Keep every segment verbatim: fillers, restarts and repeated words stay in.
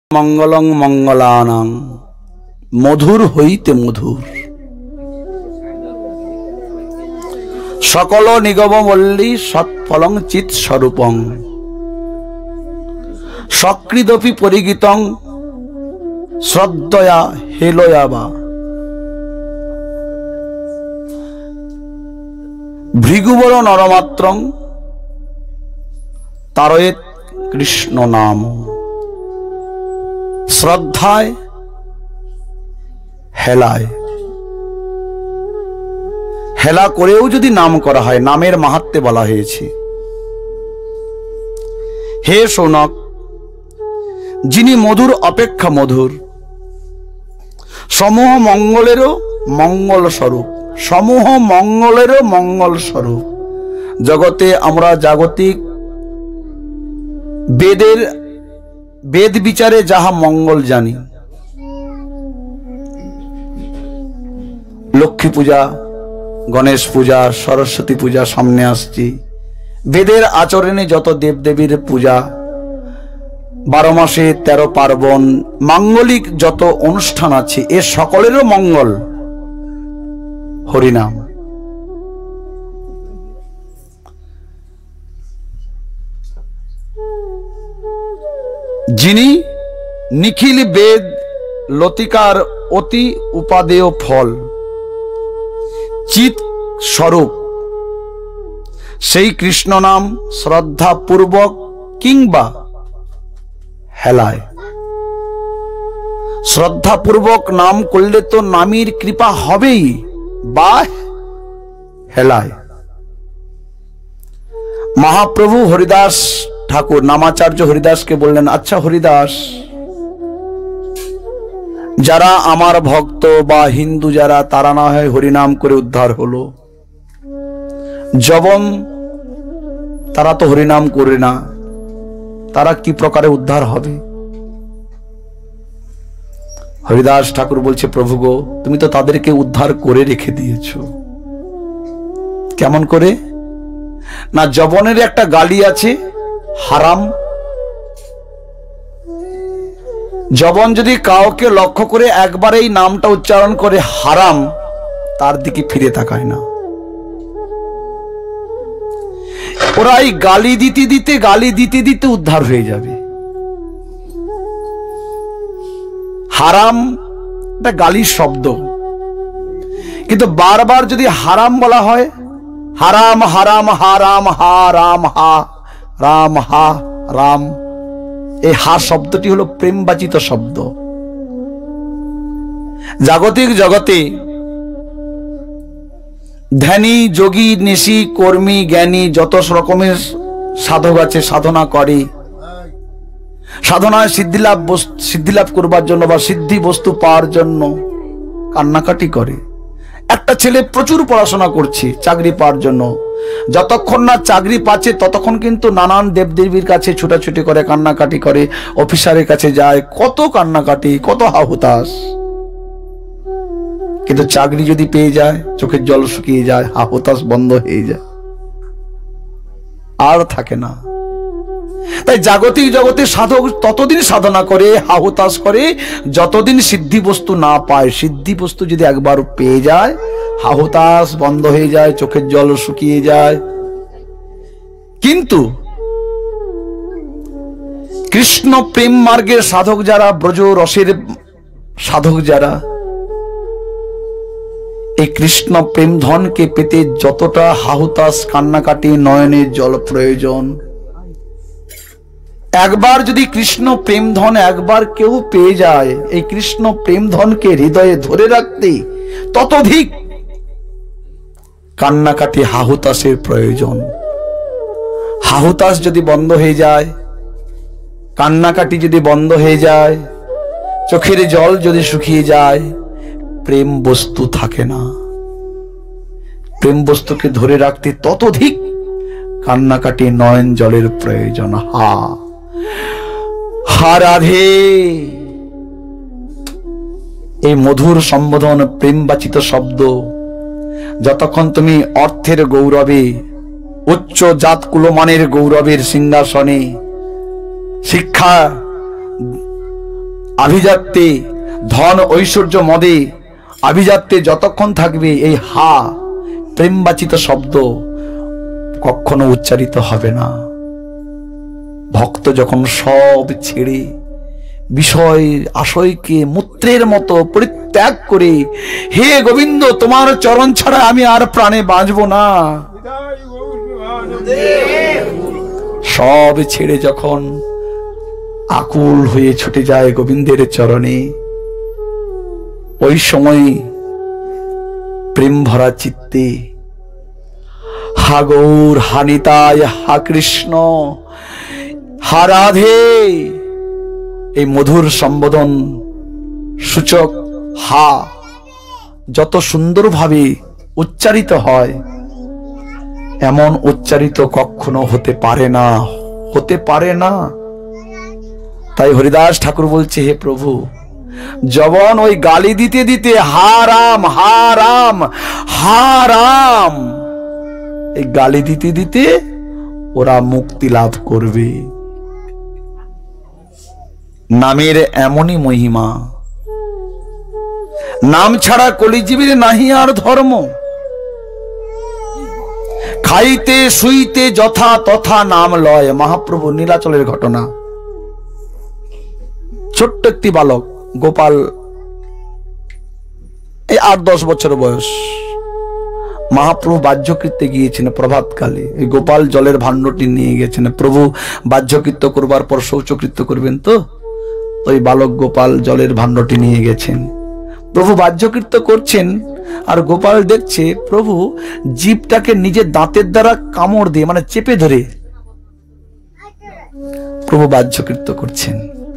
मंगलं मंगलानां मधुर हईते मधुर सकल निगम वल्ली सत्फलं चित स्वरूपं सकृदपि परिगीतं श्रद्धया हेलया वा भृगुवर नरमात्रं तारयेत् कृष्ण नाम श्रद्धाय हेलाय हेला करेও যদি नाम करा है नामेर माहात्म्य बला হয়েছে। हे शौनक जिनी मधुर अपेक्षा मधुर समूह मंगलेरो मंगल स्वरूप समूह मंगलेरो मंगल स्वरूप जगते आमरा जागतिक वेदेर वेद विचारे जहा मंगल जानी लक्ष्मी पूजा गणेश पूजा सरस्वती पूजा सामने आसछि वेदेर आचरणे जत देव देवीर पूजा बारो मासे तेरो पार्बण मांगलिक जत अनुष्ठान आछे ए सकलेरो मंगल हरिनाम। जिनी निखिल वेद लतिकार अति उपादेय फल चित स्वरूप सेई कृष्ण नाम श्रद्धा पूर्वक किंबा हेलाय श्रद्धा पूर्वक नाम करले तो नामीर कृपा हबेई बा हेलाय। महाप्रभु हरिदास ठाकुर नामाचार्य हरिदास के बोलें अच्छा हरिदास जारा आमार भक्त बा हिंदू जारा तारा ना है हरिनाम करे उद्धार हलो जबन तारा तो हरिनाम करे ना तारा की प्रकारे उद्धार हबे। हरिदास ठाकुर बोलছে प्रभु गो तुमी तो तादेरके उद्धार करे रेखे दिएছো केमन करे ना जबनेर एकटा गाली आछे हाराम जबन यदि काउके लक्ष्य करे एकबारेई नामटा उच्चारण करे हाराम तार दिके फिरे ताकाय ना ओरा এই गाली दिते दिते गाली दिते दिते उद्धार হয়ে যাবে। হারাম এটা গালির শব্দ কিন্তু বারবার যদি হারাম বলা হয় হারাম হারাম হারাম হারাম হা राम हा राम ए हा शब्दटी हलो प्रेमबाचित शब्द। जागतिक जगते ध्यानी जोगी निशी कर्मी ज्ञानी जत रकमेर साधक आछे साधना करे साधनाय सिद्धि लाभ सिद्धि लाभ करबार जन्य बा सिद्धि वस्तु पाওয়ার जन्य कान्नाकाटी करे। একটা ছেলে প্রচুর পড়াশোনা করছে চাকরি পাওয়ার জন্য যতক্ষণ না চাকরি পাচ্ছে ততক্ষণ কিন্তু নানান দেবদেবীর কাছে ছুটাছুটি করে কান্নাকাটি করে অফিসারের কাছে যায় কত কান্নাকাটি কত হাহুতাস কিন্তু চাকরি যদি পেয়ে যায় চোখের জল শুকিয়ে যায় হাহুতাস বন্ধ হয়ে যায় আর থাকে না। তাই জাগতিক জগতে সাধক ততদিন সাধনা করে হাহুতাস করে যতদিন সিদ্ধি বস্তু না পায় সিদ্ধি বস্তু যদি একবার পেয়ে যায় হাহুতাস বন্ধ হয়ে যায় চোখের জল শুকিয়ে যায়। কিন্তু কৃষ্ণ প্রেম মার্গের সাধক যারা ব্রজ রসের সাধক যারা এই কৃষ্ণ প্রেম ধনকে পেতে যতটা হাহুতাস কান্নাকাটি নয়নের জল প্রয়োজন একবার যদি কৃষ্ণ প্রেম ধন একবার কেউ পেয়ে যায় এই কৃষ্ণ প্রেম ধনকে হৃদয়ে ধরে রাখতে ততোধিক কান্নাকাটি হাহুতাসের প্রয়োজন। হাহুতাস যদি বন্ধ হয়ে যায় কান্নাকাটি যদি বন্ধ হয়ে যায় চোখের জল যদি শুকিয়ে যায় প্রেম বস্তু থাকে না। প্রেম বস্তুকে ধরে রাখতে ততোধিক কান্নাকাটি নয়ন জলের প্রয়োজন। হা হা রাধে এই মধুর সম্বোধন প্রেমবাচিত শব্দ যতক্ষণ তুমি অর্থের গৌরবে उच्च जात कुलमानेर गौरवेर सिंहासने शिक्षा আভিজাত্যে, ধন ঐশ্বর্য মদে আভিজাত্যে যতক্ষণ থাকবে এই হা প্রেমবাচিত শব্দ কখনো উচ্চারিত হবে না। ভক্ত যখন সব ছেড়ে বিষয় আশয়কে মূত্রের মতো পরিত্যাগ করে, হে গোবিন্দ তোমার চরণ ছাড়া আমি আর প্রাণে বাঁচব না, সব ছেড়ে যখন আকুল হয়ে ছুটে যায় গোবিন্দের চরণে, ওই সময় প্রেম ভরা চিত্তে হা গৌর, হা নিতাই, হা কৃষ্ণ, হা রাধে, এই মধুর সম্বোধন সূচক হা যত সুন্দরভাবে উচ্চারিত হয়, এমন উচ্চারিত কখনো হতে পারে না, হতে পারে না। তাই হরিদাস ঠাকুর বলছে, হে প্রভু, জবন ওই গালি দিতে দিতে হা রাম, হা রাম, হা রাম, এই গালি দিতে দিতে ওরা মুক্তি লাভ করবে। নামের এমনই মহিমা, নাম ছাড়া কলিজীবীর নাহি আর ধর্ম। খাইতে শুইতে যথা তথা নাম লয়। মহাপ্রভু নীলাচলের ঘটনা। ছোট্ট একটি বালক গোপাল, এই আট দশ বছর বয়স, মহাপ্রভু বাহ্যকৃত্যে গিয়েছেন প্রভাতকালে। এই গোপাল জলের ভাণ্ডটি নিয়ে গেছেন। প্রভু বাহ্যকৃত্য করবার পর শৌচকৃত্য করবেন, তো ওই বালক গোপাল জলের ভাণ্ডটি নিয়ে গেছেন। প্রভু বাহ্যকৃত্য করছেন আর গোপাল দেখছে প্রভু জীবটাকে নিজের দাঁতের দ্বারা কামড় দিয়ে, মানে চেপে ধরে প্রভু বাহ্যকৃত্য করছেন।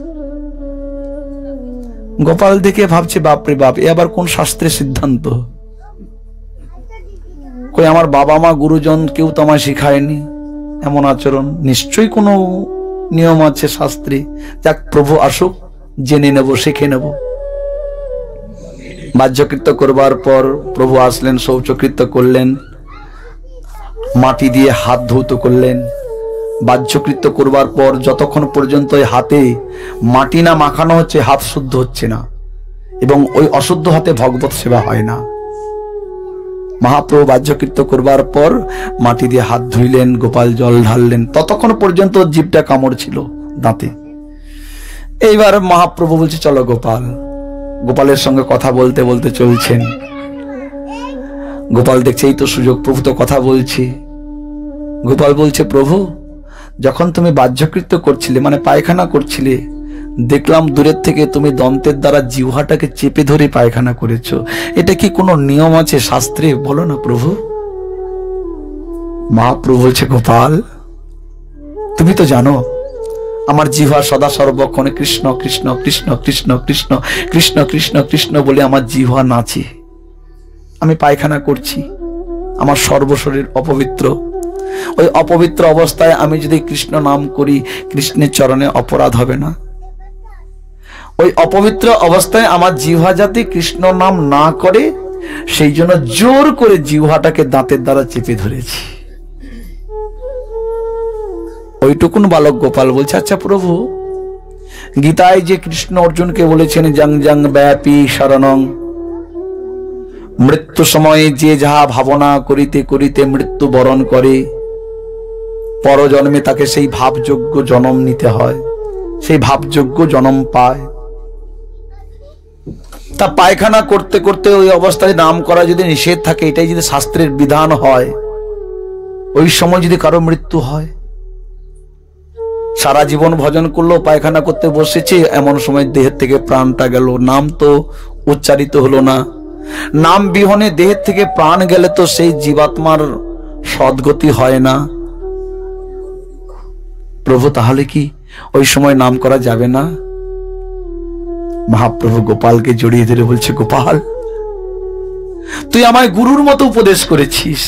গোপাল দেখে ভাবছে, বাপরে বাপ, এ আবার কোন শাস্ত্রের সিদ্ধান্ত? কই আমার বাবা মা গুরুজন কেউ তো আমায় শিখায়নি এমন আচরণ, নিশ্চয়ই কোনো নিয়ম আছে শাস্ত্রে। যাক, প্রভু আসুক, জেনে নেব, শিখে নেব। বাহ্যকৃত্য করবার পর প্রভু আসলেন, শৌচকৃত্য করলেন, মাটি দিয়ে হাত ধৌত করলেন। বাহ্যকৃত্য করবার পর যতক্ষণ পর্যন্ত হাতে মাটি না মাখানো হচ্ছে, হাত শুদ্ধ হচ্ছে না, এবং ওই অশুদ্ধ হাতে ভগবত সেবা হয় না। মহাপ্রভু বাহ্যকৃত্য করবার পর মাটি দিয়ে হাত ধুইলেন, গোপাল জল ঢাললেন, ততক্ষণ পর্যন্ত জীবটা কামড় ছিল দাঁতে। এইবার মহাপ্রভু বলছে, চলো গোপাল। গোপালের সঙ্গে কথা বলতে বলতে চলছেন। গোপাল দেখছে এই তো সুযোগ, প্রভু তো কথা বলছি। গোপাল বলছে, প্রভু যখন তুমি বাহ্যকৃত্য করছিলে, মানে পায়খানা করছিলে, দেখলাম দূরের থেকে তুমি দন্তের দ্বারা জিহ্বাটাকে চেপে ধরে পায়খানা করেছো। এটা কি কোনো নিয়ম আছে শাস্ত্রে? বলো না প্রভু। মহাপ্রভু বলছে, গোপাল তুমি তো জানো আমার জিহ্বা সদা সর্বক্ষণে কৃষ্ণ কৃষ্ণ কৃষ্ণ কৃষ্ণ কৃষ্ণ কৃষ্ণ কৃষ্ণ কৃষ্ণ বলে আমার জিহ্বা নাচে। আমি পায়খানা করছি, আমার সর্বশরীর অপবিত্র। ওই অপবিত্র অবস্থায় আমি যদি কৃষ্ণ নাম করি, কৃষ্ণের চরণে অপরাধ হবে না? ওই অপবিত্র অবস্থায় আমার জিহ্বা যাতে কৃষ্ণ নাম না করে, সেই জন্য জোর করে জিহ্বাটাকে দাঁতের দ্বারা চেপে ধরেছি। ওইটুকুন বালক গোপাল বলছে, আচ্ছা প্রভু, গীতায় যে কৃষ্ণ অর্জুনকে বলেছেন জং জং ব্যাপী শরণং, মৃত্যু সময়ে যে যাহা ভাবনা করিতে করিতে মৃত্যু বরণ করে, পরজন্মে তাকে সেই ভাবযোগ্য জন্ম নিতে হয়, সেই ভাবযোগ্য জন্ম পায়। তা পায়খানা করতে করতে ওই অবস্থায় নাম করা যদি নিষেধ থাকে, এটাই যদি শাস্ত্রের বিধান হয়, ওই সময় যদি কারো মৃত্যু হয়, সারা জীবন ভজন করলো, পায়খানা করতে বসেছে, এমন সময় দেহের থেকে প্রাণটা গেল, নাম তো উচ্চারিত হলো না। নাম বিহনে দেহের থেকে প্রাণ গেলে তো সেই জীবাত্মার সদ্গতি হয় না। প্রভু তাহলে কি ওই সময় নাম করা যাবে না? মহাপ্রভু গোপালকে জড়িয়ে ধরে বলছে, গোপাল তুই আমায় গুরুর মতো উপদেশ করেছিস,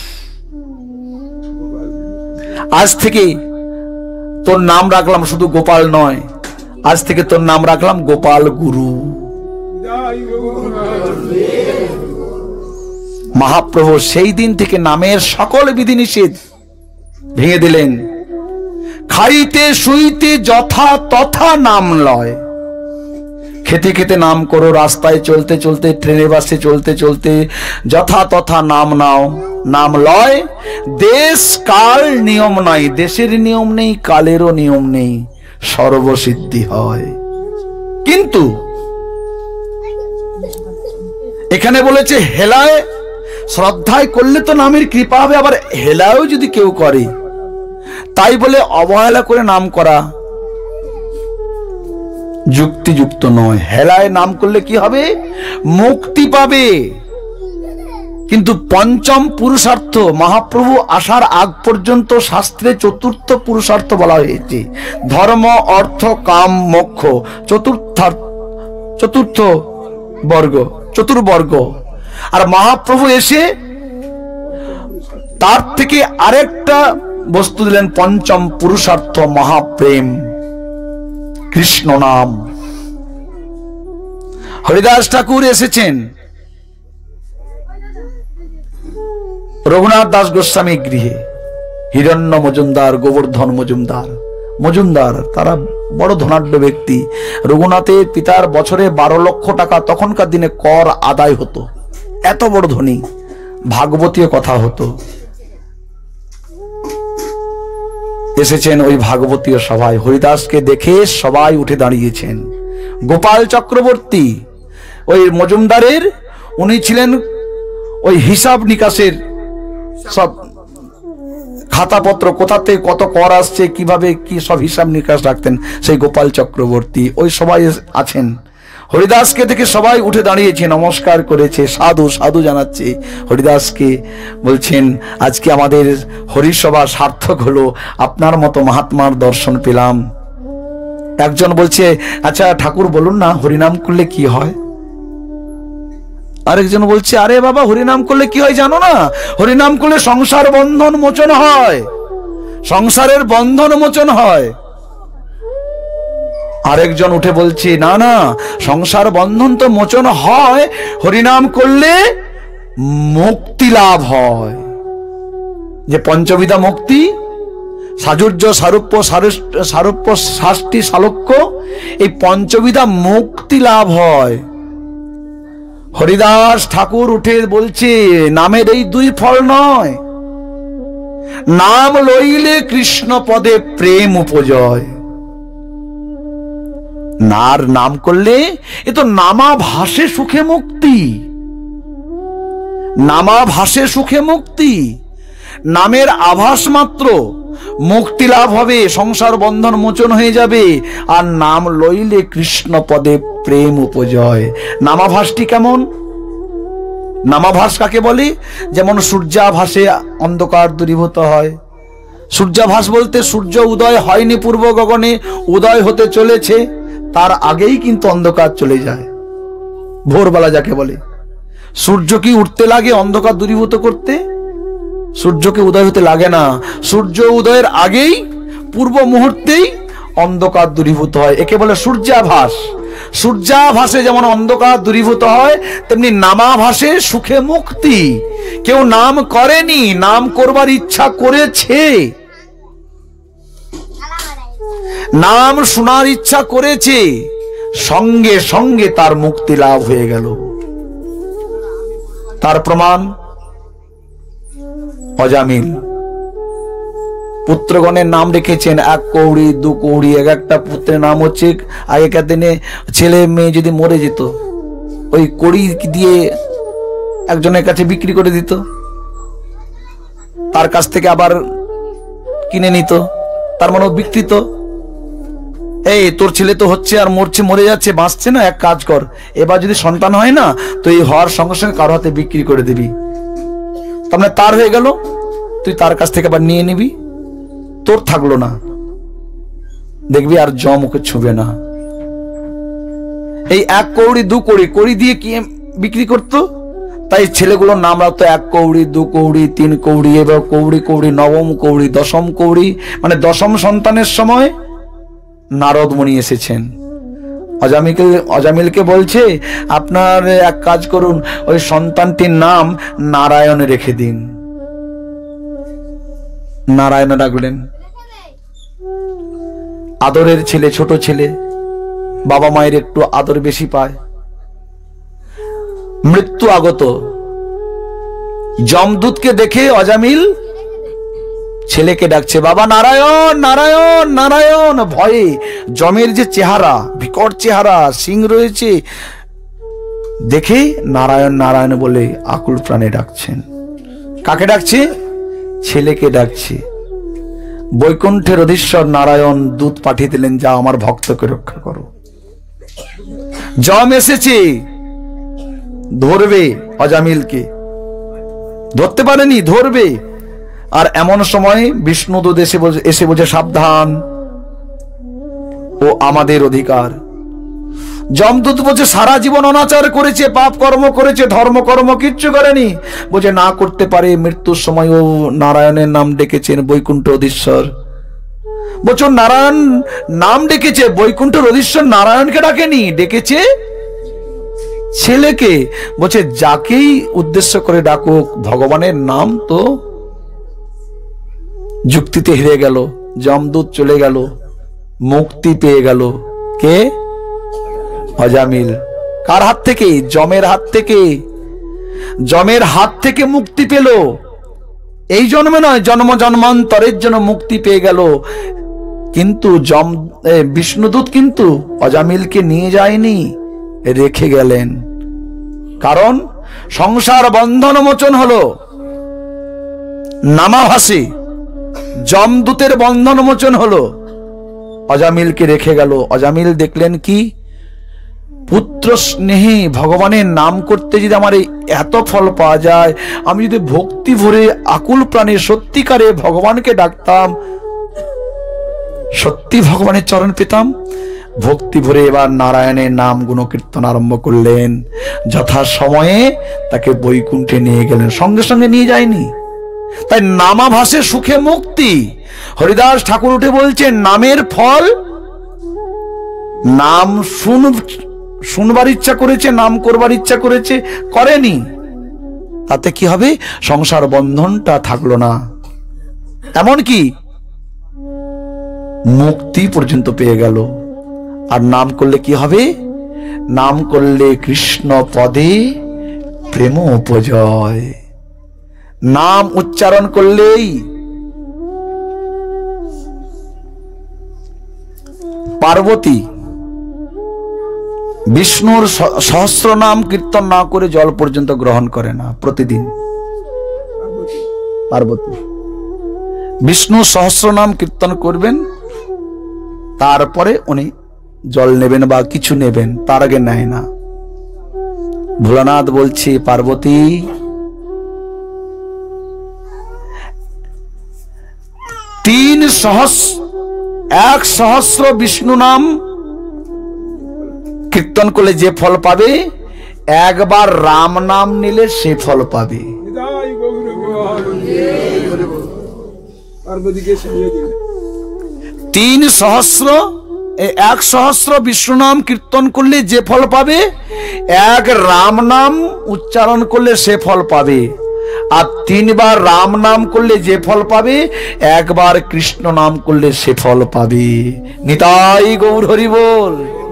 আজ থেকে তোর নাম রাখলাম শুধু গোপাল নয়, আজ থেকে তোর নাম রাখলাম গোপাল গুরু। মহাপ্রভু সেই দিন থেকে নামের সকল বিধিনিষেধ ভেঙে দিলেন। খাইতে শুইতে যথা তথা নাম লয়। খেতে খেতে নাম করো, রাস্তায় চলতে চলতে, ট্রেনে বাসে চলতে চলতে যথা তথা নাম নাও। নাম লয়, দেশ কাল নিয়ম নাই, দেশের নিয়ম নেই, কালেরও নিয়ম নেই, সর্বসিদ্ধি হয়। কিন্তু এখানে বলেছে হেলায়, শ্রদ্ধায় করলে তো নামের কৃপা হবে, আবার হেলায়ও যদি কেউ করে, তাই বলে অবহেলা করে নাম করা যুক্তিযুক্ত নয়। হেলায় নাম করলে কি হবে? মুক্তি পাবে। কিন্তু পঞ্চম পুরুষার্থ, মহাপ্রভু আসার আগ পর্যন্ত শাস্ত্রে চতুর্থ পুরুষার্থ বলা হয়েছে, ধর্ম অর্থ কাম মোক্ষ, চতুর্থ চতুর্থ বর্গ, চতুর্বর্গ। আর মহাপ্রভু এসে তার থেকে আরেকটা বস্তু দিলেন, পঞ্চম পুরুষার্থ মহাপ্রেম, কৃষ্ণ নাম। হরিদাস ঠাকুর এসেছেন রঘুনাথ দাস গোস্বামী গৃহে, হিরণ্য মজুমদার, গোবর্ধন মজুমদার মজুমদার তারা বড় ধনাঢ্য ব্যক্তি। রঘুনাথের পিতার বছরে বারো লক্ষ টাকা তখনকার দিনে কর আদায় হতো, এত বড় ধনী। ভাগবতীয় কথা হতো। এসেছেন ওই ভাগবতীয় সভায়, হরিদাসকে দেখে সবাই উঠে দাঁড়িয়েছেন। গোপাল চক্রবর্তী ওই মজুমদারের, উনি ছিলেন ওই হিসাব নিকাশের সব খাতাপত্র, কোথাতে কত কর আসছে, কিভাবে কি সব হিসাব নিকাশ রাখতেন, সেই গোপাল চক্রবর্তী ওই সবাই আছেন। হরিদাসকে দেখে সবাই উঠে দাঁড়িয়েছে, নমস্কার করেছে, সাধু সাধু জানাচ্ছে হরিদাসকে। বলছেন আজকে আমাদের হরিসভা সার্থক হলো, আপনার মতো মহাত্মার দর্শন পেলাম। একজন বলছে, আচ্ছা ঠাকুর বলুন না হরিনাম করলে কি হয়? আরেকজন বলছে, আরে বাবা হরিনাম করলে কি হয় জানো না? হরিনাম করলে সংসার বন্ধন মোচন হয়, সংসারের বন্ধন মোচন হয়। আরেকজন উঠে বলছে, না না, সংসার বন্ধন তো মোচন হয়, হরিনাম করলে মুক্তি লাভ হয়। যে পঞ্চবিধা মুক্তি, সাজুর্য, সারূপ্য, সারূপ্য, শাস্তি, শালক্য, এই পঞ্চবিধা মুক্তি লাভ হয়। হরিদাস ঠাকুর উঠে বলছে, নামের এই দুই ফল নয়, নাম লইলে কৃষ্ণ পদে প্রেম উপজয়। নার নাম করলে এ তো নামা ভাসে সুখে মুক্তি, নামা ভাসে সুখে মুক্তি। নামের আভাস মাত্র মুক্তি লাভ হবে, সংসার বন্ধন মোচন হয়ে যাবে। আর নাম লইলে কৃষ্ণ পদে প্রেম উপজয়। নামাভাসটি কেমন? নামাভাস কাকে বলে? যেমন সূর্যাভাসে অন্ধকার দূরীভূত হয়। সূর্যাভাস বলতে সূর্য উদয় হয়নি পূর্ব গগনে, উদয় হতে চলেছে, তার আগেই কিন্তু অন্ধকার চলে যায়। ভোরবেলা যাকে বলে। সূর্য কি উঠতে লাগে অন্ধকার দূরীভূত করতে? সূর্যকে উদয় হতে লাগে না, সূর্য উদয়ের আগেই পূর্ব মুহূর্তেই অন্ধকার দূরীভূত হয়, একে বলে সূর্যাভাস। সূর্যাভাসে যেমন অন্ধকার দূরীভূত হয়, তেমনি নামাভাসে সুখে মুক্তি। কেউ নাম করেনি, নাম করবার ইচ্ছা করেছে, নাম শোনার ইচ্ছা করেছে, সঙ্গে সঙ্গে তার মুক্তি লাভ হয়ে গেল। তার প্রমাণ অজামিল। পুত্রগণের নাম রেখেছেন এক কৌড়ি, দু কৌড়ি, এক একটা পুত্রের নাম হচ্ছে, আগেকার দিনে ছেলে মেয়ে যদি মরে যেত, ওই কড়ি দিয়ে একজনের কাছে বিক্রি করে দিত, তার কাছ থেকে আবার কিনে নিত, তার মানে বিকৃত। এই তোর ছেলে তো হচ্ছে আর মরছে, মরে যাচ্ছে, বাঁচছে না, এক কাজ কর, এবার যদি সন্তান হয় না তো এই হওয়ার সঙ্গে সঙ্গে কারো হাতে বিক্রি করে দিবি, তার মানে তার হয়ে গেল, তুই তার কাছ থেকে আবার নিয়ে নিবি, তোর থাকলো না, দেখবি আর জম ওকে ছুবে না। এই এক কৌড়ি দু কৌড়ি, কৌড়ি দিয়ে কি বিক্রি করতো, তাই ছেলেগুলোর নাম রাখতো এক কৌড়ি, দু কৌড়ি, তিন কৌড়ি, এবার কৌড়ি কৌড়ি, নবম কৌড়ি, দশম কৌড়ি। মানে দশম সন্তানের সময় নারদ মুনি এসেছেন, অজামিলকে অজামিলকে বলছে, আপনার এক কাজ করুন, ওই সন্তানটির নাম নারায়ণ রেখে দিন। নারায়ণ রাখলেন। আদরের ছেলে, ছোট ছেলে, বাবা মায়ের একটু আদর বেশি পায়। মৃত্যু আগত, যমদূতকে দেখে অজামিল ছেলেকে ডাকছে, বাবা নারায়ণ নারায়ণ নারায়ণ। ভয়ে যমের যে চেহারা, বিকট চেহারা, সিং রয়েছে, দেখে নারায়ণ নারায়ণ বলে আকুল প্রাণে ডাকছেন। কাকে ডাকছে? ছেলেকে ডাকছে। বৈকুণ্ঠের অধীশ্বর নারায়ণ দূত পাঠিয়ে দিলেন, যা আমার ভক্তকে রক্ষা করো। যম এসেছে, ধরবে অজামিলকে, ধরতে পারেনি, ধরবে। আর এমন সময় বিষ্ণুদূত এসে এসে বোঝে, সাবধান, ও আমাদের অধিকার। যমদূত বলছে, সারা জীবন অনাচার করেছে, পাপ কর্ম করেছে, ধর্ম কর্ম কিচ্ছু করেনি, বলছে না করতে পারে। মৃত্যুর সময় ও নারায়ণের নাম ডেকেছেন, বৈকুণ্ঠ অধীশ্বর। বলছো নারায়ণ নাম ডেকেছে, বৈকুণ্ঠের অধীশ্বর নারায়ণকে ডাকেনি, ডেকেছে ছেলেকে। বলছে যাকেই উদ্দেশ্য করে ডাকুক, ভগবানের নাম তো। যুক্তিতে হেরে গেল, যমদূত চলে গেল, মুক্তি পেয়ে গেল। কে? অজামিল। কার হাত থেকে? যমের হাত থেকে। যমের হাত থেকে মুক্তি পেল, এই জন্মে নয়, জন্ম জন্মান্তরের জন্য মুক্তি পেয়ে গেল। কিন্তু যম বিষ্ণুদূত কিন্তু অজামিলকে নিয়ে যায়নি, রেখে গেলেন। কারণ সংসার বন্ধন মোচন হলো, নামাভাসী যমদূতের বন্ধন মোচন হলো, অজামিলকে রেখে গেল। অজামিল দেখলেন কি, পুত্র স্নেহে ভগবানের নাম করতে যদি আমার এত ফল পাওয়া যায়, আমি যদি ভক্তি ভরে আকুল প্রাণে সত্যিকারে ভগবানকে ডাকতাম, সত্যি ভগবানের চরণ পেতাম। ভক্তি ভরে এবার নারায়ণের নাম গুণকীর্তন আরম্ভ করলেন। যথা সময়ে তাকে বৈকুণ্ঠে নিয়ে গেলেন, সঙ্গে সঙ্গে নিয়ে যায়নি। তাই নামাভাসে সুখে মুক্তি। হরিদাস ঠাকুর উঠে বলছেন, নামের ফল, নাম শুন শুনবার ইচ্ছা করেছে, নাম করবার ইচ্ছা করেছে, করেনি, তাতে কি হবে? সংসার বন্ধনটা থাকলো না, এমনকি মুক্তি পর্যন্ত পেয়ে গেল। আর নাম করলে কি হবে? নাম করলে কৃষ্ণ পদে প্রেম উপজয়। নাম উচ্চারণ করলেই পার্বতী বিষ্ণুর সহস্র নাম কীর্তন না করে জল পর্যন্ত গ্রহণ করে না প্রতিদিন। পার্বতী বিষ্ণু সহস্র নাম কীর্তন করবেন, তারপরে উনি জল নেবেন বা কিছু নেবেন, তার আগে নেয় না। ভোলানাথ বলছে, পার্বতী তিন সহস্র এক সহস্র বিষ্ণু নাম কীর্তন করলে যে ফল পাবে, একবার রাম নাম নিলে সে ফল পাবে। তিন সহস্র এক সহস্র বিষ্ণু নাম কীর্তন করলে যে ফল পাবে, এক রাম নাম উচ্চারণ করলে সে ফল পাবে। আর তিনবার রাম নাম করলে যে ফল পাবে, একবার কৃষ্ণ নাম করলে সে ফল পাবে। নিতাই গৌর হরি বল।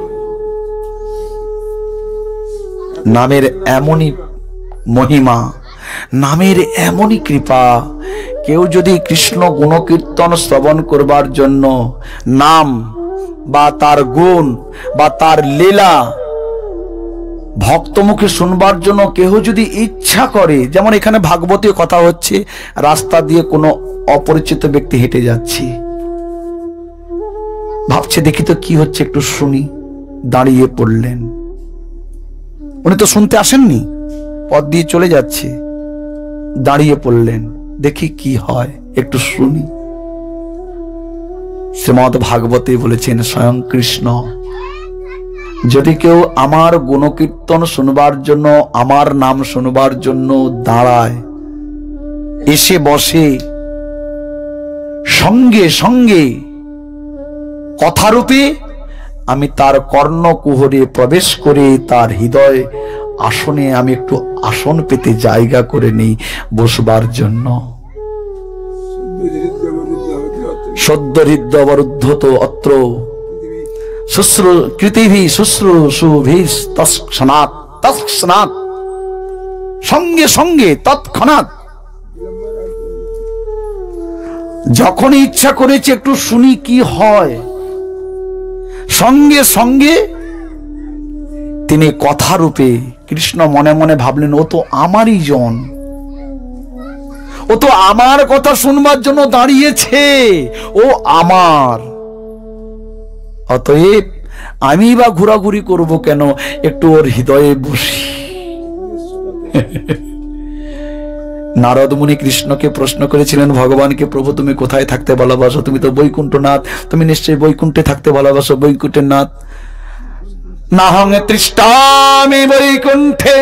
নামের এমনই মহিমা, নামের এমনই কৃপা। কেউ যদি কৃষ্ণ গুণকীর্তন শ্রবণ করবার জন্য, নাম বা তার গুণ বা তার লীলা ভক্তমুখে শুনবার জন্য কেহ যদি ইচ্ছা করে, যেমন এখানে ভাগবতী কথা হচ্ছে, রাস্তা দিয়ে কোনো অপরিচিত ব্যক্তি হেঁটে যাচ্ছে, ভাবছে দেখি তো কি হচ্ছে, একটু শুনি, দাঁড়িয়ে পড়লেন। উনি তো শুনতে আসেননি, পথ দিয়ে চলে যাচ্ছে, দাঁড়িয়ে পড়লেন, দেখি কি হয়, একটু শুনি। শ্রীমদ্ ভাগবতে বলেছেন, স্বয়ং কৃষ্ণ যদি কেউ আমার গুণকীর্তন শুনবার জন্য, আমার নাম শুনবার জন্য দাঁড়ায়, এসে বসে, সঙ্গে সঙ্গে কথারূপে আমি তার কর্ণকুহরে প্রবেশ করে তার হৃদয় আসনে আমি একটু আসন পেতে জায়গা করে নেই বসবার জন্য। সদ্য হৃদয় অবরুদ্ধত অত্র শুশ্রু কৃতিভি শুশ্রূষুভি তৎক্ষণাৎ তৎক্ষণাৎ, সঙ্গে সঙ্গে তৎক্ষণাৎ। যখন ইচ্ছা করেছে একটু শুনি কি হয়, সঙ্গে সঙ্গে তিনি কথা রূপে, কৃষ্ণ মনে মনে ভাবলেন ও তো আমারই জন, ও তো আমার কথা শুনবার জন্য দাঁড়িয়েছে, ও আমার, অতএব আমি বা ঘোরাঘুরি করব কেন, একটু ওর হৃদয়ে বসি। নারদ মুনি কৃষ্ণকে প্রশ্ন করেছিলেন ভগবানকে, প্রভু তুমি কোথায় থাকতে ভালোবাসো? তুমি তো বৈকুণ্ঠনাথ, তুমি নিশ্চয়ই বৈকুণ্ঠে থাকতে ভালোবাসো, বৈকুণ্ঠের নাথ। নাহং তৃষ্টামি বৈকুণ্ঠে।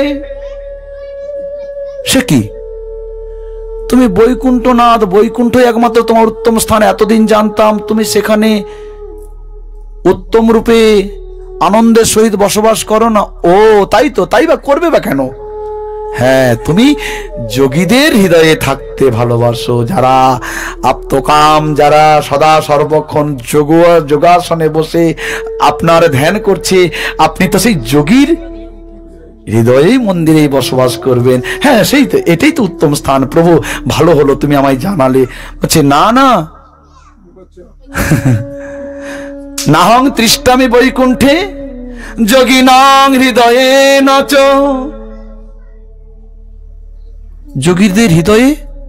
সে কি, তুমি বৈকুণ্ঠনাথ, বৈকুণ্ঠ একমাত্র তোমার উত্তম স্থান, এতদিন জানতাম তুমি সেখানে উত্তম রূপে আনন্দের সহিত বসবাস করো না। ও তাই তো, তাই বা করবে বা কেন? হ্যাঁ, তুমি যোগীদের হৃদয়ে থাকতে ভালোবাসো, যারা আপ্তকাম, যারা সদা সর্বক্ষণ যোগ যোগাসনে বসে আপনার ধ্যান করছে, আপনি তো সেই যোগীর হৃদয়ে মন্দিরেই বসবাস করবেন। হ্যাঁ সেই তো, এটাই তো উত্তম স্থান। প্রভু ভালো হলো তুমি আমায় জানালে। বলছে না না, নাহং তৃষ্টামি বৈকুণ্ঠে যোগিনাং হৃদয়ে নচ। যোগীদের হৃদয়ে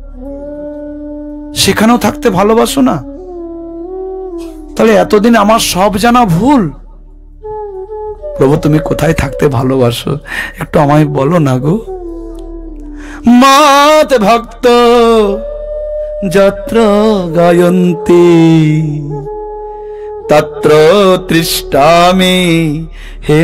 সেখানেও থাকতে ভালোবাসো না? তাহলে এতদিন আমার সব জানা ভুল। প্রভু তুমি কোথায় থাকতে ভালোবাসো একটু আমায় বলো না গো। মাত ভক্ত যত্র গায়ন্তি তত্র তৃষ্টামি হে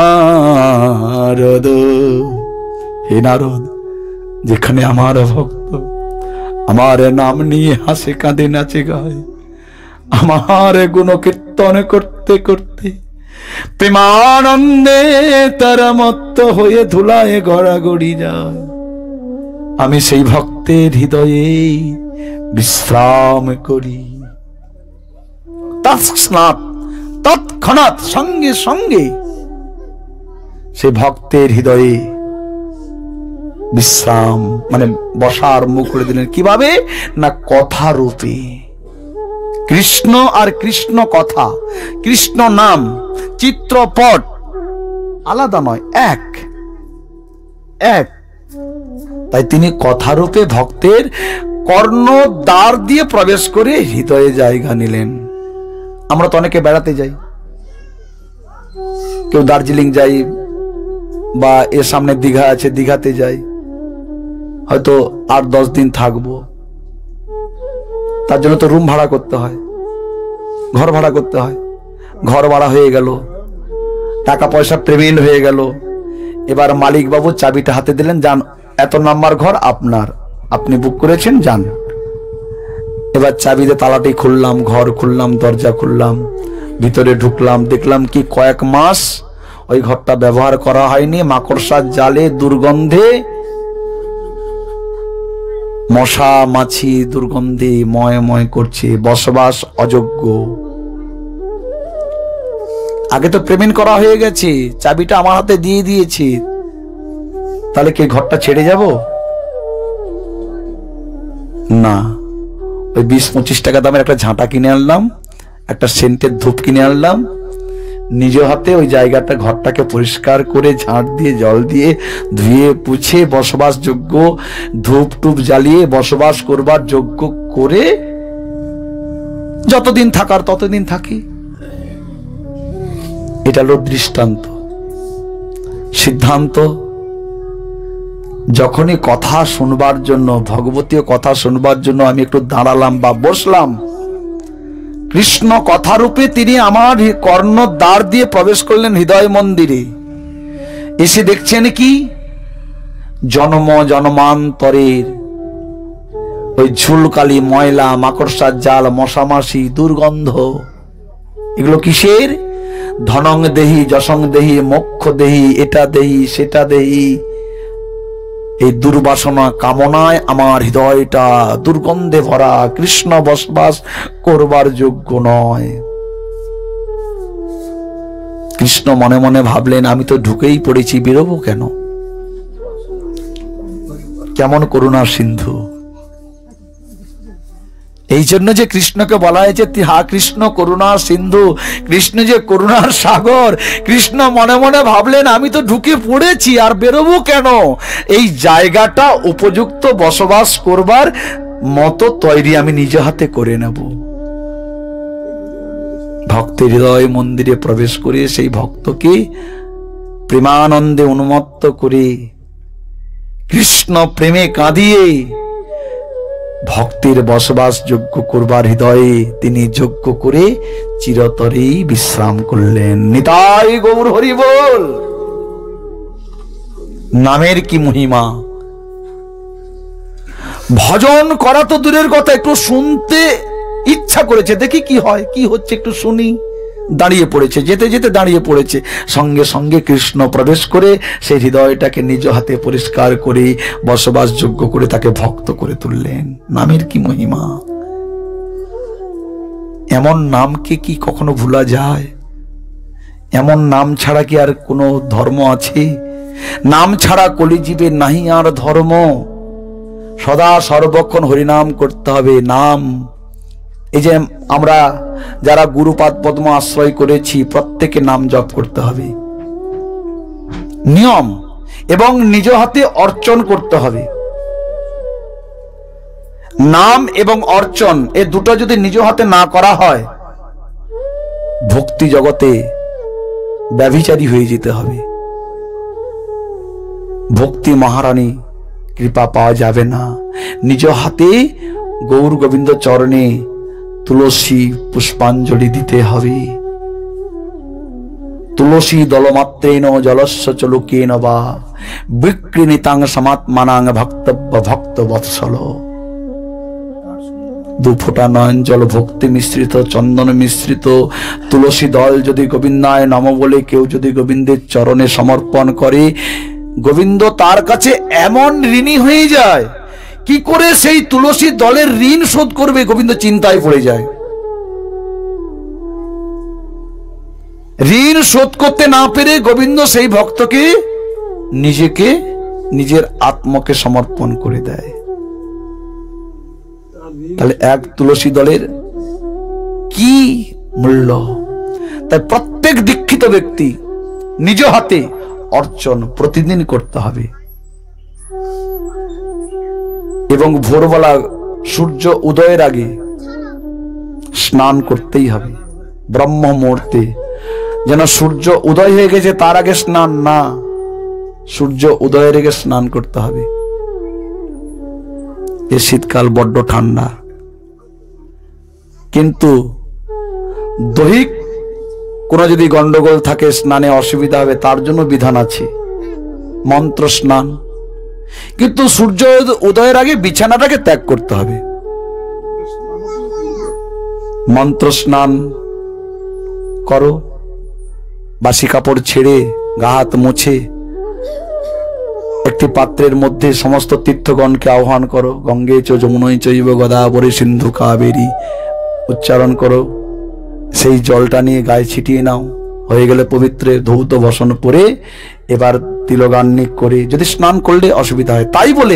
নারদ। হে নারদ, যেখানে আমার ভক্ত আমার নাম নিয়ে হাসে কাঁদে নাচে গায়, আমার গুণ কীর্তন করতে করতে প্রেমানন্দে তারা মত্ত হয়ে ধুলায় গড়াগড়ি যায়, আমি সেই ভক্তের হৃদয়ে বিশ্রাম করি। তৎক্ষণাৎ তৎক্ষণাৎ সঙ্গে সঙ্গে সেই ভক্তের হৃদয়ে বিশ্রাম মানে বসার মুখ করে দিলেন। কিভাবে না, কথা রূপে। কৃষ্ণ আর কৃষ্ণ কথা, কৃষ্ণ নাম, চিত্রপট আলাদা নয়, এক এক। তাই তিনি কথা রূপে ভক্তের কর্ণদ্বার দিয়ে প্রবেশ করে হৃদয়ে জায়গা নিলেন। আমরা তো অনেকে বেড়াতে যাই, কেউ দার্জিলিং যাই, বা এর সামনে দীঘা আছে, দীঘাতে যাই, হয়তো আট দশ দিন থাকবো। তার জন্য তো রুম ভাড়া করতে হয়, ঘর ভাড়া করতে হয়। ঘর ভাড়া হয়ে গেল, টাকা পয়সা পেমেন্ট হয়ে গেল, এবার মালিক বাবু চাবিটা হাতে দিলেন, যান এত নাম্বার ঘর আপনার, আপনি বুক করেছেন, যান। এবার চাবিতে তালাটি খুললাম, ঘর খুললাম, দরজা খুললাম, ভিতরে ঢুকলাম, দেখলাম কি কয়েক মাস ওই ঘরটা ব্যবহার করা হয়নি, মাকড়সার জালে দুর্গন্ধে, মশা মাছি দুর্গন্ধে ময় ময় করছে, বসবাস অযোগ্য। আগে তো পেমেন্ট করা হয়ে গেছে, চাবিটা আমার হাতে দিয়ে দিয়েছি, তাহলে কি ঘরটা ছেড়ে যাব? না, ওই বিশ পঁচিশ টাকা দামের একটা ঝাঁটা কিনে আনলাম, একটা সেন্টের ধূপ কিনে আনলাম, নিজ হাতে ওই জায়গাটা ঘরটাকে পরিষ্কার করে ঝাঁট দিয়ে জল দিয়ে ধুয়ে পুছে বসবাস যোগ্য, ধূপ টুপ জ্বালিয়ে বসবাস করবার যোগ্য করে যতদিন থাকার ততদিন থাকি। এটা হলো দৃষ্টান্ত, সিদ্ধান্ত। যখনই কথা শুনবার জন্য, ভগবতীয় কথা শুনবার জন্য আমি একটু দাঁড়ালাম বা বসলাম, কৃষ্ণ কথারূপে তিনি আমার কর্ণদ্বার দিয়ে প্রবেশ করলেন হৃদয় মন্দিরে। এসে দেখছেন কি, জন্ম জন্মান্তরের ওই ঝুলকালি, ময়লা, মাকড়সার জাল, মশামাছি, দুর্গন্ধ, এগুলো কিসের? ধনং দেহি, যশং দেহি, মোক্ষ দেহি, এটা দেহি, সেটা দেহি। এই দুর্বাসনা কামনায় আমার হৃদয়টা দুর্গন্ধে ভরা, কৃষ্ণ বসবাস করবার যোগ্য নয়। কৃষ্ণ মনে মনে ভাবলেন, আমি তো ঢুকেই পড়েছি, বেরোবো কেন? কেমন করুণার সিন্ধু! এই জন্য যে কৃষ্ণকে বলা হয়েছে হা কৃষ্ণ করুণার সিন্ধু, কৃষ্ণ যে করুণার সাগর। কৃষ্ণ মনে মনে ভাবলেন, আমি তো ঢুকে পড়েছি, আর বেরোবো কেন? এই জায়গাটা উপযুক্ত বসবাস করবার মতো তৈরি আমি নিজ হাতে করে নেব। ভক্তের হৃদয় মন্দিরে প্রবেশ করে সেই ভক্তকে প্রেমানন্দে উন্মত্ত করে কৃষ্ণ প্রেমে কাঁদিয়ে ভক্তির বসবাস যোগ্য করবার হৃদয়ে তিনি যোগ্য করে চিরতরেই বিশ্রাম করলেন। নিতাই গৌর হরি বল। নামের কি মহিমা! ভজন করা তো দূরের কথা, একটু শুনতে ইচ্ছা করেছে, দেখি কি হয়, কি হচ্ছে, একটু শুনি। দাঁড়িয়ে পড়েছে, যেতে যেতে দাঁড়িয়ে পড়েছে। সঙ্গে সঙ্গে কৃষ্ণ প্রবেশ করে সেই হৃদয়টাকে নিজ হাতে পরিষ্কার করে বসবাসযোগ্য করে তাকে ভক্ত করে তুললেন। নামের কি মহিমা! এমন নামকে কি কখনো ভুলা যায়? এমন নাম ছাড়া কি আর কোনো ধর্ম আছে? নাম ছাড়া কলিজীবে নাহি আর ধর্ম। সদা সর্বক্ষণ হরিনাম করতে হবে। নাম, এই যে আমরা যারা গুরুপাদ পদ্ম আশ্রয় করেছি, প্রত্যেকে নাম জপ করতে হবে, নিয়ম, এবং নিজ হাতে অর্চন করতে হবে। নাম এবং অর্চন এ দুটো যদি নিজ হাতে না করা হয়, ভক্তি জগতে ব্যভিচারী হয়ে যেতে হবে। ভক্তি মহারানী কৃপা পাওয়া যাবে না। নিজ হাতে গৌর গোবিন্দ চরণে তুলসী পুষ্পাঞ্জলি দিতে হবে। তুলসী দলমাত্রেণ জলস্য চলুকেন বা বিক্রিণিতাং সমাত্মানাং ভক্তব্য ভক্ত বৎসল। দু ফোঁটা নয়ন জল ভক্তি মিশ্রিত, চন্দন মিশ্রিত তুলসী দল যদি গোবিন্দায় নম বলে কেউ যদি গোবিন্দের চরণে সমর্পণ করে, গোবিন্দ তার কাছে এমন ঋণী হয়ে যায়, কি করে সেই তুলসী দলের ঋণ শোধ করবে গোবিন্দ চিন্তায় পড়ে যায়। ঋণ শোধ করতে না পেরে গোবিন্দ সেই ভক্তকে নিজেকে, নিজের আত্মকে সমর্পণ করে দেয়। তাহলে এক তুলসী দলের কি মূল্য! তাই প্রত্যেক দীক্ষিত ব্যক্তি নিজ হাতে অর্চন প্রতিদিন করতে হবে, এবং ভোরবেলা সূর্য উদয়ের আগে স্নান করতেই হবে। ব্রহ্ম মুহূর্তে, যেন সূর্য উদয় হয়ে গেছে তার আগে স্নান না, সূর্য উদয়ের আগে স্নান করতে হবে। এ শীতকাল বড্ড ঠান্ডা, কিন্তু দৈহিক কোনো যদি গন্ডগোল থাকে, স্নানে অসুবিধা হবে, তার জন্য বিধান আছে, মন্ত্র স্নান। কিন্তু সূর্য উদয়ের আগে বিছানাটাকে ত্যাগ করতে হবে। মন্ত্র স্নান করো, বাসি কাপড় ছেড়ে গা হাত মুছে একটি পাত্রের মধ্যে সমস্ত তীর্থগণকে আহ্বান করো। গঙ্গে চ যমুনায় চৈব গোদাবরী সিন্ধু কাবেরী উচ্চারণ করো। সেই জলটা নিয়ে গায়ে ছিটিয়ে নাও। হয়ে গেলে পবিত্র ধৌত বসন পরে এবার তিলগান্নিক করে যদি স্নান করলে অসুবিধা হয়। তাই বলে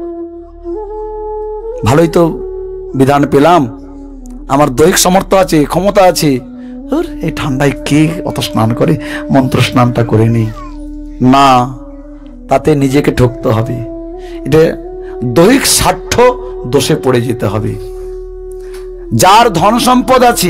ভালোই তো বিধান পেলাম, আমার দৈহিক সামর্থ্য আছে, ক্ষমতা আছে, এই ঠান্ডায় কে অত স্নান করে, মন্ত্র স্নানটা করে নেই না, তাতে নিজেকে ঠকতে হবে। এটা দৈহিক স্বার্থ দোষে পড়ে যেতে হবে। যার ধন সম্পদ আছে,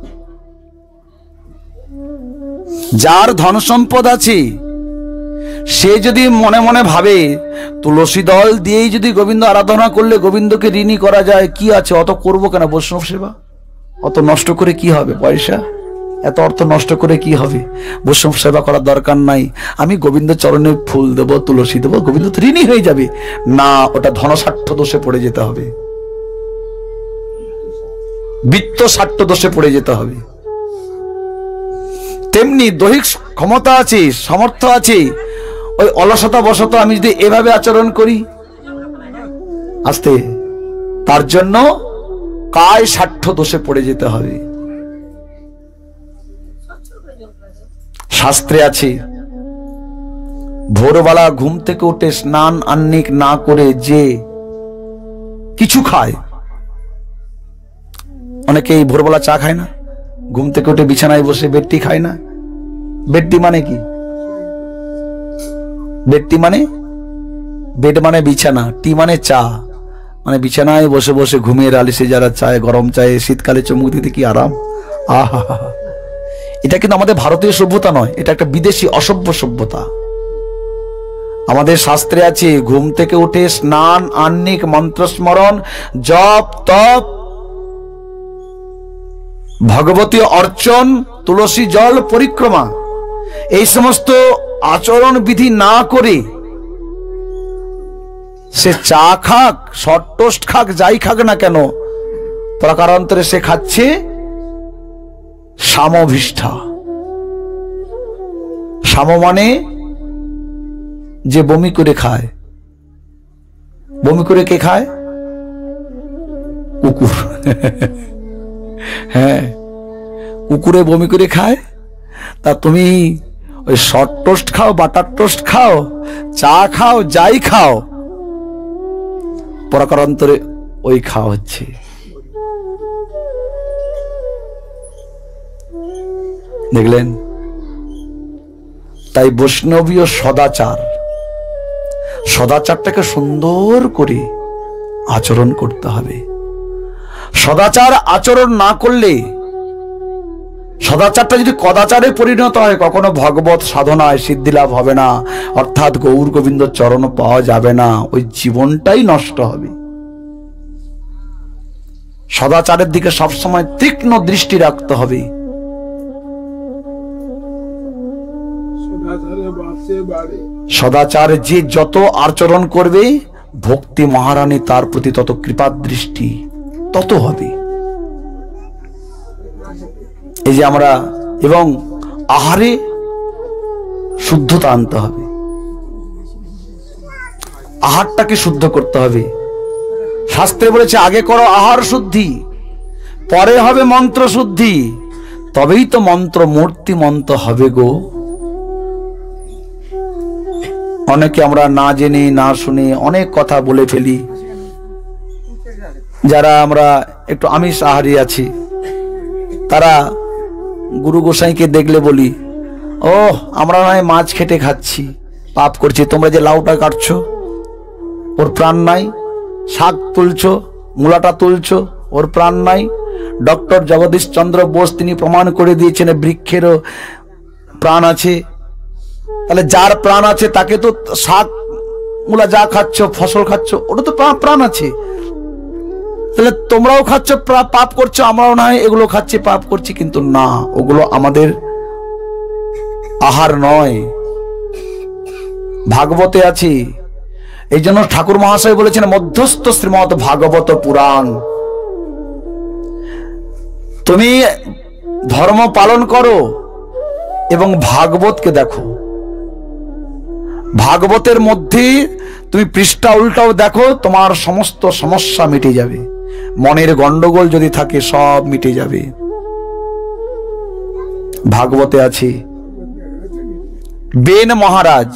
যার ধন সম্পদ আছে, সে যদি মনে মনে ভাবে তুলসী দল দিয়েই যদি গোবিন্দ আরাধনা করলে গোবিন্দকে ঋণী করা যায়, কি আছে অত করবো কেন বৈষ্ণব সেবা, অত নষ্ট করে কি হবে, পয়সা এত অর্থ নষ্ট করে কি হবে, বৈষ্ণব সেবা করার দরকার নাই, আমি গোবিন্দ চরণে ফুল দেবো, তুলসী দেবো, গোবিন্দ তো ঋণী হয়ে যাবে না, ওটা ধনস্বার্থ দোষে পড়ে যেতে হবে, বিত্ত স্বার্থ দোষে পড়ে যেতে হবে। তেমনি দৈহিক ক্ষমতা আছে, সামর্থ্য আছে, ওই অলসতা বশত আমি যদি এভাবে আচরণ করি আস্তে, তার জন্য কায় স্বার্থ দোষে পড়ে যেতে হবে। শাস্ত্রে আছে ভোরবেলা ঘুম থেকে উঠে স্নান আহ্নিক না করে যে কিছু খায়, অনেকেই ভোরবেলা চা খায় না, ঘুম থেকে উঠে বিছানায় বসে বেডটি খায় না। বেডটি মানে কি? বেডটি মানে বেড মানে বিছানা, টি মানে চা, মানে বিছানায় বসে বসে ঘুমিয়ে আলিসে যারা চায়, গরম চায়ে শীতকালে চুমুক দিতে কি আরাম। আহা, এটা কিন্তু আমাদের ভারতীয় সভ্যতা নয়, এটা একটা বিদেশি অসভ্য সভ্যতা। আমাদের শাস্ত্রে আছে ঘুম থেকে উঠে স্নান আহ্নিক মন্ত্র স্মরণ জপ তপ ভগবতী অর্চন তুলসী জল পরিক্রমা এই সমস্ত আচরণ বিধি না করে সে চা খাক শর্ট টোস্ট খাক যাই খাক না কেন, প্রকারান্তরে সে খাচ্ছে সামভিষ্ঠা। সাম মানে যে বমি করে খায়। বমি করে কে খায়? কুকুর। হ্যাঁ, কুকুরে বমি করে খায়। তা তুমি ওই শর্ট টোস্ট খাও, বাটার টোস্ট খাও, চা খাও, যাই খাও, প্রকারান্তরে ওই খাওয়া হচ্ছে। দেখলেন? তাই বৈষ্ণবীয় সদাচার, সদাচারটাকে সুন্দর করে আচরণ করতে হবে। সদাচার আচরণ না করলে, সদাচারটা যদি কদাচারে পরিণত হয়, কখনো ভগবত সাধনায় সিদ্ধি লাভ হবে না, অর্থাৎ গৌর গোবিন্দ চরণ পাওয়া যাবে না, ওই জীবনটাই নষ্ট হবে। সদাচারের দিকে সবসময় তীক্ষ্ণ দৃষ্টি রাখতে হবে। সদাচার যে যত আচরণ করবে, ভক্তি মহারানী তার প্রতি তত কৃপা দৃষ্টি তত হবে। এই যে আমরা, এবং আহারে শুদ্ধতা আনতে হবে, আহারটাকে শুদ্ধ করতে হবে। শাস্ত্রে বলেছে আগে করো আহার শুদ্ধি, পরে হবে মন্ত্র শুদ্ধি, তবেই তো মন্ত্র মূর্তিমন্ত হবে গো। অনেকে আমরা না জেনে না শুনে অনেক কথা বলে ফেলি। যারা আমরা একটু আমিষ আহারী আছি, তারা গুরু গোসাইকে দেখলে বলি, ও আমরা নয় মাছ খেটে খাচ্ছি, পাপ করছি, তোমরা যে লাউটা কাটছো ওর প্রাণ নাই, শাক তুলছো, মূলাটা তুলছো, ওর প্রাণ নাই। ডক্টর জগদীশ চন্দ্র বোস তিনি প্রমাণ করে দিয়েছেন বৃক্ষেরও প্রাণ আছে। তাহলে যার প্রাণ আছে তাকে তো শাক মূলা যা খাচ্ছ, ফসল খাচ্ছ, ওটা তো প্রাণ আছে। তাহলে তোমরাও খাচ্ছ পাপ করছো, আমরাও না এগুলো খাচ্ছি পাপ করছি, কিন্তু না, ওগুলো আমাদের আহার নয়। ভাগবতে আছে, এই জন্য ঠাকুর মহাশয় বলেছেন মধ্যস্থ শ্রীমৎ ভাগবত পুরাণ। তুমি ধর্ম পালন করো এবং ভাগবতকে দেখো। ভাগবতের মধ্যে তুমি পৃষ্ঠা উল্টাও দেখো, তোমার সমস্ত সমস্যা মিটে যাবে। মনের গন্ডগোল যদি থাকে সব মিটে যাবে। ভাগবতে আছে বেন মহারাজ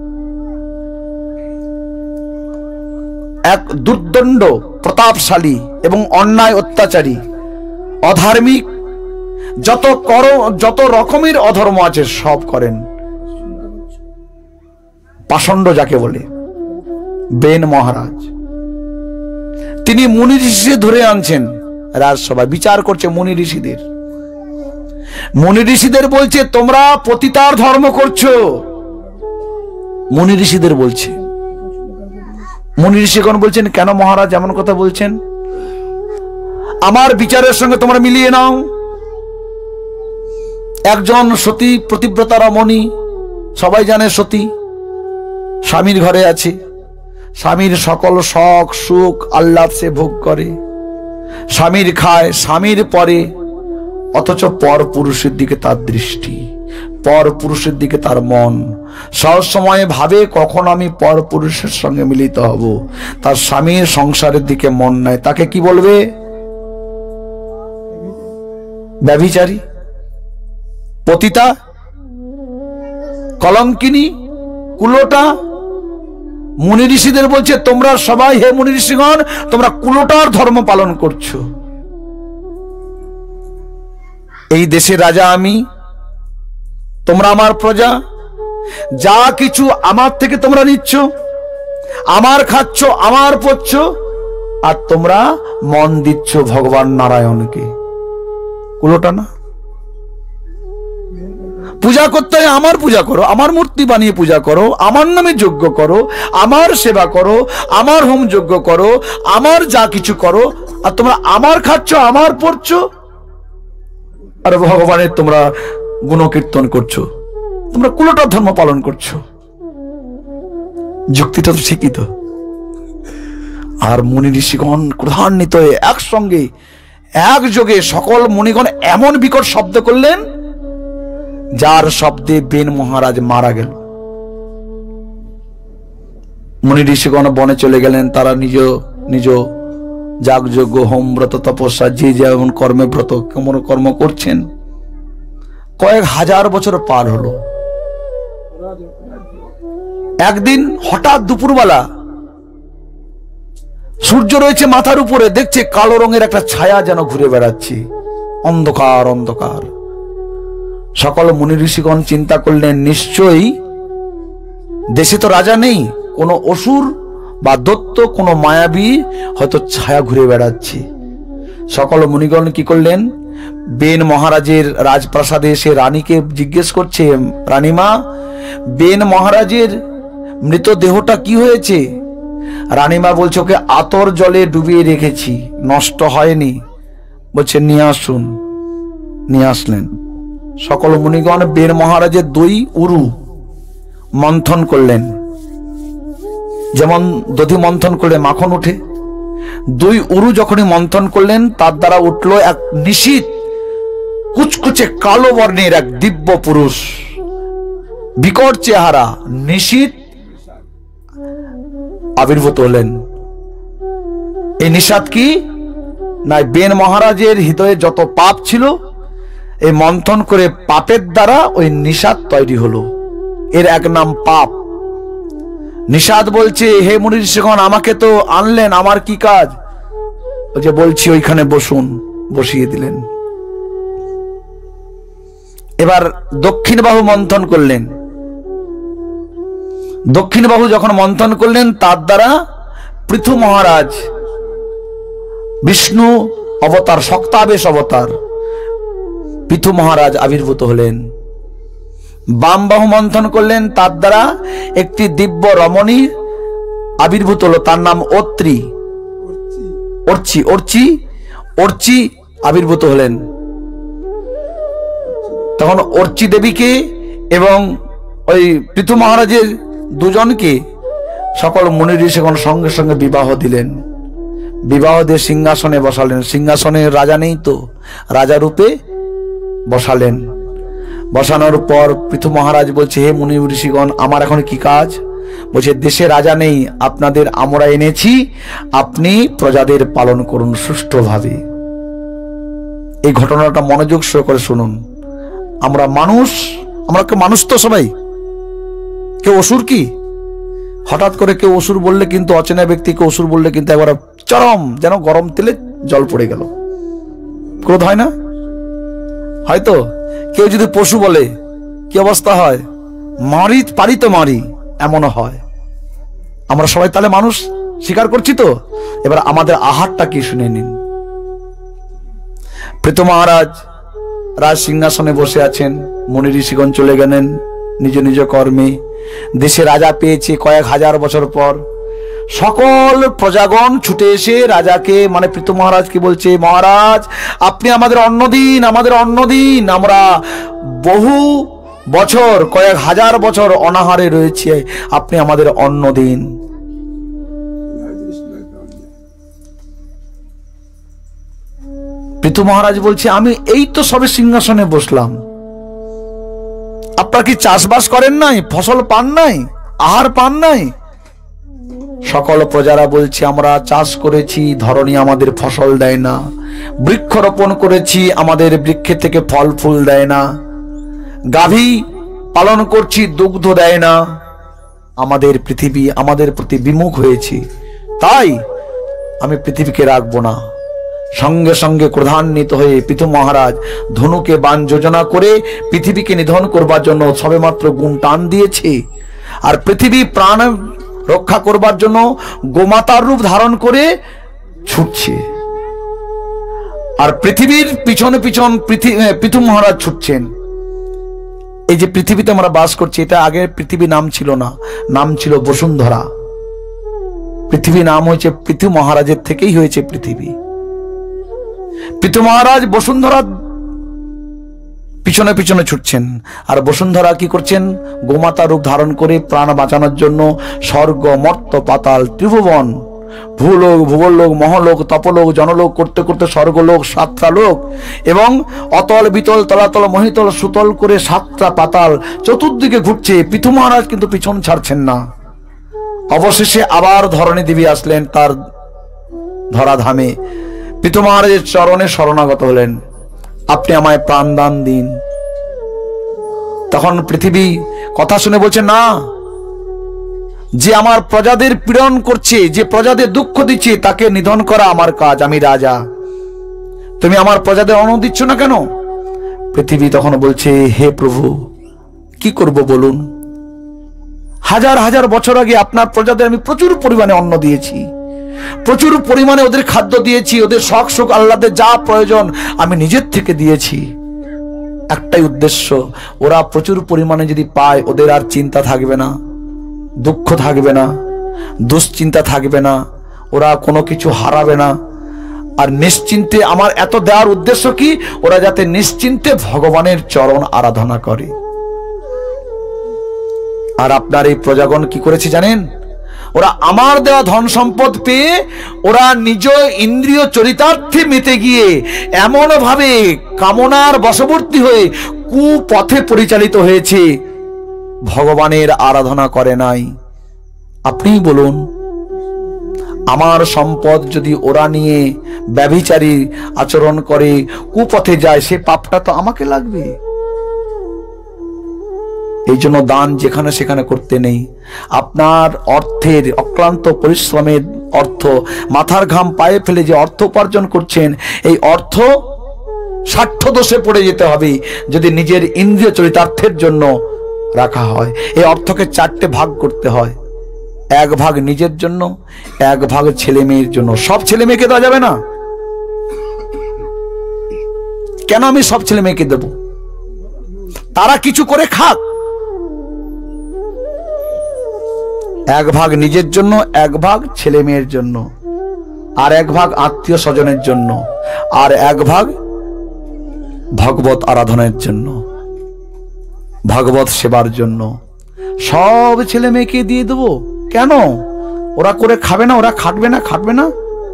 এক দুর্দণ্ড প্রতাপশালী এবং অন্যায় অত্যাচারী অধার্মিক, যত কর যত রকমের অধর্ম আছে সব করেন। পাষণ্ড যাকে বলে, বেন মহারাজ তিনি মুনি ঋষি ধরে আনছেন রাজসভায়, বিচার করছে মুনি ঋষিদের। মুনি ঋষিদের বলছে তোমরা পতিতার ধর্ম করছো। মুনি ঋষিদের বলছে, মুনি ঋষিগণ বলছেন কেন মহারাজ এমন কথা বলছেন? আমার বিচারের সঙ্গে তোমরা মিলিয়ে নাও। একজন সতী প্রতিব্রতা রমণী, সবাই জানে সতী, স্বামীর ঘরে আছে, স্বামীর সকল শখ সুখ আহ্লাদ সে ভোগ করে, স্বামীর খায়, স্বামীর পরে, অথচ পর পুরুষের দিকে তার দৃষ্টি, পর পুরুষের দিকে তার মন। সব সময় ভাবে কখন আমি পর পুরুষের সঙ্গে মিলিত হব। তার স্বামীর সংসারের দিকে মন নাই, তাকে কি বলবে? ব্যভিচারী, পতিতা। কলঙ্কিনী, কুলোটা। মুনি ঋষিদের বলছে তোমরা সবাই, হে মুনি ঋষিগণ, তোমরা কুলোটার ধর্ম পালন করছো। এই দেশের রাজা আমি, তোমরা আমার প্রজা, যা কিছু আমার থেকে তোমরা নিচ্ছ, আমার খাচ্ছ, আমার পড়ছ, আর তোমরা মন দিচ্ছ ভগবান নারায়ণকে। কুলোটা না? পূজা করতে হয় আমার পূজা করো, আমার মূর্তি বানিয়ে পূজা করো, আমার নামে যজ্ঞ করো, আমার সেবা করো, আমার হোম যজ্ঞ করো, আমার যা কিছু করো, আর তোমরা আমার খাচ্ছ, আমার পড়ছো, আর ভগবানের তোমরা গুণকীর্তন করছো। তোমরা কুলোটার ধর্ম পালন করছো। যুক্তিটা তো ঠিকই তো। আর মুনি ঋষিগণ ক্রোধান্বিত হয়ে একসঙ্গে একযোগে সকল মুনিগণ এমন বিকট শব্দ করলেন, যার শব্দে বেন মহারাজ মারা গেল। মুনি ঋষিগণ বনে চলে গেলেন। তারা নিজ নিজ যাগযজ্ঞ, হোম, ব্রত, তপস্যা, যে যেমন কর্মে ব্রত কেমন কর্ম করছেন। কয়েক হাজার বছর পার হলো। একদিন হঠাৎ দুপুরবেলা সূর্য রয়েছে মাথার উপরে, দেখছে কালো রঙের একটা ছায়া যেন ঘুরে বেড়াচ্ছে, অন্ধকার অন্ধকার। সকল মুনি ঋষিগণ চিন্তা করলেন, নিশ্চয়ই দেশে তো রাজা নেই, কোনো অসুর বা দত্ত কোনো মায়াবী হয়তো ছায়া ঘুরে বেড়াচ্ছে। সকল মুনিগণ কি করলেন, বেন মহারাজের রাজপ্রাসাদে এসে রানীকে জিজ্ঞেস করছে, রানীমা, বেন মহারাজের মৃতদেহটা কি হয়েছে? রানীমা বলছে, ওকে আতর জলে ডুবিয়ে রেখেছি, নষ্ট হয়নি। বলছে নিয়ে আসুন। নিয়ে আসলেন। সকল মুনিগণ বেন মহারাজের দুই উরু মন্থন করলেন, যেমন দধি মন্থন করলে মাখন উঠে। দুই উরু যখনই মন্থন করলেন, তার দ্বারা উঠল এক নিশীথ কুচকুচে কালো বর্ণের এক দিব্য পুরুষ, বিকট চেহারা, নিশীথ আবির্ভূত হলেন। এই নিষাদ কি না, বেন মহারাজের হৃদয়ে যত পাপ ছিল, এই মন্থন করে পাপের দ্বারা ওই নিষাদ তৈরি হলো। এর এক নাম পাপ। নিষাদ বলছে, হে মুনি ঋষিগণ, আমাকে তো আনলেন, আমার কি কাজ? যে বলছি ওইখানে বসুন। বসিয়ে দিলেন। এবার দক্ষিণ বাহু মন্থন করলেন। দক্ষিণ বাহু যখন মন্থন করলেন, তার দ্বারা পৃথু মহারাজ, বিষ্ণু অবতার, শক্তাবেশ অবতার পৃথু মহারাজ আবির্ভূত হলেন। বাম বাহু মন্থন করলেন, তার দ্বারা একটি দিব্য রমণী আবির্ভূত হলো, তার নাম অত্রি, অর্চি অর্চি অর্চি আবির্ভূত হলেন। তখন অর্চি দেবীকে এবং ওই পৃথু মহারাজের দুজনকে সকল মুনি ঋষিগণ সঙ্গে সঙ্গে বিবাহ দিলেন। বিবাহ দিয়ে সিংহাসনে বসালেন। সিংহাসনে রাজা নেই তো, রাজা রূপে বসালেন। বসানোর পর পৃথু মহারাজ বলছে, হে মুনি ঋষিগণ, আমার এখন কি কাজ? বলছে, দেশে রাজা নেই, আপনাদের আমরা এনেছি, আপনি প্রজাদের পালন করুন সুষ্ঠুভাবে। এই ঘটনাটা মনোযোগ সহকারে শুনুন। আমরা মানুষ, আমরা কেউ মানুষ তো সবাই, কেউ অসুর কি? হঠাৎ করে কেউ অসুর বললে কিন্তু, অচেনা ব্যক্তিকে অসুর বললে কিন্তু একবার চরম যেন গরম তেলে জল পড়ে গেল, ক্রোধ হয় না? হয়তো কেউ যদি পশু বলে কি অবস্থা হয়, মারি পারি তো মারি, এমনও হয়। আমরা সবাই তাহলে মানুষ স্বীকার করছি তো। এবার আমাদের আহারটা কি শুনে নিন। পৃথু মহারাজ রাজ সিংহাসনে বসে আছেন, মুনি ঋষিগণ চলে গেলেন নিজ নিজ কর্মে। দেশে রাজা পেয়েছে কয়েক হাজার বছর পর। সকল প্রজাগণ ছুটে এসে রাজাকে, মানে পৃথু মহারাজকে বলছে, মহারাজ আপনি আমাদের অন্ন দিন, আমাদের অন্ন দিন, আমরা বহু বছর, কয়েক হাজার বছর অনাহারে রয়েছে, আপনি আমাদের অন্ন দিন। পৃথু মহারাজ বলছে, আমি এই তো সবে সিংহাসনে বসলাম, আপনারা কি চাষবাস করেন নাই, ফসল পান নাই, আহার পান নাই? সকল প্রজারা বলছে, আমরা চাষ করেছি, ধরণী আমাদের ফসল দেয় না, বৃক্ষরোপণ করেছি, আমাদের বৃক্ষের থেকে ফল ফুল দেয় না, গাভী পালন করছি, দুগ্ধ দেয় না। আমাদের পৃথিবী আমাদের প্রতি বিমুখ হয়েছে, তাই আমি পৃথিবীকে রাখবো না। সঙ্গে সঙ্গে ক্রোধান্বিত হয়ে পৃথু মহারাজ ধনুকে বাণ যোজনা করে পৃথিবীকে নিধন করবার জন্য সবেমাত্র গুণ টান দিয়েছে। আর পৃথিবী প্রাণ রক্ষা করবার জন্য গোমাতার রূপ ধারণ করে ছুটছে। আর পৃথিবীর পিছনে পিছন পৃথু মহারাজ ছুটছেন। এই যে পৃথিবীতে আমরা বাস করছি, এটা আগে পৃথিবী নাম ছিল না, নাম ছিল বসুন্ধরা। পৃথিবী নাম হয়েছে পৃথু মহারাজের থেকেই হয়েছে পৃথিবী। পৃথু মহারাজ বসুন্ধরা পিছনে পিছনে ছুটছেন। আর বসুন্ধরা কি করছেন? গোমাতা রূপ ধারণ করে প্রাণ বাঁচানোর জন্য স্বর্গ, মর্ত, পাতাল, ত্রিভুবন, ভূলোক, ভূগোলোক, মহলোক, তপলোক, জনলোক করতে করতে স্বর্গলোক, সাতটা লোক এবং অতল, বিতল, তলাতল, মহিতল, সুতল করে সাতটা পাতাল চতুর্দিকে ঘুরছে। পৃথু মহারাজ কিন্তু পিছন ছাড়ছেন না। অবশেষে আবার ধরণী দেবী আসলেন তার ধরাধামে। পৃথু মহারাজের চরণে শরণাগত হলেন, আপনি আমায় প্রাণদান দিন। তখন পৃথিবী কথা শুনে বলছে, না, যে আমার প্রজাদের পীড়ন করছে, যে প্রজাদের দুঃখ দিচ্ছে, তাকে নিধন করা আমার কাজ, আমি রাজা। তুমি আমার প্রজাদের অন্ন দিচ্ছ না কেন? পৃথিবী তখন বলছে, হে প্রভু, কি করব বলুন? হাজার হাজার বছর আগে আপনার প্রজাদের আমি প্রচুর পরিমাণে অন্ন দিয়েছি, প্রচুর পরিমাণে ওদের খাদ্য দিয়েছি, ওদের শখ সুখ আহ্লাদের যা প্রয়োজন আমি নিজের থেকে দিয়েছি। একটাই উদ্দেশ্য, ওরা প্রচুর পরিমাণে যদি পায়, ওদের আর চিন্তা থাকবে না, দুঃখ থাকবে না, দুশ্চিন্তা থাকবে না, ওরা কোনো কিছু হারাবে না। আর নিশ্চিন্তে আমার এত দেওয়ার উদ্দেশ্য কি? ওরা যাতে নিশ্চিন্তে ভগবানের চরণ আরাধনা করে। আর আপনার এই প্রজাগণ কি করেছে জানেন? ওরা আমার দেওয়া ধন সম্পদ পেয়ে ওরা নিজ ইন্দ্রিয় চরিতার্থে মেতে গিয়ে এমন ভাবে কামনার বশবর্তী হয়ে কুপথে পরিচালিত হয়েছে, ভগবানের আরাধনা করে নাই। আপনি বলুন, আমার সম্পদ যদি ওরা নিয়ে ব্যভিচারী আচরণ করে, কুপথে যায়, সে পাপটা তো আমাকে লাগবে। এই জন্য দান যেখানে সেখানে করতে নেই। আপনার অর্থের, অক্লান্ত পরিশ্রমের অর্থ, মাথার ঘাম পায়ে ফেলে যে অর্থ উপার্জন করছেন, এই অর্থ স্বার্থ দোষে পড়ে যেতে হবে যদি নিজের ইন্দ্রিয় চরিতার্থের জন্য রাখা হয়। এই অর্থকে চারটে ভাগ করতে হয়, এক ভাগ নিজের জন্য, এক ভাগ ছেলে মেয়ের জন্য। সব ছেলে মেয়েকে দেওয়া যাবে না। কেন আমি সব ছেলে মেয়েকে দেব? তারা কিছু করে খাক। এক ভাগ নিজের জন্য, এক ভাগ ছেলে মেয়ের জন্য, আর এক ভাগ আত্মীয় স্বজনের জন্য, আর এক ভাগ ভগবত আরাধনার জন্য, ভগবত সেবার জন্য। সব ছেলে মেয়েকে দিয়ে দেবো কেন? ওরা করে খাবে না, ওরা খাটবে না, খাটবে না,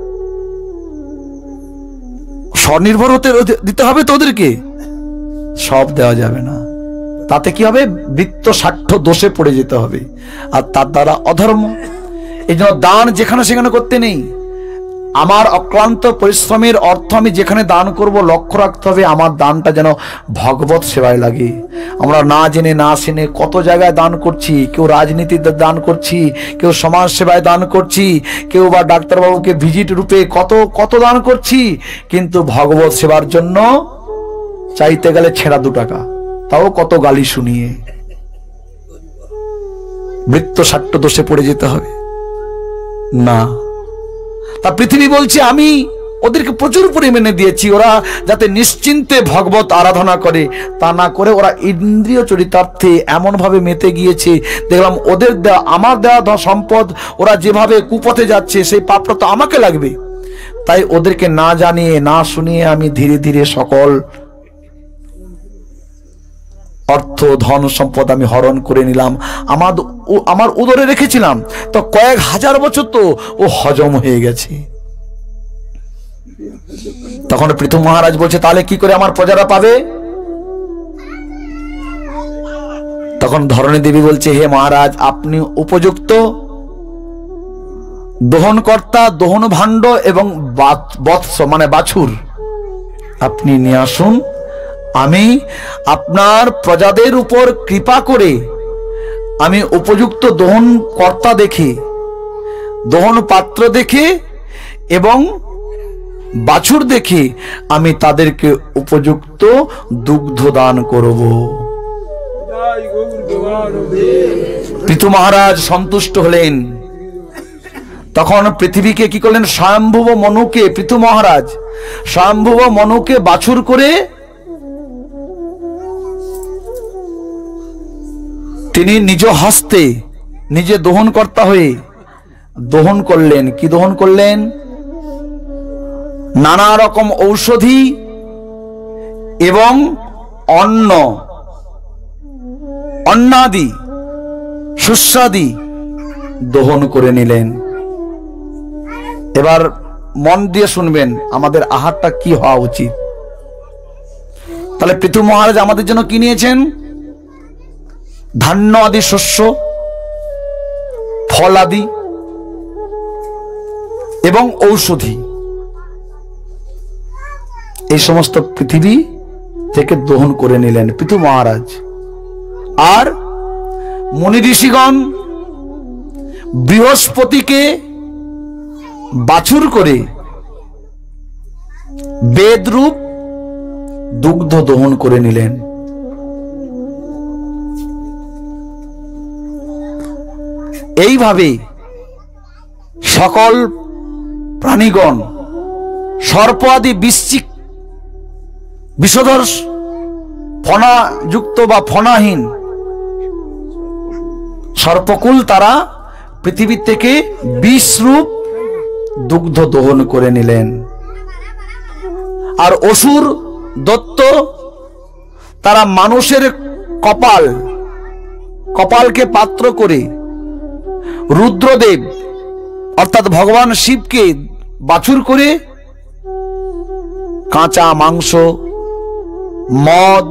স্বনির্ভর হতে দিতে হবে তো ওদেরকে। সব দেওয়া যাবে না, তাতে কি হবে? বৃত্ত স্বার্থ দোষে পড়ে যেতে হবে, আর তার দ্বারা অধর্ম। এই জন্য দান যেখানে সেখানে করতে নেই। আমার অক্লান্ত পরিশ্রমের অর্থ আমি যেখানে দান করব, লক্ষ্য রাখতে হবে আমার দানটা যেন ভগবত সেবায় লাগে। আমরা না জেনে না শুনে কত জায়গায় দান করছি। কেউ রাজনীতিতে দান করছি, কেউ সমাজ সেবায় দান করছি, কেউ বা ডাক্তারবাবুকে ভিজিট রূপে কত কত দান করছি, কিন্তু ভগবত সেবার জন্য চাইতে গেলে ছেঁড়া দু টাকা, তাও কত গালি শুনিয়ে। বৃত্ত স্বার্থ দোষে পড়ে যেতে হবে না। তা পৃথিবী বলছে, আমি ওদেরকে প্রচুর পরিমাণে দিয়েছি, ওরা যাতে নিশ্চিন্তে ভগবত আরাধনা করে। তা না করে ওরা ইন্দ্রিয় চরিতার্থে এমন ভাবে মেতে গিয়েছে, দেখলাম ওদের দেওয়া, আমার দেওয়া সম্পদ ওরা যেভাবে কুপথে যাচ্ছে, সেই পাপটা তো আমাকে লাগবে। তাই ওদেরকে না জানিয়ে না শুনিয়ে আমি ধীরে ধীরে সকল অর্থ ধন সম্পদ আমি হরণ করে নিলাম। আমার আমার উদরে রেখেছিলাম, তো কয়েক হাজার বছর তো ও হজম হয়ে গেছে। তখন পৃথু মহারাজ বলছে, তাহলে কি করে আমার প্রজারা পাবে? তখন ধরণী দেবী বলছে, হে মহারাজ, আপনি উপযুক্ত দহনকর্তা, দহন ভাণ্ড এবং বৎস মানে বাছুর আপনি নিয়ে আসুন, আমি আপনার প্রজাদের উপর কৃপা করে আমি উপযুক্ত দহন কর্তা দেখে, দহন পাত্র দেখে এবং বাছুর দেখে আমি তাদেরকে উপযুক্ত দুগ্ধ দান করব। পিতু মহারাজ সন্তুষ্ট হলেন। তখন পৃথিবীকে কি করলেন? স্বয়ম্ভুব মনুকে, পিতু মহারাজ স্বয়ম্ভুব মনুকে বাছুর করে তিনি নিজ হস্তে নিজে দহন কর্তা হয়ে দহন করলেন। কি দহন করলেন? নানা রকম ঔষধি এবং অন্ন, অন্নাদি শস্যাদি দহন করে নিলেন। এবার মন দিয়ে শুনবেন আমাদের আহারটা কি হওয়া উচিত। তাহলে পিতু মহারাজ আমাদের জন্য কি নিয়েছেন? ধান্য আদি শস্য, ফল আদি এবং ঔষধি, এই সমস্ত পৃথিবী থেকে দহন করে নিলেন পিতু মহারাজ। আর মুনি ঋষিগণ বৃহস্পতিকে বাছুর করে বেদরূপ দুগ্ধ দহন করে নিলেন। এইভাবে সকল প্রাণীগণ সর্প আদি বৃশ্চিক বিষধর ফণাযুক্ত বা ফণাহীন সর্পকুল তারা পৃথিবী থেকে বিষরূপ দুগ্ধ দহন করে নিলেন। আর অসুর দত্ত তারা মানুষের কপাল কপালকে পাত্র করে রুদ্রদেব অর্থাৎ ভগবান শিবকে বাছুর করে কাঁচা মাংস, মদ,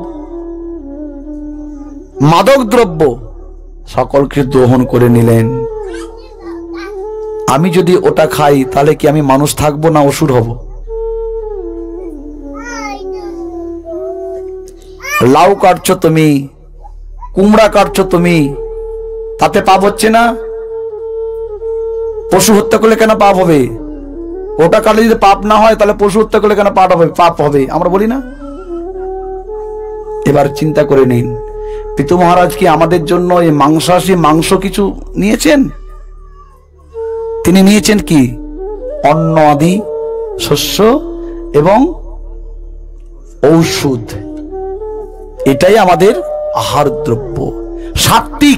মাদক দ্রব্য সকলকে দহন করে নিলেন। আমি যদি ওটা খাই তাহলে কি আমি মানুষ থাকবো না অসুর হব? লাউ কাটছো তুমি, কুমড়া কাটছো তুমি, তাতে পাপ হচ্ছে না? পশু হত্যা করলে কেন পাপ হবে? ওটা কাটলে যদি পাপ না হয় তাহলে পশু হত্যা করলে কেন পাপ হবে? পাপ হবে আমরা বলি না? এবার চিন্তা করে নিন, পিতু মহারাজ কি আমাদের জন্য এই মাংসাশী মাংস কিছু নিয়েছেন? তিনি নিয়েছেন কি? অন্ন আদি শস্য এবং ঔষধ। এটাই আমাদের আহার দ্রব্য। সাত্বিক,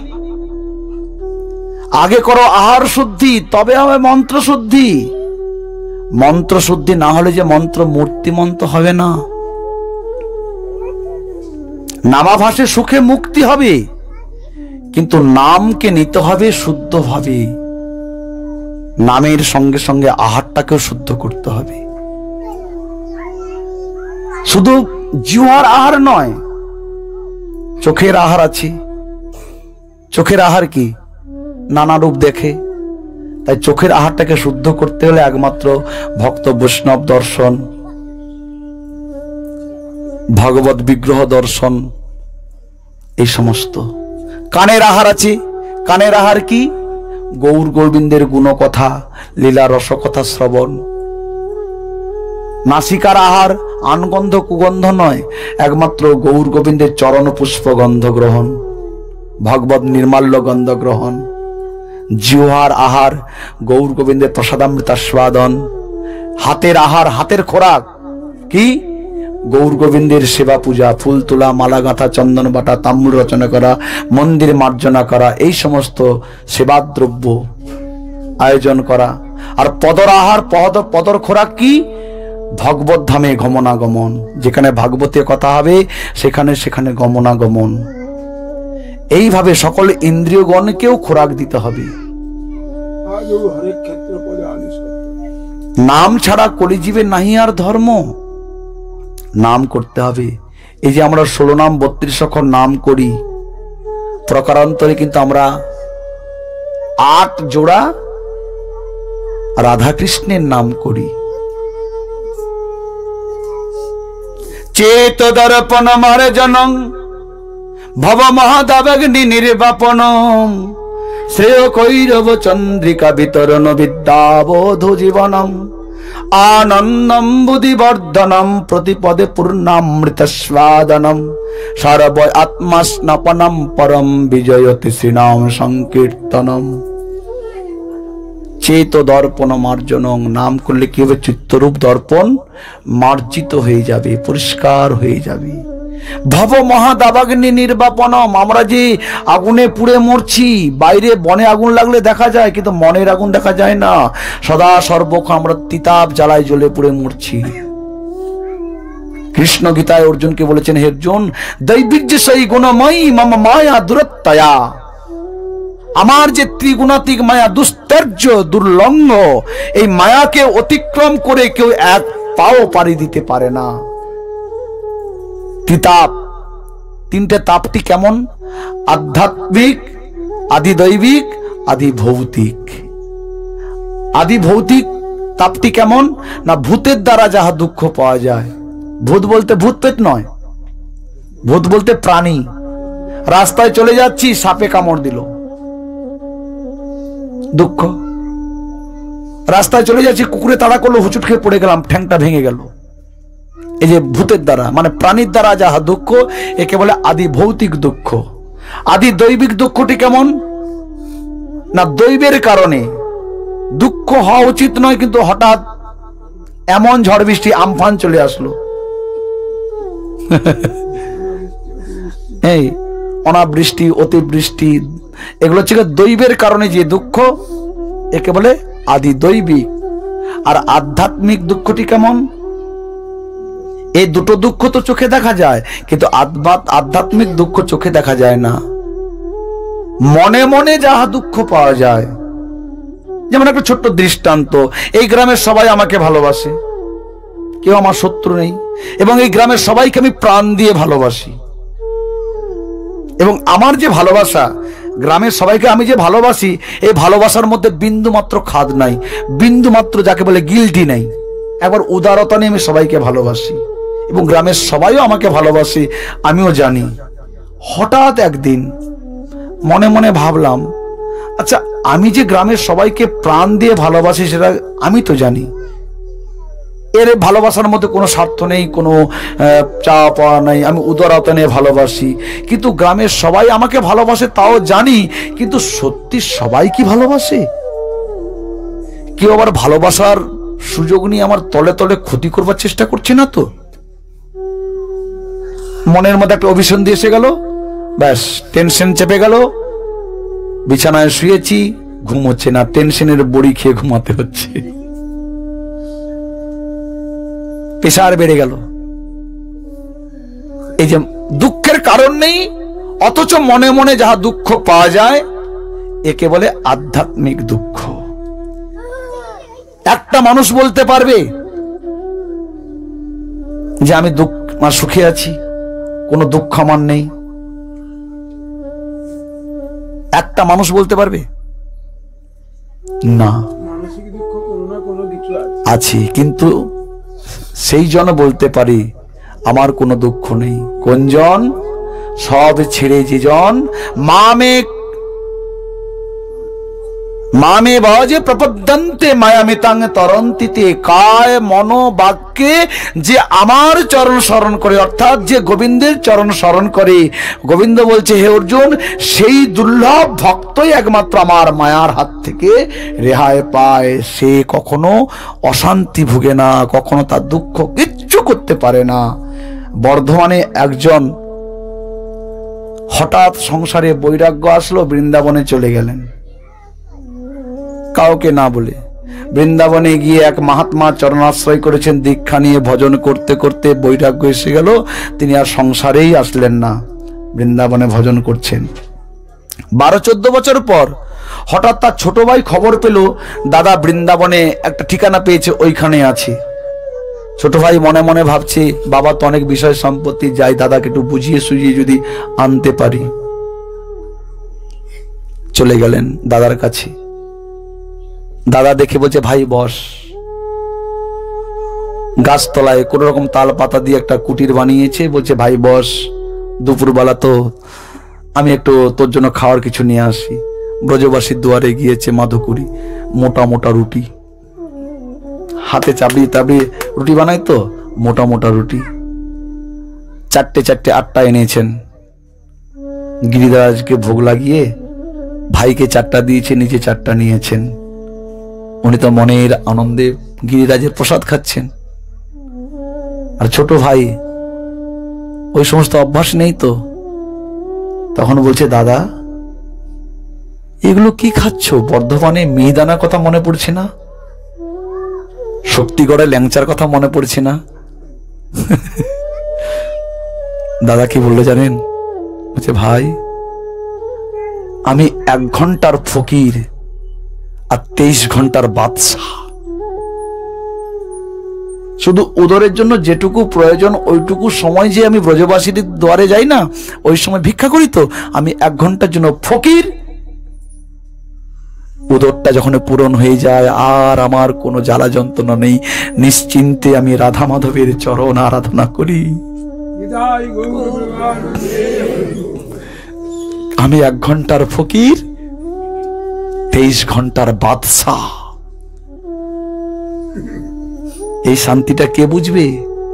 আগে করো আহার শুদ্ধি, তবে হবে মন্ত্র শুদ্ধি। মন্ত্র শুদ্ধি না হলে যে মন্ত্র মূর্তিমন্ত হবে না। নামাভাসে সুখে মুক্তি হবে, কিন্তু নামকে নিতে হবে শুদ্ধভাবে। নামের সঙ্গে সঙ্গে আহারটাকেও শুদ্ধ করতে হবে। শুধু জিহ্বার আহার নয়, চোখের আহার আছে। চোখের আহার কি? নানা রূপ দেখে। তাই চোখের আহারটাকে শুদ্ধ করতে হলে একমাত্র ভক্ত বৈষ্ণব দর্শন, ভগবত বিগ্রহ দর্শন, এই সমস্ত। কানের আহার আছে। কানের আহার কি? গৌর গোবিন্দের গুণকথা, লীলা রসকথা শ্রবণ। নাসিকার আহার আনগন্ধ কুগন্ধ নয়, একমাত্র গৌর গোবিন্দের চরণ পুষ্প গন্ধ গ্রহণ, ভগবত নির্মাল্য গন্ধ গ্রহণ। জিহ্বার আহার গৌর গোবিন্দের প্রসাদামৃতাস্বাদন। হাতের আহার, হাতের খোরাক কি? গৌর গোবিন্দের সেবা পূজা, ফুল তোলা, মালা গাঁথা, চন্দন বাটা, তাম্র রচনা করা, মন্দির মার্জনা করা, এই সমস্ত সেবাদ্রব্য আয়োজন করা। আর পদর আহার, পদ পদর খোরাক কি? ভগবত ধামে গমনাগমন। যেখানে ভাগবতের কথা হবে সেখানে সেখানে গমনাগমন। এইভাবে সকল ইন্দ্রিয়গণকেও খোরাক দিতে হবে। নাম ছাড়া কলিজীবে নাহি আর ধর্ম। নাম করতে হবে। এই যে আমরা ষোলো নাম বত্রিশ অক্ষর নাম করি, প্রকারান্তরে কিন্তু আমরা আট জোড়া রাধা কৃষ্ণের নাম করি। চেত দর্পণ মার্জনং ভব মহাদাবাগ্নি নির্বাপনম শ্রেয় কৈরব চন্দ্রিকা বিতরণ বিদ্যাবোধ জীবনম আনন্দম বুদ্ধিবর্ধনম প্রতিপদে পূর্ণামৃত স্বাদনম সর্ব আত্মস্নপনম পরম বিজয়তি শ্রীনাম সংকীর্তনম। চেত দর্পণ মার্জনং, নাম করলে কি হবে? চিত্তরূপ দর্পণ মার্জিত হয়ে যাবে, পরিষ্কার হয়ে যাবে। ভব মহাদাবাগ্নি নির্বাপনম, আমরা যে আগুনে পুড়ে মরছি, বাইরে বনে আগুন লাগলে দেখা যায়, কিন্তু মনের আগুন দেখা যায় না। সদা সর্বক্ষণ আমরা তিতাব জ্বালায় জ্বলে পুড়ে মরছি। কৃষ্ণ গীতায় অর্জুনকে বলেছেন, হে অর্জুন, দৈবীর্য সেই গুণময়ী মম মায়া দুরত্তয়া, আমার যে ত্রিগুণাত্মিক মায়া দুস্তর্য দুর্লঙ্ঘ, এই মায়াকে অতিক্রম করে কেউ এক পাও পাড়ি দিতে পারে না। তিতাপ, তিনটে তাপটি কেমন? আধ্যাত্মিক, আদি দৈবিক, আদি ভৌতিক। আদি ভৌতিক তাপটি কেমন না? ভূতের দ্বারা যাহা দুঃখ পাওয়া যায়। ভূত বলতে ভূত পেট নয়, ভূত বলতে প্রাণী। রাস্তায় চলে যাচ্ছি, সাপে কামড় দিল, দুঃখ। রাস্তায় চলে যাচ্ছি, কুকুরে তাড়া করলো, হুচুট খেয়ে পড়ে গেলাম, ঠ্যাংটা ভেঙে গেল। এই যে ভূতের দ্বারা মানে প্রাণীর দ্বারা যাহা দুঃখ, একে বলে আদি ভৌতিক দুঃখ। আদি দৈবিক দুঃখটি কেমন না? দৈবের কারণে দুঃখ হওয়া উচিত নয়, কিন্তু হঠাৎ এমন ঝড় বৃষ্টি আমফান চলে আসলো, এই অনাবৃষ্টি, অতিবৃষ্টি, এগুলো হচ্ছে দৈবের কারণে যে দুঃখ, একে বলে আদি দৈবিক। আর আধ্যাত্মিক দুঃখটি কেমন? এই দুটো দুঃখ তো চোখে দেখা যায়, কিন্তু আধ্যাত্মিক দুঃখ চোখে দেখা যায় না, মনে মনে যাহা দুঃখ পাওয়া যায়। যেমন একটা ছোট্ট দৃষ্টান্ত, এই গ্রামের সবাই আমাকে ভালোবাসে, কেউ আমার শত্রু নেই, এবং এই গ্রামের সবাইকে আমি প্রাণ দিয়ে ভালোবাসি। এবং আমার যে ভালোবাসা, গ্রামের সবাইকে আমি যে ভালোবাসি, এই ভালোবাসার মধ্যে বিন্দু মাত্র খাদ নাই, বিন্দু মাত্র যাকে বলে গিল্টি নাই। একবার উদারতা নিয়ে আমি সবাইকে ভালোবাসি, এবং গ্রামের সবাইও আমাকে ভালোবাসে, আমিও জানি। হঠাৎ একদিন মনে মনে ভাবলাম, আচ্ছা আমি যে গ্রামের সবাইকে প্রাণ দিয়ে ভালোবাসি, সেটা আমি তো জানি, এর ভালোবাসার মধ্যে কোনো স্বার্থ নেই, কোনো চাওয়া পাওয়া নাই, আমি উদারতা নিয়ে ভালোবাসি। কিন্তু গ্রামের সবাই আমাকে ভালোবাসে তাও জানি, কিন্তু সত্যি সবাই কি ভালোবাসে? কেউ আবার ভালোবাসার সুযোগ নিয়ে আমার তলে তলে ক্ষতি করবার চেষ্টা করছে না তো? মনের মধ্যে একটা অভিসন্ধি এসে গেল, ব্যাস টেনশন চেপে গেল, বিছানায় শুয়েছি, ঘুম হচ্ছে না, টেনশনের বড়ি খেয়ে ঘুমাতে হচ্ছে, প্রেসার বেড়ে গেল। এই যে দুঃখের কারণ নেই, অথচ মনে মনে যাহা দুঃখ পাওয়া যায়, একে বলে আধ্যাত্মিক দুঃখ। একটা মানুষ বলতে পারবে যে আমি দুঃখ আমার সুখে আছি, কোনো দুঃখ আমার নেই? একটা মানুষ বলতে পারবে না? আছে, কিন্তু সেই জন বলতে পারি আমার কোনো দুঃখ নেই। কোনজন? সব ছেড়ে যে জন মামে মামে বাজে প্রপদ্যন্তে মায়ামিতাং তরন্তিতে, কায় মন বাক্যে যে আমার চরণ স্মরণ করে, অর্থাৎ যে গোবিন্দের চরণ স্মরণ করে। গোবিন্দ বলছে, হে অর্জুন, সেই দুর্লভ ভক্তই একমাত্র আমার মায়ার হাত থেকে রেহাই পায়। সে কখনো অশান্তি ভুগে না, কখনো তার দুঃখ কিচ্ছু করতে পারে না। বর্ধমানে একজন হঠাৎ সংসারে বৈরাগ্য আসলো, বৃন্দাবনে চলে গেলেন কাউকে না বলে। বৃন্দাবনে গিয়ে এক মহাত্মা চরণাশ্রয় করেছেন, দীক্ষা নিয়ে ভজন করতে করতে বৈরাগ্য এসে গেল, তিনি আর সংসারেই আসলেন না, বৃন্দাবনে ভজন করছেন। বারো চোদ্দ বছর পর হঠাৎ তার ছোট ভাই খবর পেল, দাদা বৃন্দাবনে একটা ঠিকানা পেয়েছে, ওইখানে আছে। ছোট ভাই মনে মনে ভাবছে, বাবা তো অনেক বিষয় সম্পত্তি, যাই দাদাকে একটু বুঝিয়ে সুঝিয়ে যদি আনতে পারি। চলে গেলেন দাদার কাছে। দাদা দেখে বলছে, ভাই বস। গাছতলায় কোন রকম তাল পাতা দিয়ে একটা কুটির বানিয়েছে, বলছে ভাই বস, দুপুরবেলা তো আমি একটু তোর জন্য খাওয়ার কিছু নিয়ে আসি। ব্রজবাসীর দুয়ারে গিয়েছে মাধুকুরি, মোটা মোটা রুটি হাতে চাবড়িয়ে চাবড়িয়ে রুটি বানায় তো, মোটা মোটা রুটি চারটে চারটে আটটা এনেছেন। গিরিরাজকে ভোগ লাগিয়ে ভাইকে চারটা দিয়েছে, নিজে চারটা নিয়েছেন। উনি তো মনের আনন্দে গিরিরাজের প্রসাদ খাচ্ছেন। আর ছোট ভাই ওই সমস্ত অভ্যাস নেই তো, তখন বলছে দাদা এগুলো কি খাচ্ছ? বর্ধমানে মিহিদানার কথা মনে পড়ছে না? শক্তিগড়ে ল্যাংচার কথা মনে পড়ছে না? দাদা কি বললো জানেন? বলছে ভাই আমি এক ঘন্টার ফকির আর তেইশ ঘন্টার বাদশাহ। শুধু উদরের জন্য যেটুকু প্রয়োজন ওইটুকু সময় যে আমি ব্রজবাসীর দ্বারে যাই না, ওই সময় ভিক্ষা করি তো, আমি এক ঘন্টার জন্য ফকির। উদরটা যখন পূরণ হয়ে যায় আর আমার কোনো জ্বালা যন্ত্রণা নেই, নিশ্চিন্তে আমি রাধা মাধবের চরণ আরাধনা করি। আমি এক ঘন্টার ফকির, তেইশ ঘন্টার বাদশাহ। এই শান্তিটা কে বুঝবে?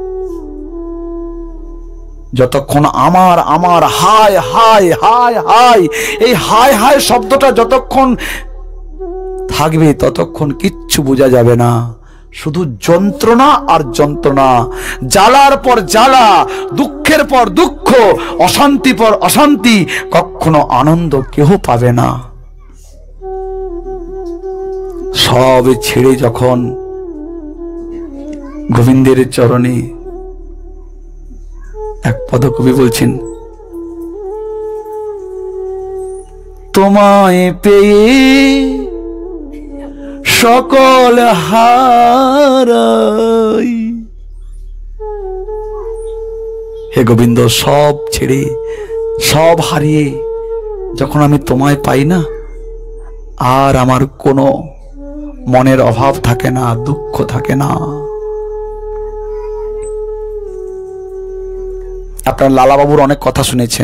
যতক্ষণ আমার আমার হায় হায় হায় হায়, এই হায় হায় শব্দটা যতক্ষণ থাকবে ততক্ষণ কিচ্ছু বোঝা যাবে না। শুধু যন্ত্রণা আর যন্ত্রণা, জ্বালার পর জ্বালা, দুঃখের পর দুঃখ, অশান্তি পর অশান্তি, কখনো আনন্দ কেহ পাবে না। সব ছেড়ে যখন গোবিন্দের চরণে, এক পদকবি বলছেন তোমায় পেয়ে সকল হারাই। হে গোবিন্দ, সব ছেড়ে সব হারিয়ে যখন আমি তোমায় পাই না, আর আমার কোনো মনের অভাব থাকে না, দুঃখ থাকে না। আপনার লালাবাবুর অনেক কথা শুনেছেন।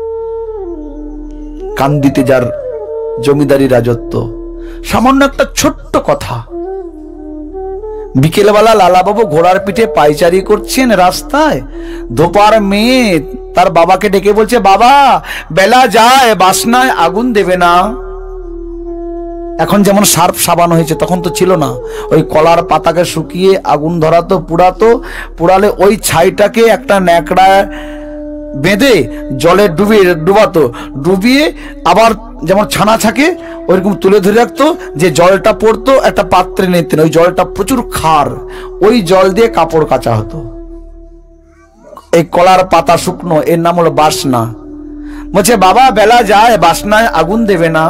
কান্দিতে যার জমিদারি রাজত্ব, সামান্য একটা ছোট্ট কথা। বিকেলবেলা লালাবাবু ঘোড়ার পিঠে পায়চারি করছেন রাস্তায়, দোপার মেয়ে তার বাবাকে ডেকে বলছে, বাবা বেলা যায়, বাসনায় আগুন দেবে না। এখন যেমন সার্ফ সাবান হয়েছে, তখন তো ছিল না। ওই কলার পাতাকে শুকিয়ে আগুন ধরাতো, পুড়াতো, পুড়ালে ওই ছাইটাকে একটা ন্যাকড়ায় বেঁধে জলে ডুবিয়ে ডুবাতো, ডুবিয়ে আবার যেমন ছানা থাকে ওইরকম তুলে ধরে রাখতো, যে জলটা পড়তো একটা পাত্রে নিতেন, ওই জলটা প্রচুর খার, ওই জল দিয়ে কাপড় কাচা হতো। এই কলার পাতা শুকনো, এর নাম হলো বাসনা। বলছে বাবা বেলা যায়, বাসনায় আগুন দেবে না।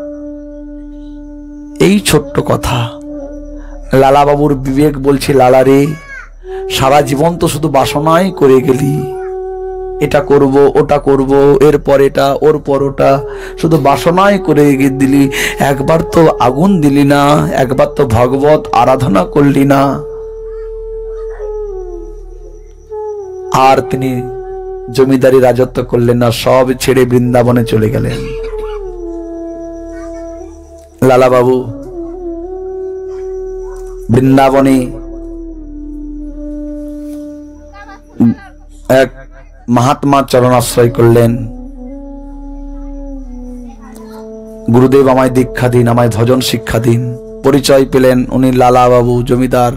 এই ছোট্ট কথা লালাবাবুর বিবেক বলছে, লালা রে, সারা জীবন তো শুধু বাসনাই করে গেলি, এটা করব ওটা করব, এরপর এটা ওর পর ওটা, শুধু বাসনাই করে দিলি, একবার তো আগুন দিলি না, একবার তো ভগবত আরাধনা করলি না। আর তিনি জমিদারি রাজত্ব করলেন না, সব ছেড়ে বৃন্দাবনে চলে গেলেন। লালাবাবু বৃন্দাবনে এক মহাত্মার চরণ আশ্রয় করলেন। গুরুদেব আমায় দীক্ষা দিন, আমায় ভজন শিক্ষা দিন। পরিচয় পেলেন উনি লালাবাবু জমিদার।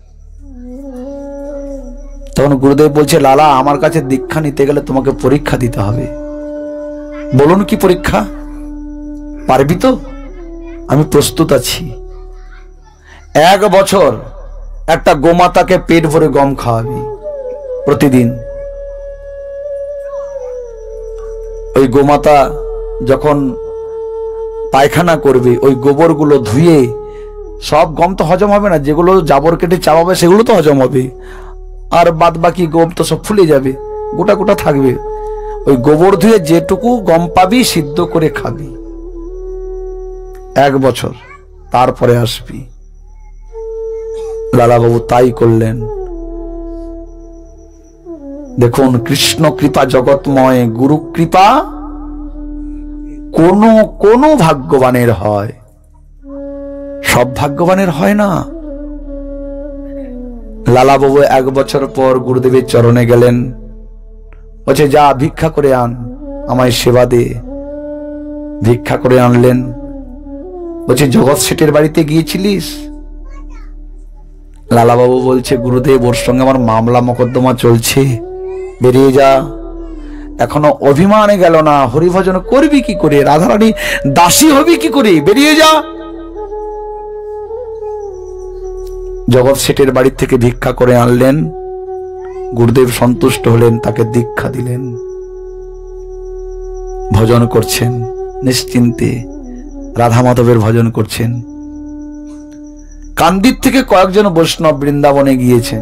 তখন গুরুদেব বলছে, লালা আমার কাছে দীক্ষা নিতে গেলে তোমাকে পরীক্ষা দিতে হবে। বলুন কি পরীক্ষা? পারবি তো? আমি প্রস্তুত আছি। এক বছর একটা গোমাতাকে পেট ভরে গম খাওয়াবি প্রতিদিন। ওই গোমাতা যখন পায়খানা করবে, ওই গোবরগুলো ধুয়ে, সব গম তো হজম হবে না, যেগুলো জাবর কেটে চাবাবে সেগুলো তো হজম হবে, আর বাদ বাকি গম তো সব ফুলে যাবে, গোটা গোটা থাকবে। ওই গোবর ধুয়ে যেটুকু গম পাবি সিদ্ধ করে খাবি এক বছর, তারপরে আসবি। লালাবাবু তাই করলেন। দেখুন, কৃষ্ণ কৃপা জগৎময়, গুরু কৃপা কোন কোন ভাগ্যবানের হয়, সব ভাগ্যবানের হয় না। লালা বাবু এক বছর পর গুরুদেবের চরণে গেলেন, বলছে যা ভিক্ষা করে আন, আমায় সেবা দে। ভিক্ষা করে আনলেন। বলছে জগৎ শেঠের বাড়িতে গিয়েছিলিস? লালাবাবু বলছে গুরুদেব, ওর সঙ্গে আমার মামলা মোকদ্দমা চলছে, বেরিয়ে যা। এখনো অভিমানে গেল না, হরিভজন করবি কি করে, রাধারানী দাসী হবি কি করে, বেরিয়ে যা। জগৎ শেঠের বাড়ি থেকে ভিক্ষা করে আনলেন। গুরুদেব সন্তুষ্ট হলেন, তাকে দীক্ষা দিলেন। ভজন করছেন নিশ্চিন্তে, রাধা মাধবের ভজন করছেন। কান্দির থেকে কয়েকজন বৈষ্ণব বৃন্দাবনে গিয়েছেন।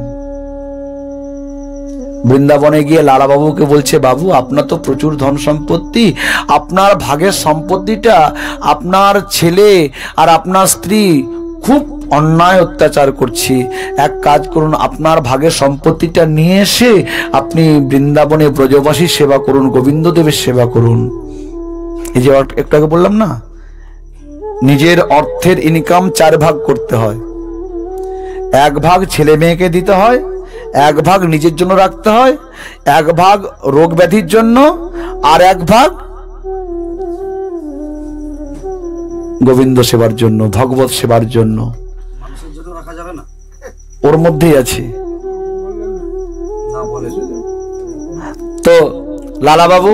বৃন্দাবনে গিয়ে লালাবাবুকে বলছে, বাবু আপনার তো প্রচুর ধন সম্পত্তি, আপনার ভাগের সম্পত্তিটা আপনার ছেলে আর আপনার স্ত্রী খুব অন্যায় অত্যাচার করছে, এক কাজ করুন, আপনার ভাগের সম্পত্তিটা নিয়ে এসে আপনি বৃন্দাবনে ব্রজবাসী সেবা করুন, গোবিন্দ দেবের সেবা করুন। এই যে একটু আগে বললাম না, নিজের অর্থের ইনকাম চার ভাগ করতে হয়, এক ভাগ ছেলে মেয়েকে দিতে হয়, এক ভাগ নিজের জন্য রাখতে হয়, এক ভাগ রোগ ব্যাধির জন্য, আর এক ভাগ গোবিন্দ সেবার জন্য, ভগবত সেবার জন্য। ওর মধ্যেই আছে। তো লালা বাবু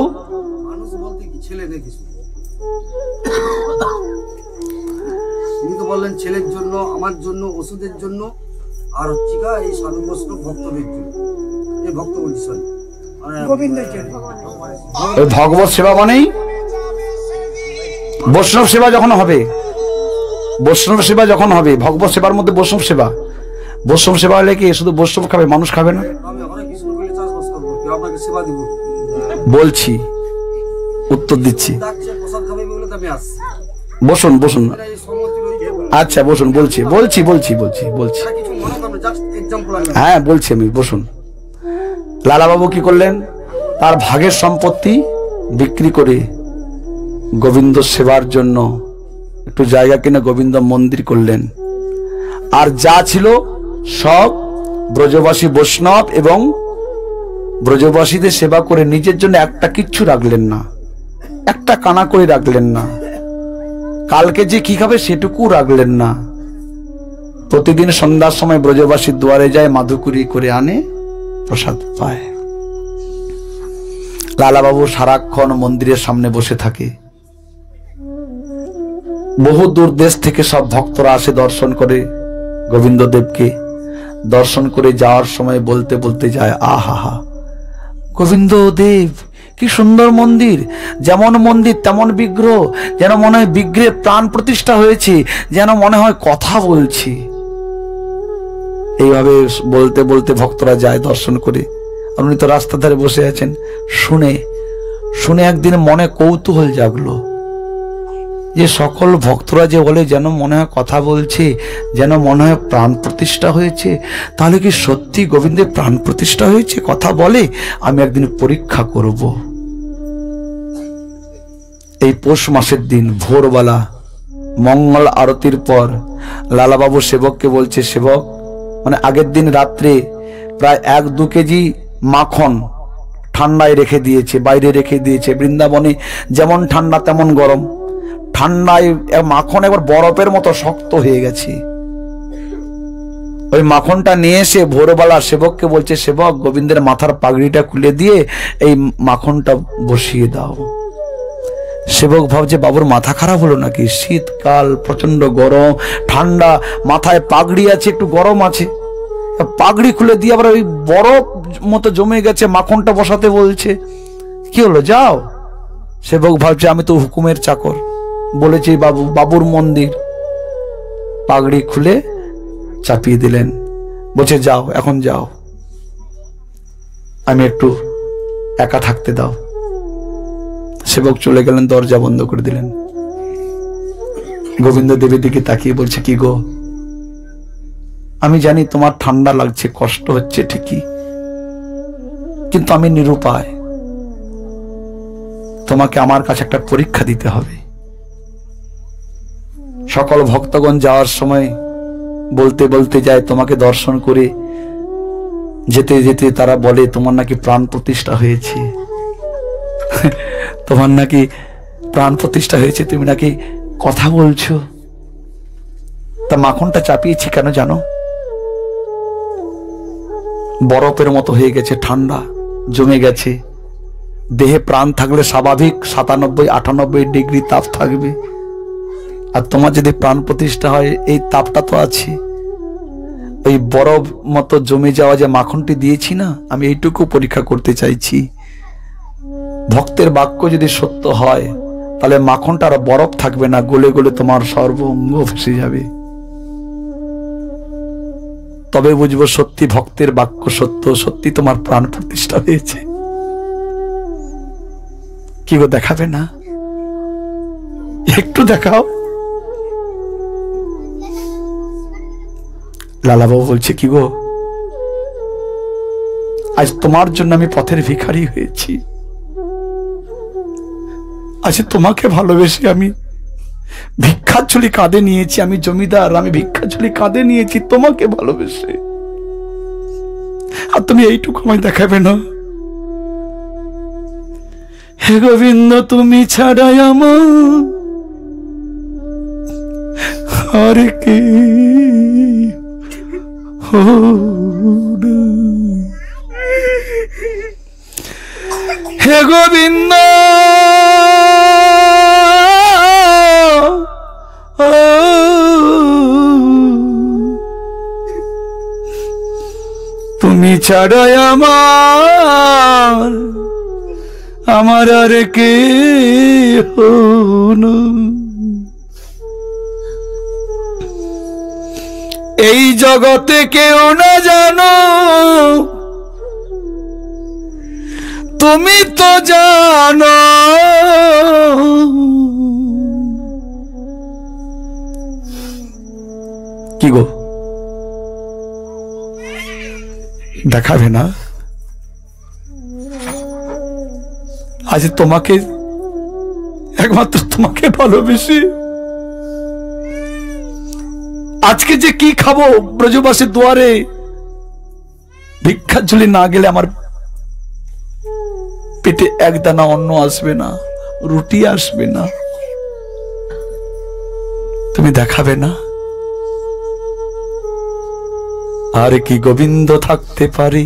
বললেন ছেলের জন্য, আমার জন্য, ওষুধের জন্য, আর হচ্ছে এই সাধু বৈষ্ণব ভক্তদের জন্য, এই ভক্ত বলছি সরি গোবিন্দের জন্য। ভগবত সেবা মানেই বৈষ্ণব সেবা যখন হবে, বৈষ্ণব সেবা যখন হবে, ভগবত সেবার মধ্যে বৈষ্ণব সেবা। বৈষ্ণব সেবা হলে কি শুধু বৈষ্ণব খাবে, মানুষ খাবে না? আমি হরে কৃষ্ণ বলে চাষবাস করবো, কেউ আপনাকে সেবা দিব, বলছি, উত্তর দিচ্ছি। প্রসাদ খাবে বলে আমি আসছি। বসুন বসুন, আচ্ছা বসুন, বলছি বলছি বলছি বলছি বলছি হ্যাঁ বলছি আমি, বসুন। লালাবাবু কি করলেন? তার ভাগের সম্পত্তি বিক্রি করে গোবিন্দ সেবার জন্য একটু জায়গা কিনে গোবিন্দ মন্দির করলেন। আর যা ছিল সব ব্রজবাসী বৈষ্ণব এবং ব্রজবাসীদের সেবা করে নিজের জন্য একটা কিচ্ছু রাখলেন না, একটা কানা করে রাখলেন না, কালকে যে কি খাবে সেটুকু রাখলেন না। প্রতিদিন সন্ধ্যার সময় ব্রজবাসীর দুয়ারে যায়, মাধুকুরি করে আনে, প্রসাদ পায়। লালাবাবু সারাক্ষণ মন্দিরের সামনে বসে থাকে। বহু দূর দেশ থেকে সব ভক্তরা আসে দর্শন করে গোবিন্দ দেবকে। দর্শন করে যাওয়ার সময় বলতে বলতে যায়, আহা হা, গোবিন্দ দেব কি সুন্দর মন্দির, যেমন মন্দির তেমন বিগ্রহ, যেন মনে হয় বিগ্রহে প্রাণ প্রতিষ্ঠা হয়েছে, যেন মনে হয় কথা বলছি। এইভাবে বলতে বলতে ভক্তরা যায় দর্শন করে। আপনি তো রাস্তা ধারে বসে আছেন, শুনে শুনে একদিন মনে কৌতূহল জাগলো যে সকল ভক্তরা যে বলে যেন মনে হয় কথা বলছে, যেন মনে হয় প্রাণ প্রতিষ্ঠা হয়েছে, তাহলে কি সত্যি গোবিন্দের প্রাণ প্রতিষ্ঠা হয়েছে, কথা বলে? আমি একদিন পরীক্ষা করব। এই পৌষ মাসের দিন ভোরবেলা মঙ্গল আরতির পর লালাবাবু সেবককে বলছে, সেবক, মানে আগের দিন রাত্রে প্রায় এক দু কেজি মাখন ঠান্ডায় রেখে দিয়েছে, বাইরে রেখে দিয়েছে। বৃন্দাবনে যেমন ঠান্ডা তেমন গরম, ঠান্ডায় মাখন একবার বরফের মতো শক্ত হয়ে গেছে। ওই মাখনটা নিয়ে এসে ভোরবেলা সেবককে বলছে, সেবক, গোবিন্দের মাথার পাগড়িটা খুলে দিয়ে এই মাখনটা বসিয়ে দাও। সেবক ভাবছে বাবুর মাথা খারাপ হলো নাকি, শীতকাল, প্রচন্ড গরম, ঠান্ডা, মাথায় পাগড়ি আছে, একটু গরম আছে, পাগড়ি খুলে দিয়ে আবার ওই বরফ মতো জমে গেছে, মাখনটা বসাতে বলছে। কি হলো, যাও। সেবক ভাবছে আমি তো হুকুমের চাকর, বলেছি বাবু, বাবুর মন্দির। পাগড়ি খুলে চাপিয়ে দিলেন, বলছে যাও, এখন যাও, আমি একটু একা থাকতে দাও। সেবক চলে গেলেন, দরজা বন্ধ করে দিলেন। গোবিন্দ দেবের দিকে তাকিয়ে বলছে, কি গো, আমি জানি তোমার ঠান্ডা লাগছে, কষ্ট হচ্ছে ঠিকই, কিন্তু আমি নিরুপায়। তোমাকে আমার কাছে একটা পরীক্ষা দিতে হবে। সকল ভক্তগণ যাওয়ার সময় বলতে বলতে যায়, তোমাকে দর্শন করে যেতে যেতে তারা বলে তোমার নাকি প্রাণ প্রতিষ্ঠা হয়েছে, তোমার নাকি প্রাণ প্রতিষ্ঠা হয়েছে, তুমি নাকি কথা বলছো। তা মাখনটা চাপিয়েছি কেন জানো? বরফের মতো হয়ে গেছে, ঠান্ডা জমে গেছে। দেহে প্রাণ থাকলে স্বাভাবিক সাতানব্বই আটানব্বই ডিগ্রি তাপ থাকবে, আর তোমার যদি প্রাণ প্রতিষ্ঠা হয় এই তাপটা তো আছে। ওই বরফ মতো জমে যাওয়া যে মাখনটি দিয়েছি না, আমি এইটুকু পরীক্ষা করতে চাইছি। ভক্তের বাক্য যদি সত্য হয় তাহলে মাখনটা আর বরফ থাকবে না, গলে গলে তোমার সর্বঙ্গ ভেসে যাবে। তবে বুঝবো সত্যি ভক্তের বাক্য সত্য, সত্যি তোমার প্রাণ প্রতিষ্ঠা হয়েছে। কি গো, দেখাবে না? একটু দেখাও। লালাবাবু বলছে, কি গো, আজ তোমার জন্য আমি পথের ভিখারি হয়েছি। আজ তোমাকে ভালোবেসে আমি ভিক্ষার ঝুলি কাঁধে নিয়েছি। আমি জমিদার, আমি ভিক্ষার ঝুলি কাঁধে নিয়েছি তোমাকে ভালোবেসে, আর তুমি এইটুকু আমায় দেখাবে না? হে গোবিন্দ, তুমি ছাড়াই আমার আর কে হে গোবিন্দ, তুমি ছাড়াই আমার আমার আর কে হন। এই জগতে কেউ না জানো, তুমি তো জানো। কি গো, দেখাবে না? আজ তোমাকে, একমাত্র তোমাকে ভালোবেসে আজকে যে কি খাবো ব্রজবাসীর দুয়ারে, ভিক্ষার ঝুলি না গেলে আমার পেটে এক দানা অন্ন আসবে না, রুটি আসবে না। তুমি দেখাবে না? আর কি গোবিন্দ থাকতে পারে?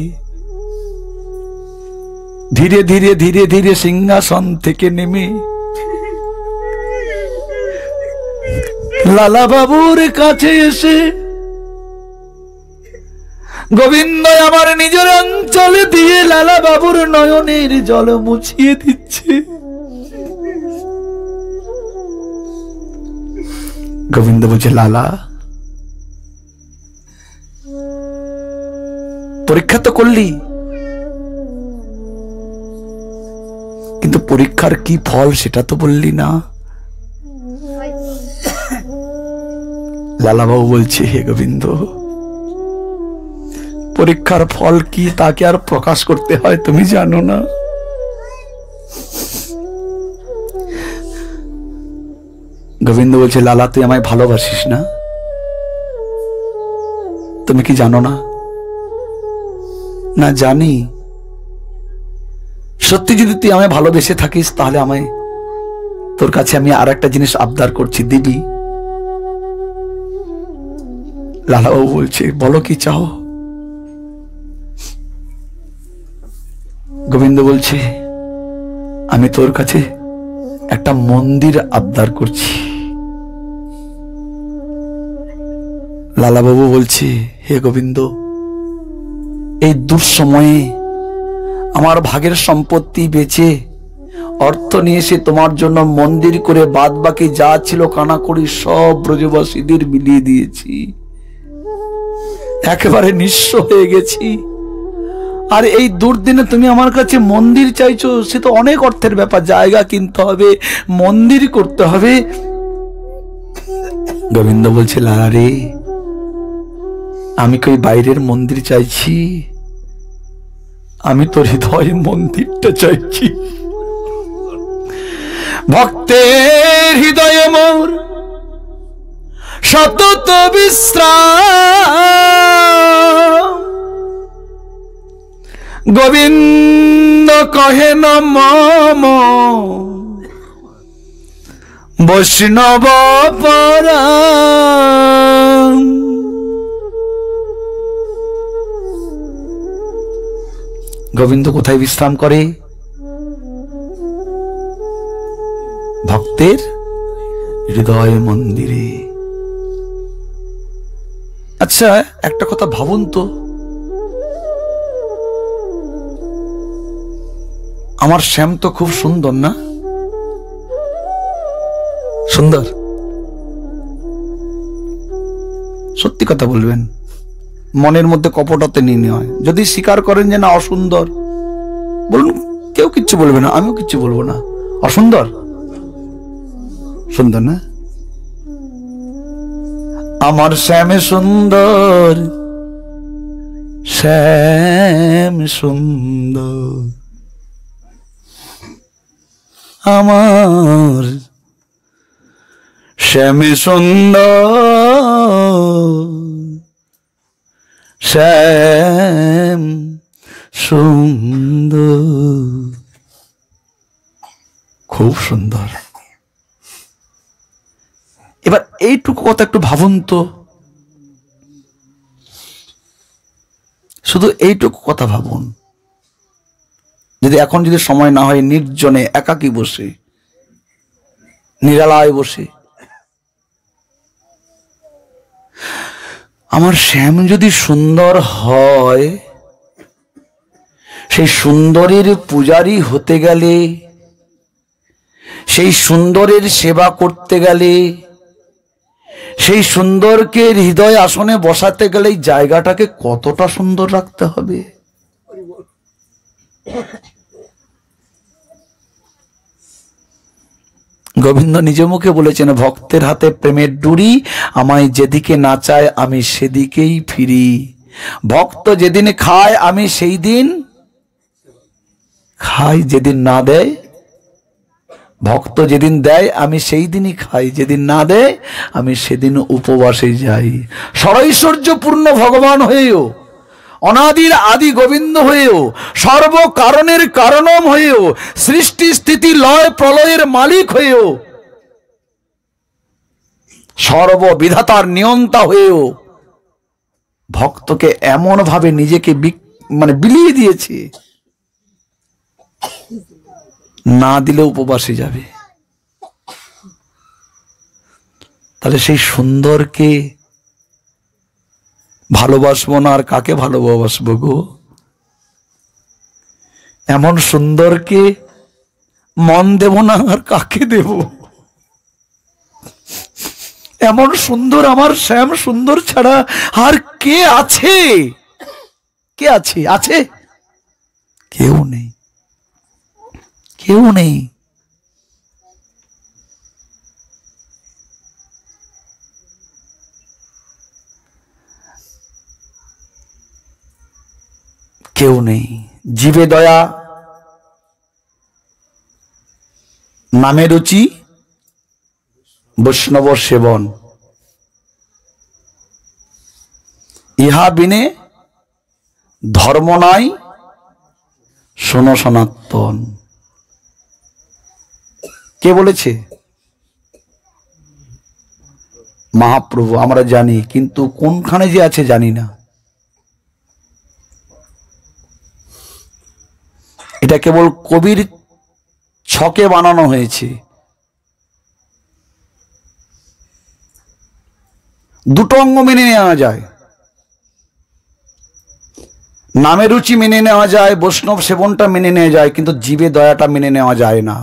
ধীরে ধীরে ধীরে ধীরে সিংহাসন থেকে নেমে লালা বাবুর কাছে এসে গোবিন্দ আমার নিজের অঞ্চলে দিয়ে লালা বাবুর নয়নের জল মুছিয়ে দিচ্ছে। গোবিন্দ বলছে, লালা, পরীক্ষা তো করলি, কিন্তু পরীক্ষার কি ফল সেটা তো বললি না। লালাবাবু বলছে, হে গোবিন্দ, পরীক্ষার ফল কি তাকে আর প্রকাশ করতে হয় তুমি জানো না? গোবিন্দ বলছে, লালা, তুই আমায় ভালোবাসিস না? তুমি কি জানো না? না, জানি। সত্যি যদি তুই আমায় ভালোবেসে থাকিস তাহলে আমায়, তোর কাছে আমি আর একটা জিনিস আবদার করছি, দিবি? লালাবাবু বলছে, বলো কি চাও? গোবিন্দ বলছে, আমি তোর কাছে একটা মন্দির আবদার করছি। লালাবাবু বলছে, হে গোবিন্দ, এই দুঃসময়ে আমার ভাগের সম্পত্তি বেচে অর্থ নিয়ে এসে তোমার জন্য মন্দির করে বাদ বাকি যা ছিল কানাকড়ি সব ব্রজবাসীদের মিলিয়ে দিয়েছি। একেবারে নিঃস্ব হয়ে গেছি। আর এই দুর্দিনে তুমি আমার কাছে মন্দির চাইছো, সে তো অনেক অর্থের ব্যাপার, জায়গা কিনতে হবে, মন্দির করতে হবে। গোবিন্দ বলছে, লালা রে, আমি কই বাইরের মন্দির চাইছি? আমি তোর হৃদয় মন্দিরটা চাইছি। ভক্তের হৃদয়ে মোর সতত বিশ্রাম, গোবিন্দ কহে নমঃ বৈষ্ণব পরাম। গোবিন্দ কোথায় বিশ্রাম করে? ভক্তের হৃদয় মন্দিরে। আচ্ছা একটা কথা ভাবুন তো, আমার শ্যাম তো খুব সুন্দর না? সুন্দর? সত্যি কথা বলবেন, মনের মধ্যে কপটতা নিয়ে হয়। যদি স্বীকার করেন যে না অসুন্দর, বলুন, কেউ কিচ্ছু বলবে না, আমিও কিচ্ছু বলবো না। অসুন্দর? সুন্দর না? আমার শ্যামে সুন্দর, শ্যাম সুন্দর, আমার শ্যামে সুন্দর, শ্যাম সুন্দর, খুব সুন্দর। এবার এইটুকু কথা একটু ভাবুন তো, শুধু এইটুকু কথা ভাবুন। যদি এখন যদি সময় না হয়, নির্জনে একাকী বসে, নিরালায় বসে, আমার শ্যাম যদি সুন্দর হয়, সেই সুন্দরের পূজারী হতে গেলে, সেই সুন্দরের সেবা করতে গেলে, সেই সুন্দরকে হৃদয় আসনে বসাতে গেলে এই জায়গাটাকে কতটা সুন্দর রাখতে হবে। গোবিন্দ নিজ মুখে বলেছেন, ভক্তের হাতে প্রেমের ডুরি, আমায় যেদিকে নাচায় আমি সেদিকেই ফিরি। ভক্ত যেদিন খায় আমি সেই দিন খাই, যেদিন না দেয়, ভক্ত যেদিন দেয় আমি সেই দিনই খাই, যেদিন না দেয় আমি সেদিন উপবাসে যাই। সরৈশ্বর্যপূর্ণ ভগবান হয়েও, অনাদির আদি গোবিন্দ হয়েও, সর্বকারণের কারণম হয়েও, সৃষ্টি স্থিতি লয় প্রলয়ের মালিক হয়েও, সর্ববিধাতার নিয়ন্তা হয়েও ভক্তকে এমন ভাবে নিজেকে মানে বিলিয়ে দিয়েছে, না দিলে উপবাসে যাবে। তাহলে সেই সুন্দরকে ভালোবাসবো না আর কাকে ভালোবাসবো গো? এমন সুন্দরকে মন দেব না আর কাকে দেব? এমন সুন্দর আমার শ্যাম সুন্দর ছাড়া আর কে আছে? কে আছে? আছে? কেউ নেই, কেউ নেই। কেউ নেই। জীবে দয়া, নামে রুচি, বৈষ্ণব সেবন, ইহা বিনে ধর্ম নাই, শোনো সনাতন। কে বলেছে? মহাপ্রভু। আমরা জানি, কিন্তু কোনখানে যে আছে জানি না। এটা কেবল কবির ছকে বানানো হয়েছে। দুটো অঙ্গ মেনে নেওয়া যায়, নামে রুচি মেনে নেওয়া যায়, বৈষ্ণব সেবনটা মেনে নেওয়া যায়, কিন্তু জীবে দয়াটা মেনে নেওয়া যায় না।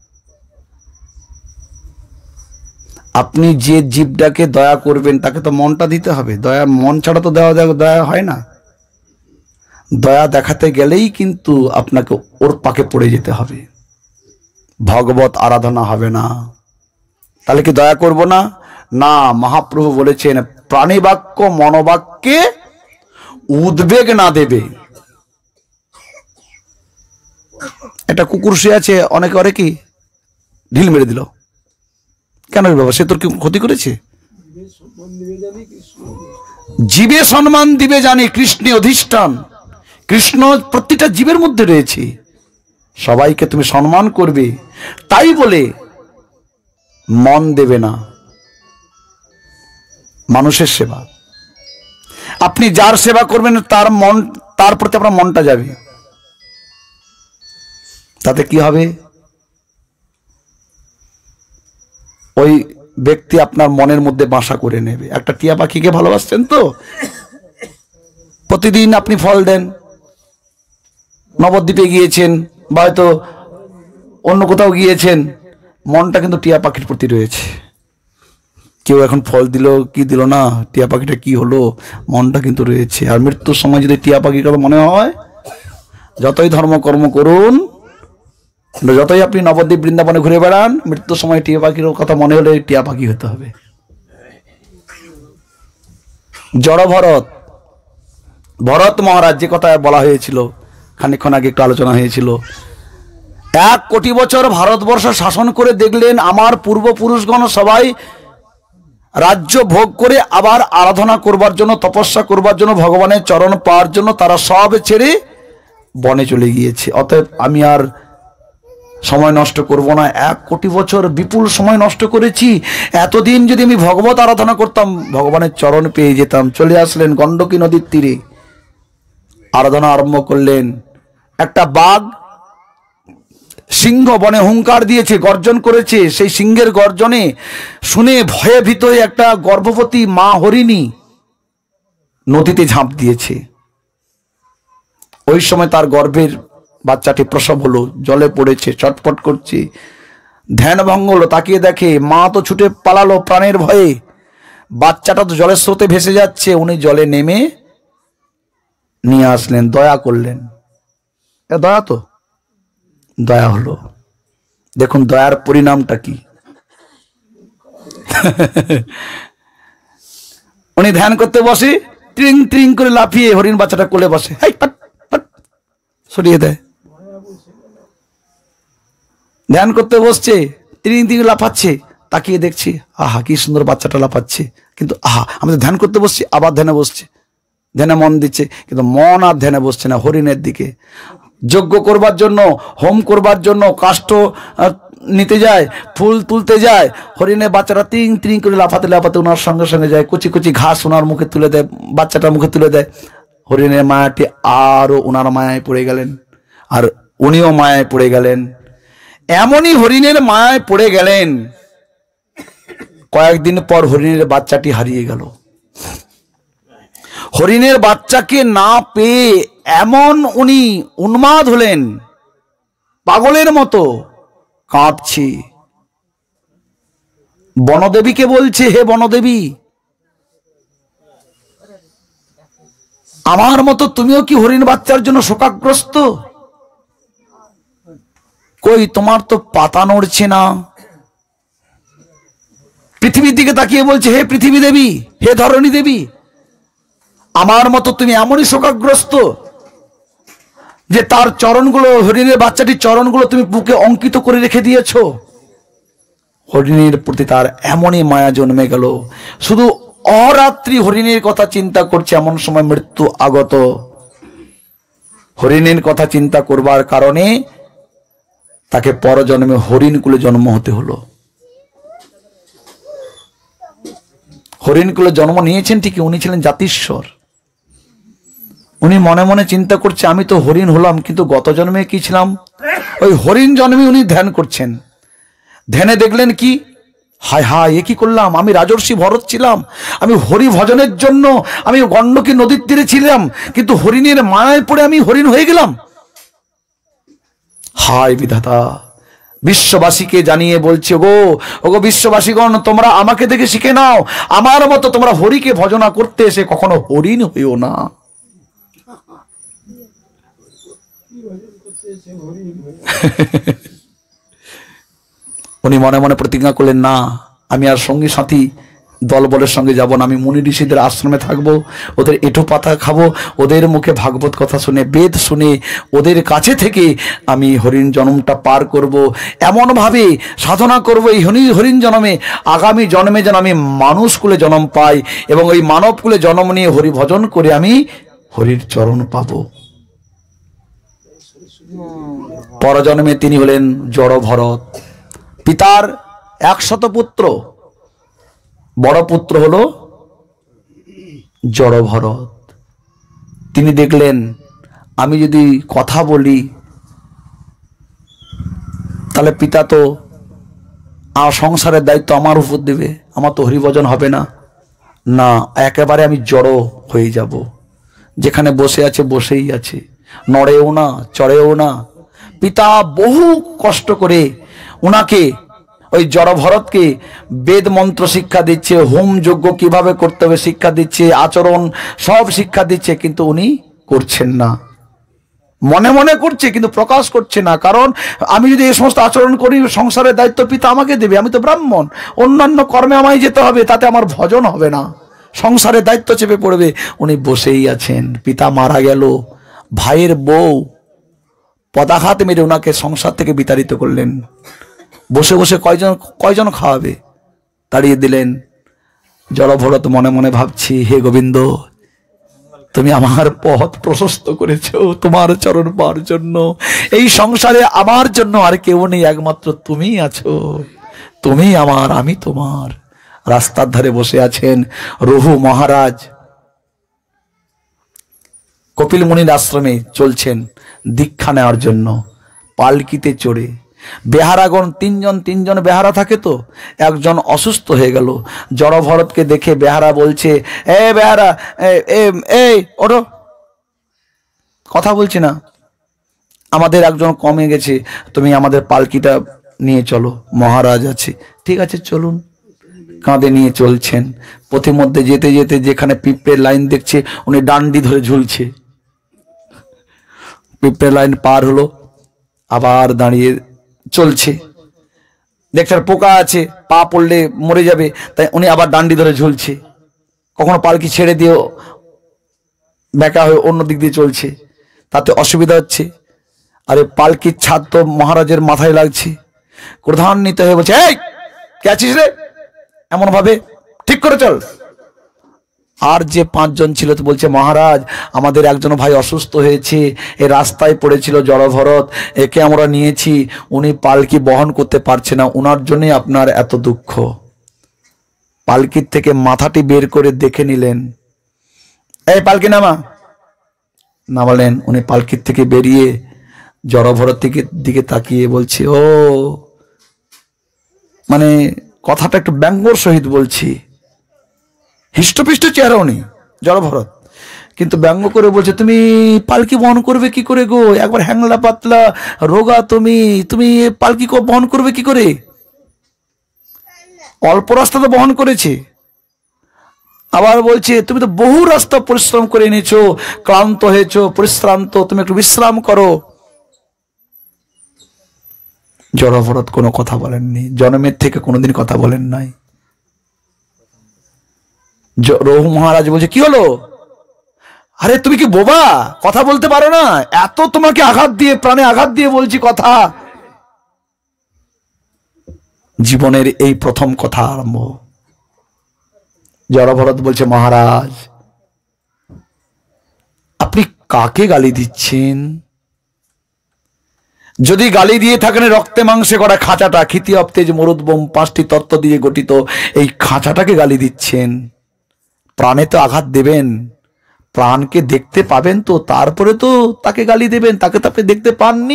আপনি যে জীবটাকে দয়া করবেন তাকে তো মনটা দিতে হবে। দয়া মন ছাড়া তো দেওয়া দয়া হয় না। দয়া দেখাতে গেলেই কিন্তু আপনাকে ওর পাকে পড়ে যেতে হবে, ভগবত আরাধনা হবে না। তাহলে কি দয়া করব না? না, মহাপ্রভু বলেছেন প্রাণীবাক্য মনোবাক্যে উদ্বেগ না দেবে। একটা কুকুর শুয়ে আছে, অনেকে অরে কি ঢিল মেরে দিল। কেন রে বাবা, সে তোর কি ক্ষতি করেছে? জীবে সম্মান দিবে জানি কৃষ্ণে অধিষ্ঠান। কৃষ্ণ প্রতিটা জীবের মধ্যে রয়েছে, সবাইকে তুমি সম্মান করবে, তাই বলে মন দেবে না মানুষের সেবা। আপনি যার সেবা করবেন তার মন, তার প্রতি আপনার মনটা যাবে, তাতে কি হবে? ওই ব্যক্তি আপনার মনের মধ্যে বাসা করে নেবে। একটা টিয়া পাখিকে ভালোবাসছেন তো, প্রতিদিন আপনি ফল দেন, নবদ্বীপে গিয়েছেন বা হয়তো অন্য কোথাও গিয়েছেন, মনটা কিন্তু টিয়া পাখির প্রতি রয়েছে। কেউ এখন ফল দিল কি দিল না, টিয়া পাখিটা কি হলো, মনটা কিন্তু রয়েছে। আর মৃত্যুর সময় যদি টিয়া পাখির কথা মনে হয়, যতই ধর্মকর্ম করুন, যতই আপনি নবদ্বীপ বৃন্দাবনে ঘুরে বেড়ান, মৃত্যুর সময় টিয়া পাখির কথা মনে হলে টিয়া পাখি হতে হবে। জড় ভরত, ভরত মহারাজ যে কথা বলা হয়েছিল খানিকক্ষণ আগে, একটু আলোচনা হয়েছিল, এক কোটি বছর ভারতবর্ষ শাসন করে দেখলেন, আমার পূর্বপুরুষগণ সবাই রাজ্য ভোগ করে আবার আরাধনা করবার জন্য, তপস্যা করবার জন্য, ভগবানের চরণ পাওয়ার জন্য তারা সব ছেড়ে বনে চলে গিয়েছে। অতএব আমি আর সময় নষ্ট করব না। এক কোটি বছর বিপুল সময় নষ্ট করেছি, এতদিন যদি আমি ভগবত আরাধনা করতাম, ভগবানের চরণ পেয়ে যেতাম। চলে আসলেন গণ্ডকী নদীর তীরে, আরাধনা আরম্ভ করলেন। একটা বাঘ সিংহ বনে হুঙ্কার দিয়েছে, গর্জন করেছে। সেই সিংহের গর্জনে শুনে ভয়ে ভীত হয়ে একটা গর্ভবতী মা হরিণী নদীতে ঝাঁপ দিয়েছে। ওই সময় তার গর্ভের বাচ্চাটি প্রসব হলো, জলে পড়েছে, চটপট করছে। ধ্যান ভঙ্গ হলো, তাকিয়ে দেখে মা তো ছুটে পালালো প্রাণের ভয়ে, বাচ্চাটা তো জলের স্রোতে ভেসে যাচ্ছে। উনি জলে নেমে নিয়ে আসলেন, দয়া করলেন। দয়া তো দয়া হলো। দেখুন দয়ার পরিণামটা কি। উনি ধ্যান করতে বসে, ট্রিং ট্রিং করে লাফিয়ে হরিণ বাচ্চাটা কোলে বসে, সরিয়ে দেয়। ধ্যান করতে বসছে, ট্রিং ট্রিং লাফাচ্ছে, তাকিয়ে দেখছি, আহা কি সুন্দর বাচ্চাটা লাফাচ্ছে, কিন্তু আহা আমাদের ধ্যান করতে বসছি, আবার ধ্যানে বসছে, ধ্যানে মন দিচ্ছে, কিন্তু মন আর ধ্যানে বসছে না, হরিণের দিকে। যজ্ঞ করবার জন্য, হোম করবার জন্য কাষ্ঠ নিতে যায়, ফুল তুলতে যায়, হরিণের বাচ্চাটা তিং তিং করে লাফাতে লাফাতে ওনার সঙ্গে সঙ্গে যায়, কুচি কুচি ঘাস ওনার মুখে তুলে দেয়, বাচ্চাটার মুখে তুলে দেয়। হরিণের মায়াটি আরো ওনার মায়ায় পড়ে গেলেন, আর উনিও মায়ায় পড়ে গেলেন। এমনই হরিণের মায়ায় পড়ে গেলেন, কয়েকদিন পর হরিণের বাচ্চাটি হারিয়ে গেল। হরিণের বাচ্চাকে না পেয়ে এমন উনি উন্মাদ হলেন, পাগলের মতো কাঁদছে। বনদেবীকে বলছে, হে বনদেবী, আমার মতো তুমিও কি হরিণ বাচ্চার জন্য শোকাগ্রস্ত? কই তোমার তো পাতা নড়ছে না। পৃথিবীর দিকে তাকিয়ে বলছে, হে পৃথিবী দেবী, হে ধরণী দেবী, আমার মতো তুমি এমনই শোকাগ্রস্ত যে তার চরণগুলো, হরিণের বাচ্চাটির চরণগুলো তুমি বুকে অঙ্কিত করে রেখে দিয়েছ। হরিণের প্রতি তার এমনই মায়া জন্মে গেল, শুধু অরাত্রি হরিণের কথা চিন্তা করছে। এমন সময় মৃত্যু আগত। হরিণের কথা চিন্তা করবার কারণে তাকে পরজন্মে হরিণ কুলে জন্ম হতে হলো। হরিণ কুলে জন্ম নিয়েছেন ঠিকই, উনি ছিলেন জাতিশ্বর। উনি মনে মনে চিন্তা করছে, আমি তো হরিণ হলাম, কিন্তু গত জন্মে কি ছিলাম? ওই হরিণ জন্মে উনি ধ্যান করছেন। ধ্যানে দেখলেন কি, হায় হায় এ কি করলাম, আমি রাজর্ষি ভরত ছিলাম, আমি হরি ভজনের জন্য আমি গণ্ডকী নদীর তীরে ছিলাম, কিন্তু হরিণের মায়ায় পড়ে আমি হরিণ হয়ে গেলাম। হায় বিধাতা, বিশ্ববাসীকে জানিয়ে বলছে, গো ওগো বিশ্ববাসীগণ, তোমরা আমাকে দেখে শিখে নাও, আমার মতো তোমরা হরিকে ভজনা করতে এসে কখনো হরিণ হইও না। উনি মনে মনে প্রতিজ্ঞা করলেন, না আমি আর সঙ্গী সাথী দলবলের সঙ্গে যাব না, আমি মুনি ঋষিদের আশ্রমে থাকবো, ওদের এঁটো পাতা খাবো, ওদের মুখে ভাগবত কথা শুনে, বেদ শুনে, ওদের কাছে থেকে আমি হরিণ জন্মটা পার করব, এমনভাবে সাধনা করব এই হরি হরিণ জন্মে আগামী জন্মে যেন আমি মানুষ কুলে জন্ম পাই এবং ওই মানব কুলে জন্ম নিয়ে হরি ভজন করে আমি হরির চরণ পাব। পরজন্মে তিনি হলেন জড় ভরত, পিতার একশত পুত্র, বড় পুত্র হলো জড় ভরত। তিনি দেখলেন আমি যদি কথা বলি তাহলে পিতা তো আর সংসারের দায়িত্ব আমার উপর দেবে, আমার তো হরিভজন হবে না, না একেবারে আমি জড় হয়ে যাব, যেখানে বসে আছে বসেই আছে, নড়েও না চড়েও না। পিতা বহু কষ্ট করে ওনাকে ওই জড় ভরতকে বেদ মন্ত্র শিক্ষা দিচ্ছে, হোম যজ্ঞ কিভাবে করতে হবে শিক্ষা দিচ্ছে, আচরণ সব শিক্ষা দিচ্ছে, কিন্তু উনি করছেন না, মনে মনে করছে কিন্তু প্রকাশ করছে না। কারণ আমি যদি এই সমস্ত আচরণ করি সংসারের দায়িত্ব পিতা আমাকে দেবে, আমি তো ব্রাহ্মণ, অন্যান্য কর্মে আমায় যেতে হবে, তাতে আমার ভজন হবে না, সংসারের দায়িত্ব চেপে পড়বে। উনি বসেই আছেন, পিতা মারা গেল, ভাইয়ের বউ পদাঘাত মেরে ওনাকে সংসার থেকে বিতাড়িত করলেন। বসে বসে কয়জন কয়জন খাওয়াবে, তাড়িয়ে দিলেন। জড় ভরত মনে মনে ভাবছি, হে গোবিন্দ, তুমি আমার পথ প্রশস্ত করেছো তোমার চরণ পাওয়ার জন্য, এই সংসারে আমার জন্য আর কেউ নেই, একমাত্র তুমি আছো, তুমি আমার, আমি তোমার। রাস্তার ধারে বসে আছেন রঘু মহারাজ, কপিল মুনির আশ্রমে চলছেন দীক্ষা নেওয়ার জন্য, পালকিতে চড়ে। বেহারাগণ তিনজন তিনজন বেহারা থাকে, তো একজন অসুস্থ হয়ে গেল। জড় ভরতকে দেখে বেহারা বলছে, এ বেহারা, এই ওঠো, কথা বলছি না, আমাদের একজন কমে গেছে, তুমি আমাদের পালকিটা নিয়ে চলো, মহারাজ আছে। ঠিক আছে চলুন। কাঁধে নিয়ে চলছেন, পথিমধ্যে যেতে যেতে যেখানে পিঁপড়ের লাইন দেখছে উনি ডান্ডি ধরে ঝুলছে। পিঁপড়ের লাইন পার হলো, আবার দাঁড়িয়ে চলছে, দেখছে পোকা আছে, পা পড়লে মরে যাবে, তাই উনি আবার ডান্ডি ধরে ঝুলছে। কখনো পালকি ছেড়ে দিয়েও বেঁকা হয়ে অন্য দিক দিয়ে চলছে, তাতে অসুবিধা হচ্ছে। আরে পালকির ছাদ তো মহারাজের মাথায় লাগছে। ক্রোধান্বিত হয়ে বলছে, এই কে আছিস রে, এমন ভাবে ঠিক করে চল। আর যে পাঁচজন ছিল তো বলছে, মহারাজ আমাদের একজন ভাই অসুস্থ হয়েছে, এ রাস্তায় পড়েছিল জড় ভরত, একে আমরা নিয়েছি, উনি পালকি বহন করতে পারছে না, উনার জন্যই আপনার এত দুঃখ। পালকির থেকে মাথাটি বের করে দেখে নিলেন, এই পালকি নামা, নামালেন। উনি পালকির থেকে বেরিয়ে জড় ভরত থেকে দিকে তাকিয়ে বলছে, ও মানে কথাটা একটু ব্যঙ্গর সহিত বলছি, হিষ্টপিষ্ট চেহারা উনি জড় ভরত, কিন্তু ব্যঙ্গ করে বলছে, তুমি পালকি বহন করবে কি করে গো, একবার হ্যাংলা পাতলা রোগা, তুমি তুমি পালকি বহন করবে কি করে, অল্প রাস্তা তো বহন করেছে। আবার বলছে, তুমি তো বহু রাস্তা পরিশ্রম করে এনেছো, ক্লান্ত হয়েছো, পরিশ্রান্ত, তুমি একটু বিশ্রাম করো। জড় ভরত কোনো কথা বলেননি, জন্মের থেকে কোনোদিন কথা বলেন নাই। রঘু মহারাজ বলছে, কি হলো, আরে তুমি কি বোবা, কথা বলতে পারো না, এত তোমাকে আঘাত দিয়ে, প্রাণে আঘাত দিয়ে বলছি কথা। জীবনের এই প্রথম কথা আরম্ভ। জড় ভরত বলছে, মহারাজ আপনি কাকে গালি দিচ্ছেন, যদি গালি দিয়ে থাকেন রক্তে মাংসে করা খাঁচাটা, ক্ষিতি অপ্তেজ মরুদ বোম পাঁচটি তত্ত্ব দিয়ে গঠিত এই খাঁচাটাকে গালি দিচ্ছেন, প্রাণে তো আঘাত দেবেন, প্রাণকে দেখতে পাবেন তো, তারপরে তো তাকে গালি দেবেন, তাকে তো আপনি দেখতে পাননি।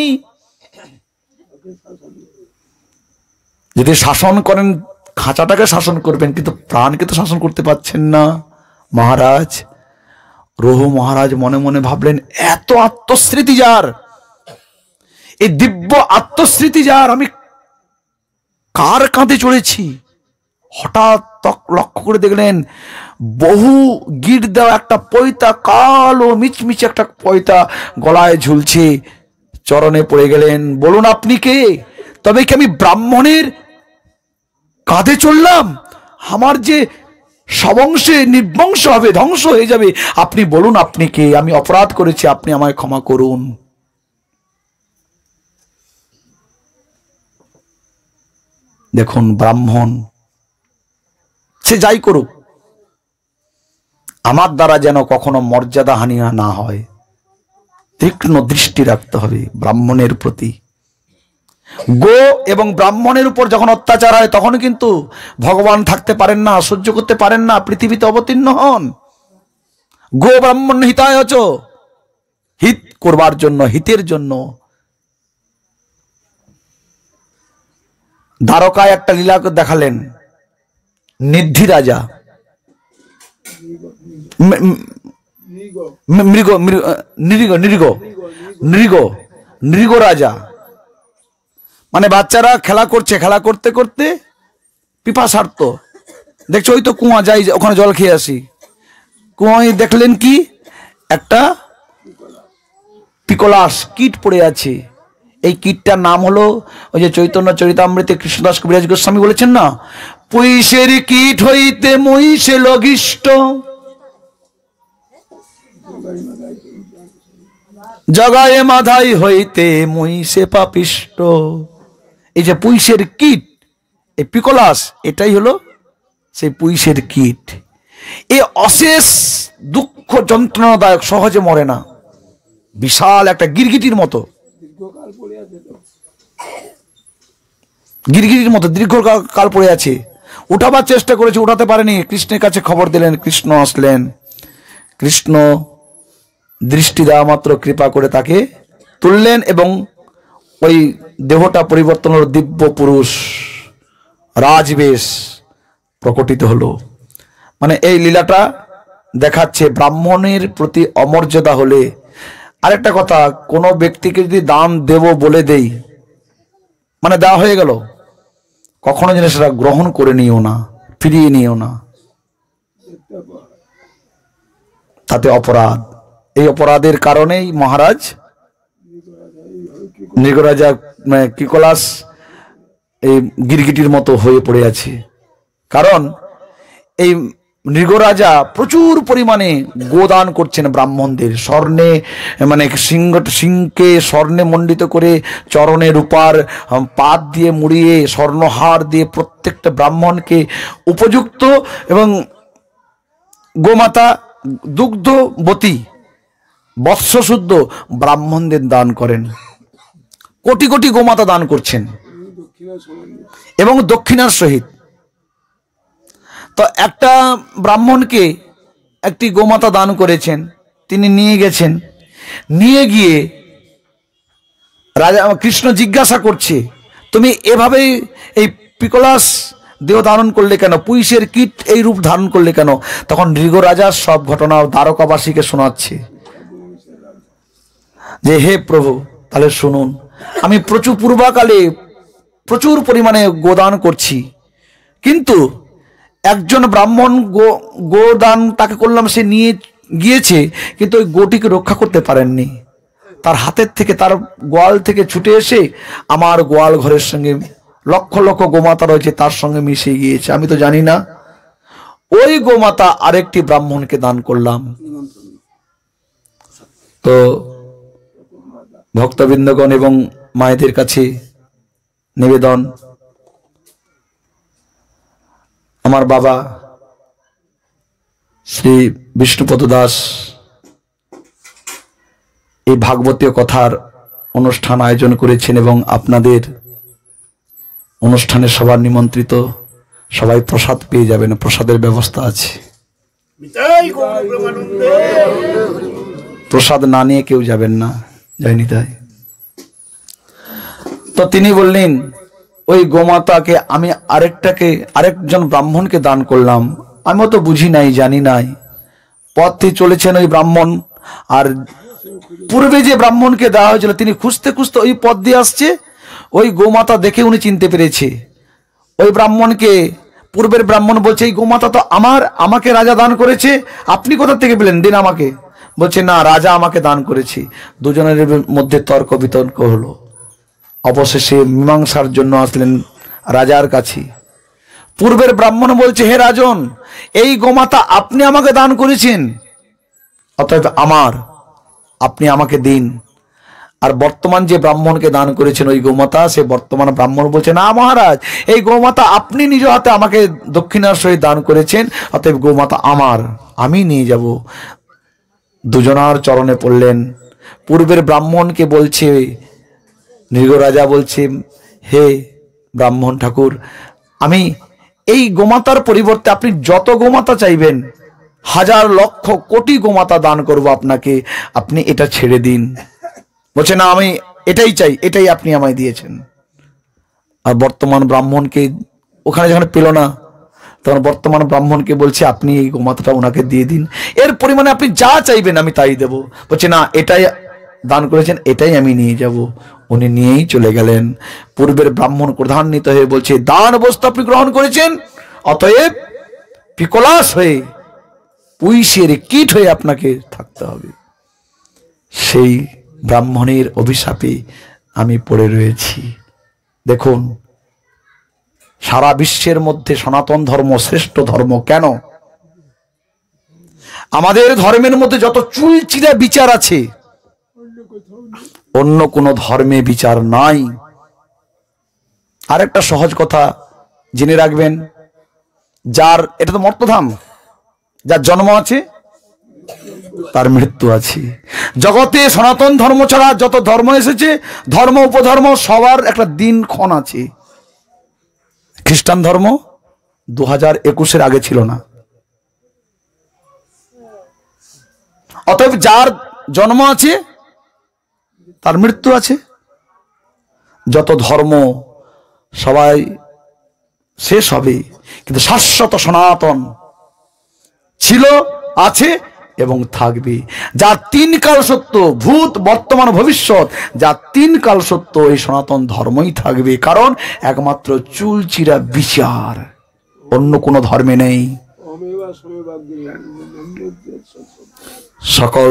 যদি শাসন করেন খাঁচাটাকে শাসন করবেন, কিন্তু প্রাণকে তো শাসন করতে পারছেন না মহারাজ। রঘু মহারাজ মনে মনে ভাবলেন, এত আত্মস্মৃতি যার, এই দিব্য আত্মস্মৃতি যার, আমি কার কাঁধে চড়েছি। হঠাৎ লক্ষ্য করে দেখলেন বহু গিট দেওয়া একটা পয়তা, কালো মিচমিচে একটা পয়তা গলায় ঝুলছে। চরণে পড়ে গেলেন, বলুন আপনি কে, তবে কি আমি ব্রাহ্মণের কাঁধে চললাম, আমার যে সবংশে নির্বংশ হবে, ধ্বংস হয়ে যাবে। আপনি বলুন আপনি কে? আমি অপরাধ করেছি, আপনি আমায় ক্ষমা করুন। দেখুন, ব্রাহ্মণ সে যাই করুক, আমার দ্বারা যেন কখনো মর্যাদা হানি না হয়, তীক্ষ্ণ দৃষ্টি রাখতে হবে ব্রাহ্মণের প্রতি। গো এবং ব্রাহ্মণের উপর যখন অত্যাচার হয় তখন কিন্তু ভগবান থাকতে পারেন না, সহ্য করতে পারেন না, পৃথিবীতে অবতীর্ণ হন। গো ব্রাহ্মণ হিতায় আছো, হিত করবার জন্য, হিতের জন্য। দ্বারকায় একটা লীলা দেখালেন। নিদ্ধি রাজা, মৃগ নৃগ নৃগ নৃগ নৃগ রাজা, মানে বাচ্চারা খেলা করছে, খেলা করতে করতে পিপাসার্ত, দেখছো ওই তো কুয়া, যাই ওখানে জল খেয়ে আসি। কুয়ায় দেখলেন কি একটা পিকলাস কীট পড়ে আছে। এই কীটটার নাম হলো ওই যে চৈতন্য চরিতামৃতে কৃষ্ণদাস কবিরাজ গোস্বামী বলেছেন না, পুইসের কীট হইতে মহিষে লঘিষ্ঠ, জগায়ে মাধাই হইতে মহিষে পাপিষ্ট। এই যে পুইসের কীট, এই পিকলাস, এটাই হলো সেই পুইসের কীট। এ অশেষ দুঃখ যন্ত্রণাদায়ক, সহজে মরে না, বিশাল একটা গিরগিটির মতো, গিরগিটির মতো দীর্ঘকাল পড়ে আছে। উঠাবার চেষ্টা করেছে, উঠাতে পারেনি। কৃষ্ণের কাছে খবর দিলেন, কৃষ্ণ আসলেন। কৃষ্ণ দৃষ্টি দেওয়া মাত্র কৃপা করে তাকে তুললেন এবং ওই দেহটা পরিবর্তন হলো, দিব্য পুরুষ রাজবেশ প্রকটিত হলো। মানে এই লীলাটা দেখাচ্ছে ব্রাহ্মণের প্রতি অমর্যাদা হলে। আরেকটা কথা, কোনো ব্যক্তিকে যদি দান দেব বলে দেই, মানে দেওয়া হয়ে গেল, কখনো যেন সেটা গ্রহণ করে নিও না, ফিরিয়ে নিও না, তাতে অপরাধ। এই অপরাধের কারণেই মহারাজ নৃগরাজা কিকলাস এই গিরগিটির মতো হয়ে পড়ে আছে। কারণ এই নৃগরাজা প্রচুর পরিমাণে গোদান করছেন ব্রাহ্মণদের, স্বর্ণে মানে সিংহ সিংহকে স্বর্ণে মণ্ডিত করে, চরণে রূপার পাত দিয়ে মুড়িয়ে, স্বর্ণহার দিয়ে প্রত্যেকটা ব্রাহ্মণকে উপযুক্ত এবং গোমাতা দুগ্ধবতী বৎসশুদ্ধ ব্রাহ্মণদের দান করেন। কোটি কোটি গোমাতা দান করছেন এবং দক্ষিণার সহিত। তো একটা ব্রাহ্মণকে একটি গোমাতা দান করেছেন, তিনি নিয়ে গেছেন। নিয়ে গিয়ে রাজা কৃষ্ণ জিজ্ঞাসা করছে, তুমি এভাবেই এই পিকলাস দেহ ধারণ করলে কেন, পুইসের কীট এই রূপ ধারণ করলে কেন? তখন নৃগরাজা সব ঘটনা দ্বারকাবাসীকে শোনাচ্ছে যে, হে প্রভু, তাহলে শুনুন, আমি প্রচুর পূর্বকালে প্রচুর পরিমাণে গোদান করছি, কিন্তু একজন ব্রাহ্মণ গো গোদান তাকে করলাম, সে নিয়ে গিয়েছে, কিন্তু ওই গোটিকে রক্ষা করতে পারেননি। তার হাতের থেকে, তার গোয়াল থেকে ছুটে এসে আমার গোয়াল ঘরের সঙ্গে লক্ষ লক্ষ গোমাতা রয়েছে, তার সঙ্গে মিশে গিয়েছে, আমি তো জানি না। ওই গোমাতা আরেকটি ব্রাহ্মণকে দান করলাম। তো ভক্তবৃন্দগণ এবং মায়েদের কাছে নিবেদন, আমার বাবা শ্রী বিষ্ণুপদ দাস এই ভাগবতীয় কথার অনুষ্ঠান আয়োজন করেছেন এবং আপনাদের অনুষ্ঠানে সবার নিমন্ত্রিত, সবাই প্রসাদ পেয়ে যাবেন, প্রসাদের ব্যবস্থা আছে। প্রসাদ না নিয়ে কেউ যাবেন না, যায়নি তাই। তো তিনি বললেন, ওই গোমাতাকে আমি আরেকটাকে আরেকজন ব্রাহ্মণকে দান করলাম, আমি তো বুঝি নাই, জানি নাই। পথে চলেছেন ওই ব্রাহ্মণ, আর পূর্বে যে ব্রাহ্মণকে দেওয়া হয়েছিল তিনি খুঁজতে খুঁজতে ওই পথ দিয়ে আসছে। ওই গোমাতা দেখে উনি চিনতে পেরেছে ওই ব্রাহ্মণকে। পূর্বের ব্রাহ্মণ বলছে, এই গোমাতা তো আমার, আমাকে রাজা দান করেছে, আপনি কোথা থেকে পেলেন, দিন আমাকে। বলছে, না, রাজা আমাকে দান করেছে। দুজনের মধ্যে তর্ক বিতর্ক হলো। অবশেষে মীমাংসার জন্য আসলেন রাজার কাছে। পূর্বের ব্রাহ্মণ বলছে, হে রাজন, এই গোমাতা আপনি আমাকে দান করেছেন, অতএব আমার, আপনি আমাকে দিন। আর বর্তমান যে ব্রাহ্মণকে দান করেছেন ওই গোমাতা, সে বর্তমান ব্রাহ্মণ বলছে, না মহারাজ, এই গোমাতা আপনি নিজ হাতে আমাকে দক্ষিণার সহিত দান করেছেন, অতএব গোমাতা আমার, আমি নিয়ে যাব। দুজনার চরণে পড়লেন। পূর্বের ব্রাহ্মণকে বলছে, নৃগরাজা বলছে, হে ব্রাহ্মণ ঠাকুর, আমি এই গোমাতার পরিবর্তে আপনি যত গোমাতা চাইবেন, হাজার লক্ষ কোটি গোমাতা দান করব আপনাকে, আপনি এটা ছেড়ে দিন। বলছে, না আমি এটাই চাই, এটাই আপনি আমায় দিয়েছেন। আর বর্তমান ব্রাহ্মণকে ওখানে যখন পেল না, তখন বর্তমান ব্রাহ্মণকে বলছে, আপনি এই গোমাতাটা ওনাকে দিয়ে দিন, এর পরিমাণে আপনি যা চাইবেন আমি তাই দেব। বলছে, না এটাই দান করেছেন, এটাই আমি নিয়ে যাব। উনি নিয়েই চলে গেলেন। পূর্বের ব্রাহ্মণ ক্রোধান্বিত হয়ে বলছে, দান বস্তু আপনি গ্রহণ করেছেন, অতএব পিকলাস হয়ে, পুইশের কীট হয়ে আপনাকে থাকতে হবে। সেই ব্রাহ্মণের অভিশাপে আমি পড়ে রয়েছি। দেখুন, সারা বিশ্বের মধ্যে সনাতন ধর্ম শ্রেষ্ঠ ধর্ম কেন? আমাদের ধর্মের মধ্যে যত চুলচিরা বিচার আছে, অন্য কোনো ধর্মে বিচার নাই। আরেকটা সহজ কথা জেনে রাখবেন, যার, এটা তো মর্তধাম, যার জন্ম আছে তার মৃত্যু আছে। জগতে সনাতন ধর্ম ছাড়া যত ধর্ম এসেছে, ধর্ম উপধর্ম, সবার একটা দিনক্ষণ আছে। খ্রিস্টান ধর্ম দু হাজার একুশের আগে ছিল না। অতএব যার জন্ম আছে তার মৃত্যু আছে। যত ধর্ম সবাই শেষ হবে, কিন্তু শাশ্বত সনাতন ছিল, আছে এবং থাকবে। যা তিন কাল সত্য, ভূত বর্তমান ভবিষ্যৎ, যা তিন কাল সত্য, এই সনাতন ধর্মই থাকবে। কারণ একমাত্র চুলচিরা বিচার অন্য কোনো ধর্মে নেই। সকল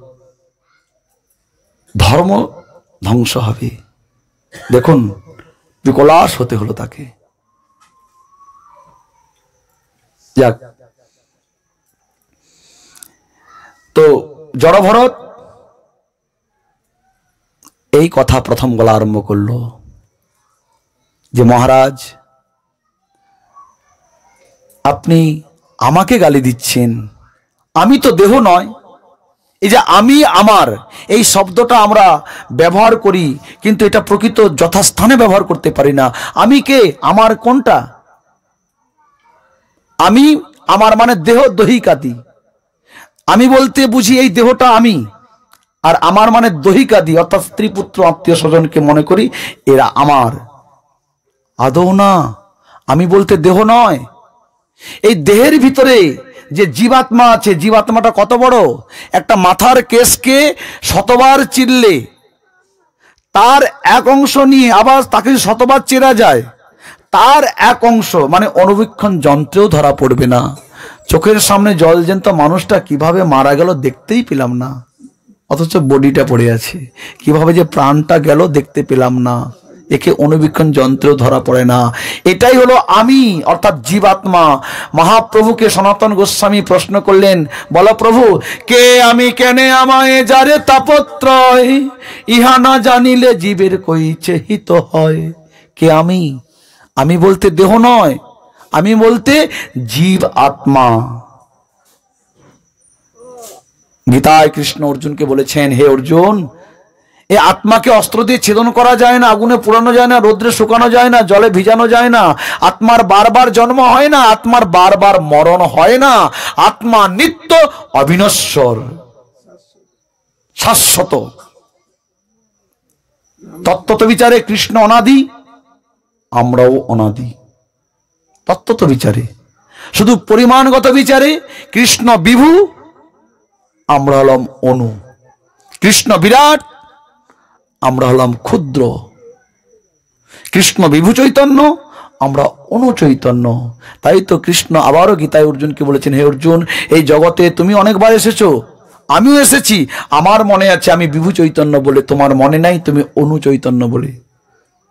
ধর্ম ধ্বংস হবে। দেখুন, বিকলাস হতে হলো তাকে। যাক, তো জড়ভরত এই কথা প্রথম বলা আরম্ভ করলো যে, মহারাজ আপনি আমাকে গালি দিচ্ছেন, আমি তো দেহ নয়। এই যে আমি আমার এই শব্দটা আমরা ব্যবহার করি, কিন্তু এটা প্রকৃত যথাস্থানে ব্যবহার করতে পারি না। আমি কে? আমার কোনটা? আমি আমার মানে দেহ দহিকাদি। আমি বলতে বুঝি এই দেহটা আমি, আর আমার মানে দহিকাদি, অর্থাৎ স্ত্রী পুত্র আত্মীয় স্বজনকে মনে করি এরা আমার। আদৌ না, আমি বলতে দেহ নয়। এই দেহের ভিতরে যে জীবাত্মা আছে, জীবাত্মাটা কত বড়! একটা মাথার কেশকে শতবার চিরলে তার এক অংশ নিয়ে আবার তাকে শতবার চেরা যায়, তার এক অংশ মানে অনুবীক্ষণ যন্ত্রেও ধরা পড়বে না। চোখের সামনে জলজ্যান্ত মানুষটা কিভাবে মারা গেল দেখতেই পেলাম না, অথচ বডিটা পড়ে আছে। কিভাবে যে প্রাণটা গেল দেখতে পেলাম না, একে অনুবীক্ষণ যন্ত্রেও ধরা পড়ে না। এটাই হলো আমি, অর্থাৎ জীবাত্মা। মহাপ্রভুকে সনাতন গোস্বামী প্রশ্ন করলেন, বলো প্রভু, কে আমি কেনে আমায় যারে তাপত্রয়, ইহা না জানিলে জীবের কইছে হিত হয়। কে আমি? আমি বলতে দেহ নয়, আমি বলতে জীব আত্মা। গীতায় কৃষ্ণ অর্জুনকে বলেছেন, হে অর্জুন, এই আত্মাকে অস্ত্র দিয়ে ছেদন করা যায় না, আগুনে পোড়ানো যায় না, রোদ্রে শুকানো যায় না, জলে ভিজানো যায় না। আত্মার বারবার জন্ম হয় না, আত্মার বারবার মরণ হয় না। আত্মা নিত্য অবিনশ্বর, শাশ্বত। তত্ত্বত বিচারে কৃষ্ণ অনাদি, আমরাও অনাদি। তত্ত্বত বিচারে, শুধু পরিমাণগত বিচারে কৃষ্ণ বিভু, আমরা হলাম অনু। কৃষ্ণ বিরাট, আমরা হলাম ক্ষুদ্র। কৃষ্ণ বিভু চৈতন্য, আমরা অনু চৈতন্য। তাই তো কৃষ্ণ আবারও গীতায় অর্জুনকে বলেছেন, হে অর্জুন, এই জগতে তুমি অনেকবার এসেছো, আমিও এসেছি। আমার মনে আছে আমি বিভু চৈতন্য বলে, তোমার মনে নাই তুমি অনু চৈতন্য বলে।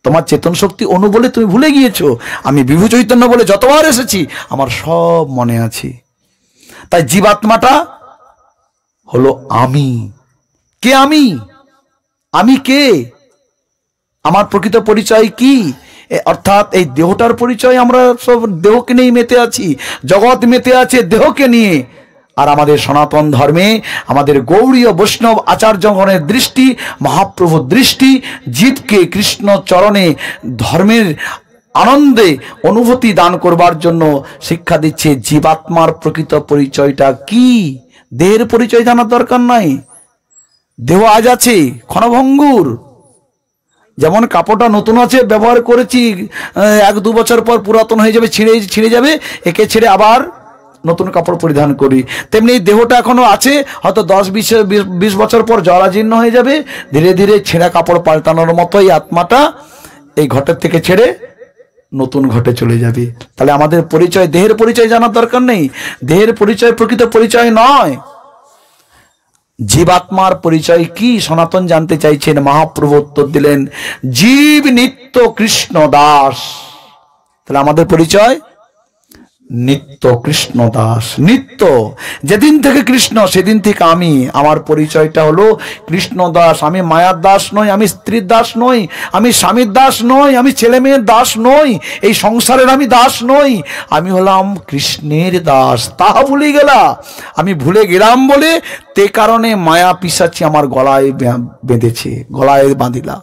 তোমার চেতন শক্তি অনু বলে তুমি ভুলে গিয়েছো, আমি বিভু চৈতন্য বলে যতবার এসেছি আমার সব মনে আছে। তাই জীবাত্মাটা হলো আমি। কে আমি? আমি কে? আমার প্রকৃত পরিচয় কি? অর্থাৎ এই দেহটার পরিচয়, আমরা সব দেহকে নিয়ে মেতে আছি, জগৎ মেতে আছে দেহকে নিয়ে। আর আমাদের সনাতন ধর্মে আমাদের গৌড়ীয় বৈষ্ণব আচার্যগণের দৃষ্টি, মহাপ্রভুর দৃষ্টি জীবকে কৃষ্ণ চরণে ধর্মের আনন্দে অনুভূতি দান করবার জন্য শিক্ষা দিচ্ছে। জীবাত্মার প্রকৃত পরিচয়টা কি? দেহের পরিচয় জানার দরকার নাই। দেহ আজ আছে, ক্ষণভঙ্গুর। যেমন কাপড়টা নতুন আছে, ব্যবহার করেছি, এক দু বছর পর পুরাতন হয়ে যাবে, ছিঁড়ে ছিঁড়ে যাবে, একে ছেড়ে আবার নতুন কাপড় পরিধান করি। তেমনি দেহটা এখনো আছে, হয়তো দশ বিশ বিশ বছর পর জরাজীর্ণ হয়ে যাবে, ধীরে ধীরে ছেঁড়া কাপড় পাল্টানোর মতো এই আত্মাটা এই ঘটের থেকে ছেড়ে নতুন ঘটে চলে যাবে। তাহলে আমাদের পরিচয়, দেহের পরিচয় জানার দরকার নেই। দেহের পরিচয় প্রকৃত পরিচয় নয়। জীবাত্মার পরিচয় কি সনাতন জানতে চাইছেন। মহাপ্রভু উত্তর দিলেন, জীব নিত্য কৃষ্ণ দাস। তাহলে আমাদের পরিচয় নিত্য কৃষ্ণ দাস। নিত্য, যেদিন থেকে কৃষ্ণ সেদিন থেকে আমি। আমার পরিচয়টা হলো কৃষ্ণ দাস। আমি মায়ার দাস নই, আমি স্ত্রীর দাস নই, আমি স্বামীর দাস নই, আমি ছেলে মেয়ের দাস নই, এই সংসারের আমি দাস নই। আমি হলাম কৃষ্ণের দাস। তাহা ভুলে গেলা। আমি ভুলে গেলাম বলে তে কারণে মায়া পিশাচি আমার গলায় বেঁধেছে, গলায় বাঁধিলা।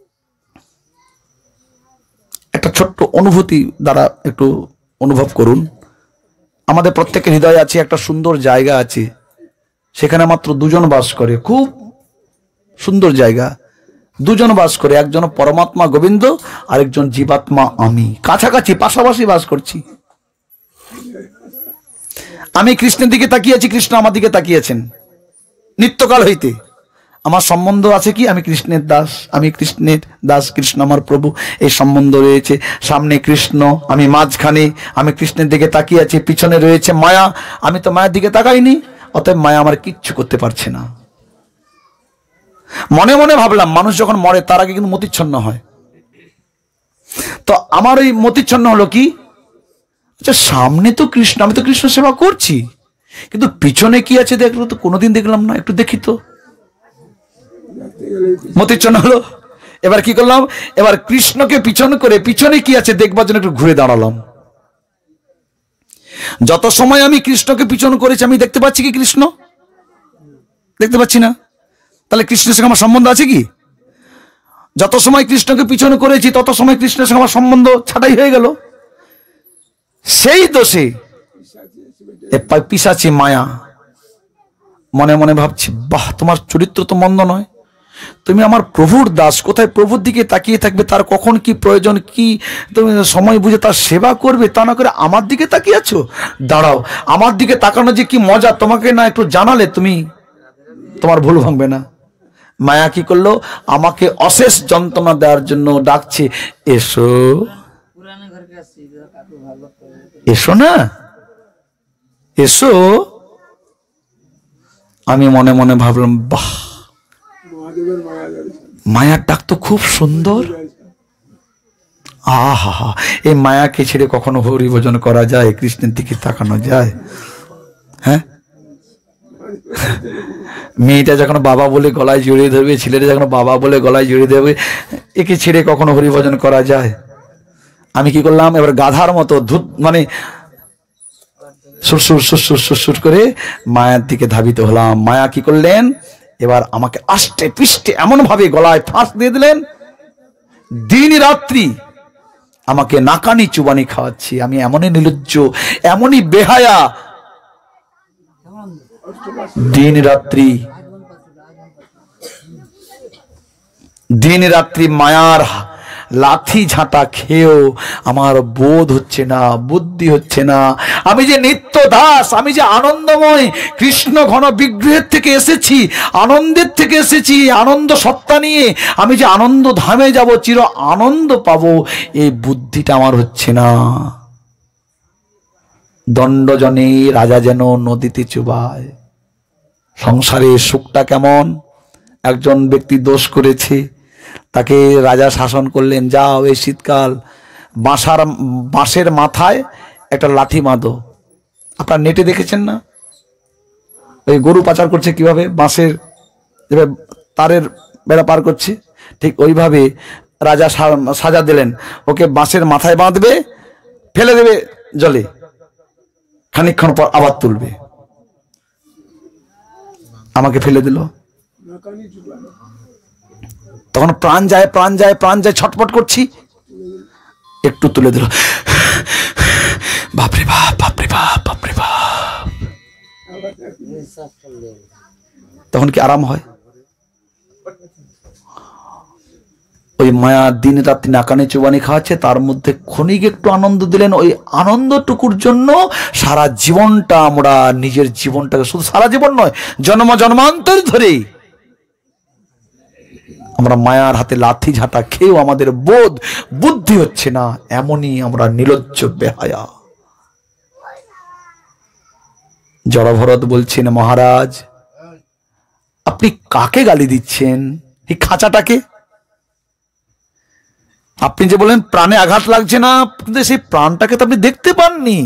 একটা ছোট্ট অনুভূতি দ্বারা একটু অনুভব করুন। আমাদের প্রত্যেকের হৃদয়ে আছে একটা সুন্দর জায়গা আছে, সেখানে মাত্র দুজন বাস করে। খুব সুন্দর জায়গা, দুজন বাস করে, একজন পরমাত্মা গোবিন্দ, আরেকজন জীবাত্মা আমি। কাছাকাছি পাশাপাশি বাস করছি। আমি কৃষ্ণের দিকে তাকিয়েছি, কৃষ্ণ আমার দিকে তাকিয়েছেন নিত্যকাল হইতে। আমার সম্বন্ধ আছে কি? আমি কৃষ্ণের দাস, আমি কৃষ্ণের দাস, কৃষ্ণ আমার প্রভু, এই সম্বন্ধ রয়েছে। সামনে কৃষ্ণ, আমি মাঝখানে, আমি কৃষ্ণের দিকে তাকিয়ে আছি। পিছনে রয়েছে মায়া, আমি তো মায়ের দিকে তাকাইনি, অতএব মায়া আমার কিচ্ছু করতে পারছে না। মনে মনে ভাবলাম, মানুষ যখন মরে তার আগে কিন্তু মতিচ্ছন্ন হয়। তো আমার ওই মতিচ্ছন্ন হলো কি, আচ্ছা সামনে তো কৃষ্ণ, আমি তো কৃষ্ণ সেবা করছি, কিন্তু পিছনে কি আছে দেখলো তো কোনোদিন দেখলাম না, একটু দেখি তো। মতিচ্ছন্ন হলো। এবার কি করলাম, এবার কৃষ্ণকে পিছন করে পিছনে কি আছে দেখবার জন্য একটু ঘুরে দাঁড়ালাম। যত সময় আমি কৃষ্ণকে পিছন করেছি, আমি দেখতে পাচ্ছি কি কৃষ্ণ? দেখতে পাচ্ছি না। তাহলে কৃষ্ণের সঙ্গে আমার সম্বন্ধ আছে কি? যত সময় কৃষ্ণকে পিছন করেছি তত সময় কৃষ্ণের সঙ্গে আমার সম্বন্ধ ছাঁটাই হয়ে গেল। সেই দোষে পিশাচি মায়া মনে মনে ভাবছি, বাহ তোমার চরিত্র তো মন্দ নয়, তুমি আমার প্রভুর দাস, কোথায় প্রভুর দিকে তাকিয়ে থাকবে, তার কখন কি প্রয়োজন, কি তুমি সময় বুঝে তার সেবা করবে, তা না করে আমার দিকে তাকিয়ে আছো। দাঁড়াও, আমার দিকে তাকানো যে কি মজা, তোমাকে না একটু জানালে তুমি তোমার ভুল ভাঙবে না। মায়া কি করলো, আমাকে অশেষ যন্ত্রণা দেওয়ার জন্য ডাকছে, এসো এসো না, এসো। আমি মনে মনে ভাবলাম, বাহ মায়ার ডাক তো খুব সুন্দর। আহা, এই মায়াকে ছেড়ে কখনো হরি ভজন করা যায়, কৃষ্ণের দিকে তাকানো যায়? হ্যাঁ, মেয়েটা যখন বাবা বলে গলায় জড়িয়ে ধরবে, ছেলেটা যখন বাবা বলে গলায় জড়িয়ে দেবে, একে ছেড়ে কখনো হরি ভজন করা যায়? আমি কি করলাম, এবার গাধার মতো ধূত মানে সুরসুর সুরসুর সুরসুর করে মায়ের দিকে ধাবিত হলাম। মায়া কি করলেন, এবার আমাকে আষ্টে পৃষ্ঠে এমন ভাবে গলায় ফাঁস দিয়ে দিলেন, দিন রাত্রি আমাকে নাকানি চুবানি খাওয়াচ্ছি। আমি এমনই নির্লজ্জ, এমনই বেহায়া, দিন রাত্রি দিন রাত্রি মায়ার লাথি ঝাঁটা খেয়েও আমার বোধ হচ্ছে না, বুদ্ধি হচ্ছে না। আমি যে নিত্য দাস, আমি যে আনন্দময় কৃষ্ণ ঘন বিগ্রহের থেকে এসেছি, আনন্দের থেকে এসেছি, আনন্দ সত্তা নিয়ে আমি যে আনন্দ ধামে যাব, চির আনন্দ পাবো, এই বুদ্ধিটা আমার হচ্ছে না। দণ্ডজনে রাজা যেন নদীতে চুবায়। সংসারে সুখটা কেমন, একজন ব্যক্তি দোষ করেছে, তাকে রাজা শাসন করলেন, যাও এই শীতকাল বাঁশার বাঁশের মাথায় একটা লাঠি বাঁধো। আপনার নেটে দেখেছেন না ওই গরু পাচার করছে কিভাবে, বাঁশের তারের বেড়া পার করছে, ঠিক ওইভাবে রাজা সাজা দিলেন, ওকে বাঁশের মাথায় বাঁধবে, ফেলে দেবে জলে, খানিকক্ষণ পর আবার তুলবে। আমাকে ফেলে দিল, তখন প্রাণ যায় প্রাণ যায় প্রাণ যায় ছটপট করছি, একটু তুলে দিল, বাপরে বাপ বাপরে বাপ বাপরে বাপ, তখন কি আরাম হয়? ওই মায়া দিন রাত্রি নাকানে চুবানি খাওয়াচ্ছে, তার মধ্যে ক্ষণিক একটু আনন্দ দিলেন, ওই আনন্দটুকুর জন্য সারা জীবনটা আমরা নিজের জীবনটাকে, শুধু সারা জীবন নয় জন্ম জন্মান্তর ধরে আমরা মায়ার হাতে লাথি ঝাঁটা খেয়েও আমাদের বোধ বুদ্ধি হচ্ছে না, এমনই আমরা নির্লজ্জ বেহায়া। জড়ভরত বলছেন, মহারাজ আপনি কাকে গালি দিচ্ছেন? এই খাঁচাটাকে। আপনি যে বলেন প্রাণে আঘাত লাগছে না, কিন্তু সেই প্রাণটাকে তো আপনি দেখতে পাননি।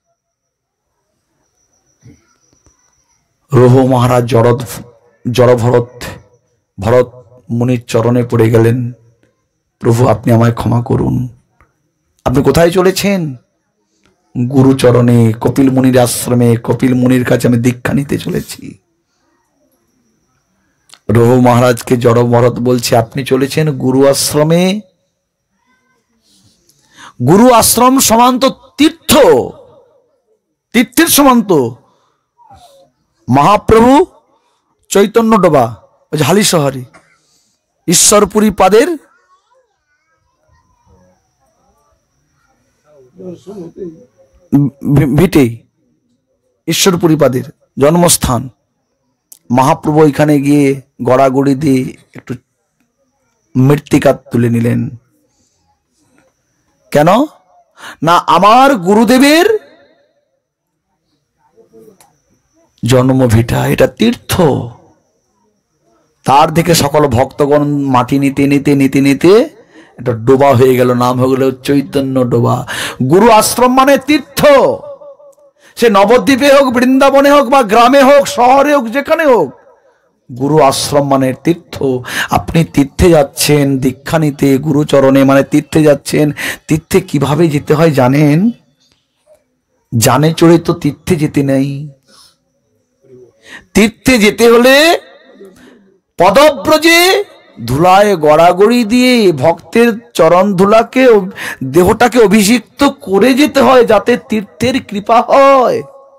রোহ মহারাজ জড় জড়ভরত ভরত মুনির চরণে পড়ে গেলেন, প্রভু আপনি আমায় ক্ষমা করুন। আপনি কোথায় চলেছেন? গুরু চরণে, কপিল মুনির আশ্রমে, কপিল মুনির কাছে আমি দীক্ষা নিতে চলেছি। রোহ মহারাজকে জড়ভরত বলছে, আপনি চলেছেন গুরু আশ্রমে? গুরু আশ্রম সমান্ত তীর্থ, তীর্থের সমান্ত। মহাপ্রভু চৈতন্য ডোবা হালি শহরে, ঈশ্বরপুরী পাদের ভিটে, ঈশ্বরপুরী পাদের জন্মস্থান। মহাপ্রভু এখানে গিয়ে গড়াগড়ি দিয়ে একটু মৃত্তিকা তুলে নিলেন। কেন না, আমার গুরুদেবের জন্মভিটা, এটা তীর্থ। তার দিকে সকল ভক্তগণ মাটি নিতে নিতে নিতে নিতে এটা ডোবা হয়ে গেল, নাম হয়ে গেল চৈতন্য ডোবা। গুরু আশ্রম মানে তীর্থ, সে নবদ্বীপে হোক, বৃন্দাবনে হোক, বা গ্রামে হোক, শহরে হোক, যেখানে হোক, গুরু আশ্রম মানে তীর্থ। আপনি তীর্থে যাচ্ছেন দীক্ষা নিতে, গুরুচরণে মানে তীর্থে যাচ্ছেন। তীর্থে কিভাবে যেতে হয় জানেন? জানে চড়ে তো তীর্থে যেতে নেই। তীর্থে যেতে হলে পদব্রজে ধুলায় গড়াগড়ি দিয়ে ভক্তের চরণ ধুলাকে, দেহটাকে অভিষিক্ত করে যেতে হয়, যাতে তীর্থের কৃপা হয়।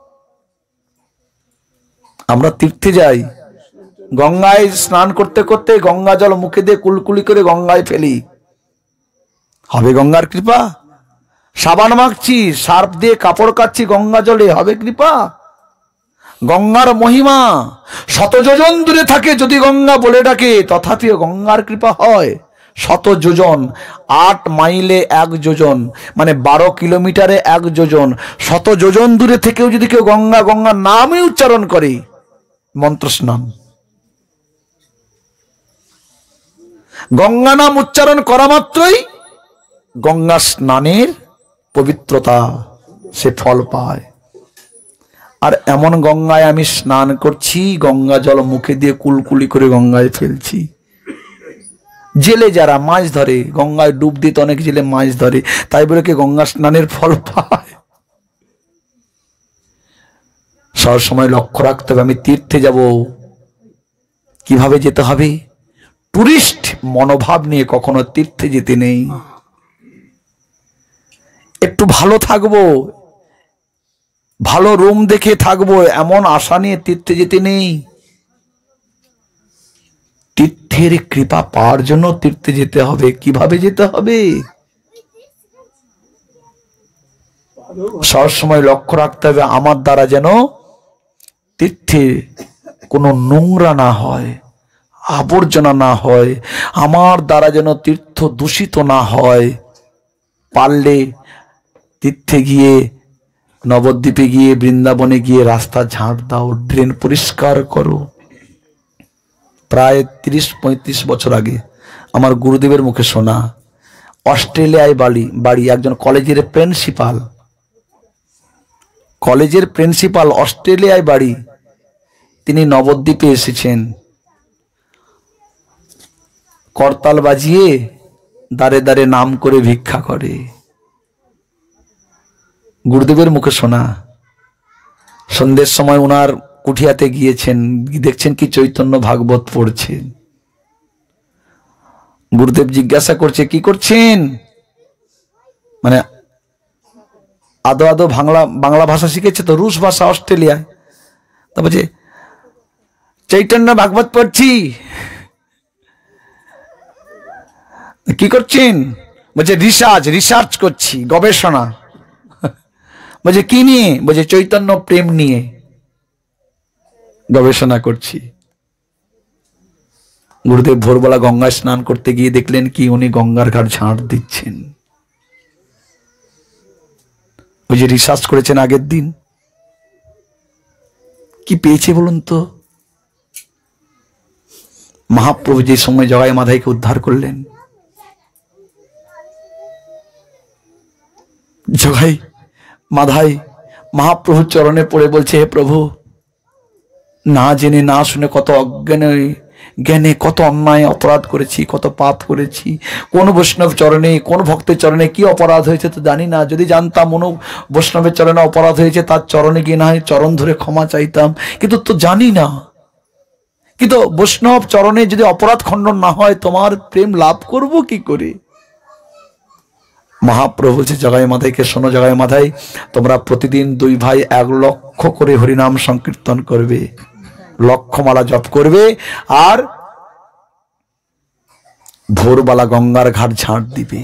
আমরা তীর্থে যাই, গঙ্গায় স্নান করতে করতে গঙ্গা জল মুখে দিয়ে কুলকুলি করে গঙ্গায় ফেলি, হবে গঙ্গার কৃপা? সাবান মাখছি, সার্ফ দিয়ে কাপড় কাচ্ছি গঙ্গা জলে, হবে কৃপা? গঙ্গার মহিমা শত যোজন দূরে থাকে, যদি গঙ্গা বলে ডাকে তথাপিও গঙ্গার কৃপা হয়। শত যোজন, আট মাইলে এক যোজন, মানে বারো কিলোমিটারে এক যোজন। শত যোজন দূরে থেকেও যদি কেউ গঙ্গা গঙ্গা নামই উচ্চারণ করে, মন্ত্র স্নান, গঙ্গা নাম উচ্চারণ করা মাত্রই গঙ্গা স্নানের পবিত্রতা সে ফল পায়। আর এমন গঙ্গায় আমি স্নান করছি, গঙ্গা জল মুখে দিয়ে কুলকুলি করে গঙ্গায় ফেলছি। জেলে যারা মাছ ধরে, গঙ্গায় ডুব দিতে অনেক জেলে মাছ ধরে, তাই বলে কি গঙ্গা স্নানের ফল পায়? সব সময় লক্ষ্য রাখতে হবে, আমি তীর্থে যাব, কিভাবে যেতে হবে? টুরিস্ট মনোভাব নিয়ে কখনো তীর্থে যেতে নেই। একটু ভালো থাকবো, ভালো রুম দেখে থাকবো, এমন আশা নিয়ে তীর্থে যেতে নেই। তীর্থের কৃপা পাওয়ার জন্য তীর্থে যেতে হবে। কিভাবে যেতে হবে? সব সময় লক্ষ্য রাখতে হবে, আমার দ্বারা যেন তীর্থে কোনো নোংরা না হয়, আবর্জনা না হয়, আমার দ্বারা যেন তীর্থ দূষিত না হয়। পারলে তীর্থে গিয়ে, নবদ্বীপে গিয়ে, বৃন্দাবনে গিয়ে রাস্তা ঝাঁট দাও, ড্রেন পরিষ্কার করো। প্রায় তিরিশ পঁয়ত্রিশ বছর আগে আমার গুরুদেবের মুখে শোনা। অস্ট্রেলিয়ায় বাড়ি বাড়ি একজন কলেজের প্রিন্সিপাল, কলেজের প্রিন্সিপাল অস্ট্রেলিয়ায় বাড়ি, তিনি নবদ্বীপে এসেছেন। করতাল বাজিয়ে দাঁড়ে দাঁড়ে নাম করে ভিক্ষা করে। গুরুদেবের মুখে শোনা। সন্ধ্যের সময় ওনার কুঠিয়াতে গিয়েছেন, দেখছেন কি চৈতন্য ভাগবত পড়ছেন। গুরুদেব জিজ্ঞাসা করছে কি করছেন, মানে আদো আদো বাংলা বাংলা ভাষা শিখেছে তো, রুশ ভাষা, অস্ট্রেলিয়ায়। তা বলছে চৈতন্য ভাগবত পড়ছি। কি করছেন? বলছে রিসার্চ রিসার্চ করছি, গবেষণা। বলছে কি নিয়ে? বলছে চৈতন্য প্রেম নিয়ে গবেষণা করছি। গুরুদেব ভোরবেলা গঙ্গায় স্নান করতে গিয়ে দেখলেন কি উনি গঙ্গার ঘাট ঝাঁট দিচ্ছেন। ওই যে রিসার্চ করেছেন আগের দিন, কি পেয়েছে বলুন তো? মহাপ্রভু যে সময় জগাই মাধাইকে উদ্ধার করলেন, জগাই মাধাই মহাপ্রভুর চরণে পড়ে বলছে, হে প্রভু, না জেনে না শুনে কত অজ্ঞানে জ্ঞানে কত অন্যায় অপরাধ করেছি, কত পাপ করেছি। কোন বৈষ্ণব চরণে, কোন ভক্তের চরণে কি অপরাধ হয়েছে তো জানি না। যদি জানতাম মনো বৈষ্ণবের চরণে অপরাধ হয়েছে, তার চরণে গিয়ে না হয় চরণ ধরে ক্ষমা চাইতাম, কিন্তু তো জানি না। কিন্তু বৈষ্ণব চরণে যদি অপরাধ খণ্ডন না হয়, তোমার প্রেম লাভ করব কি করে? মহাপ্রভু বলছে জগাই মাধাইকে, শোনো জগাই মাধাই, তোমরা প্রতিদিন দুই ভাই এক লক্ষ করে হরিনাম সংকীর্তন করবে, লক্ষমালা জপ করবে, আর ভোরবেলা গঙ্গার ঘাট ঝাঁট দিবে।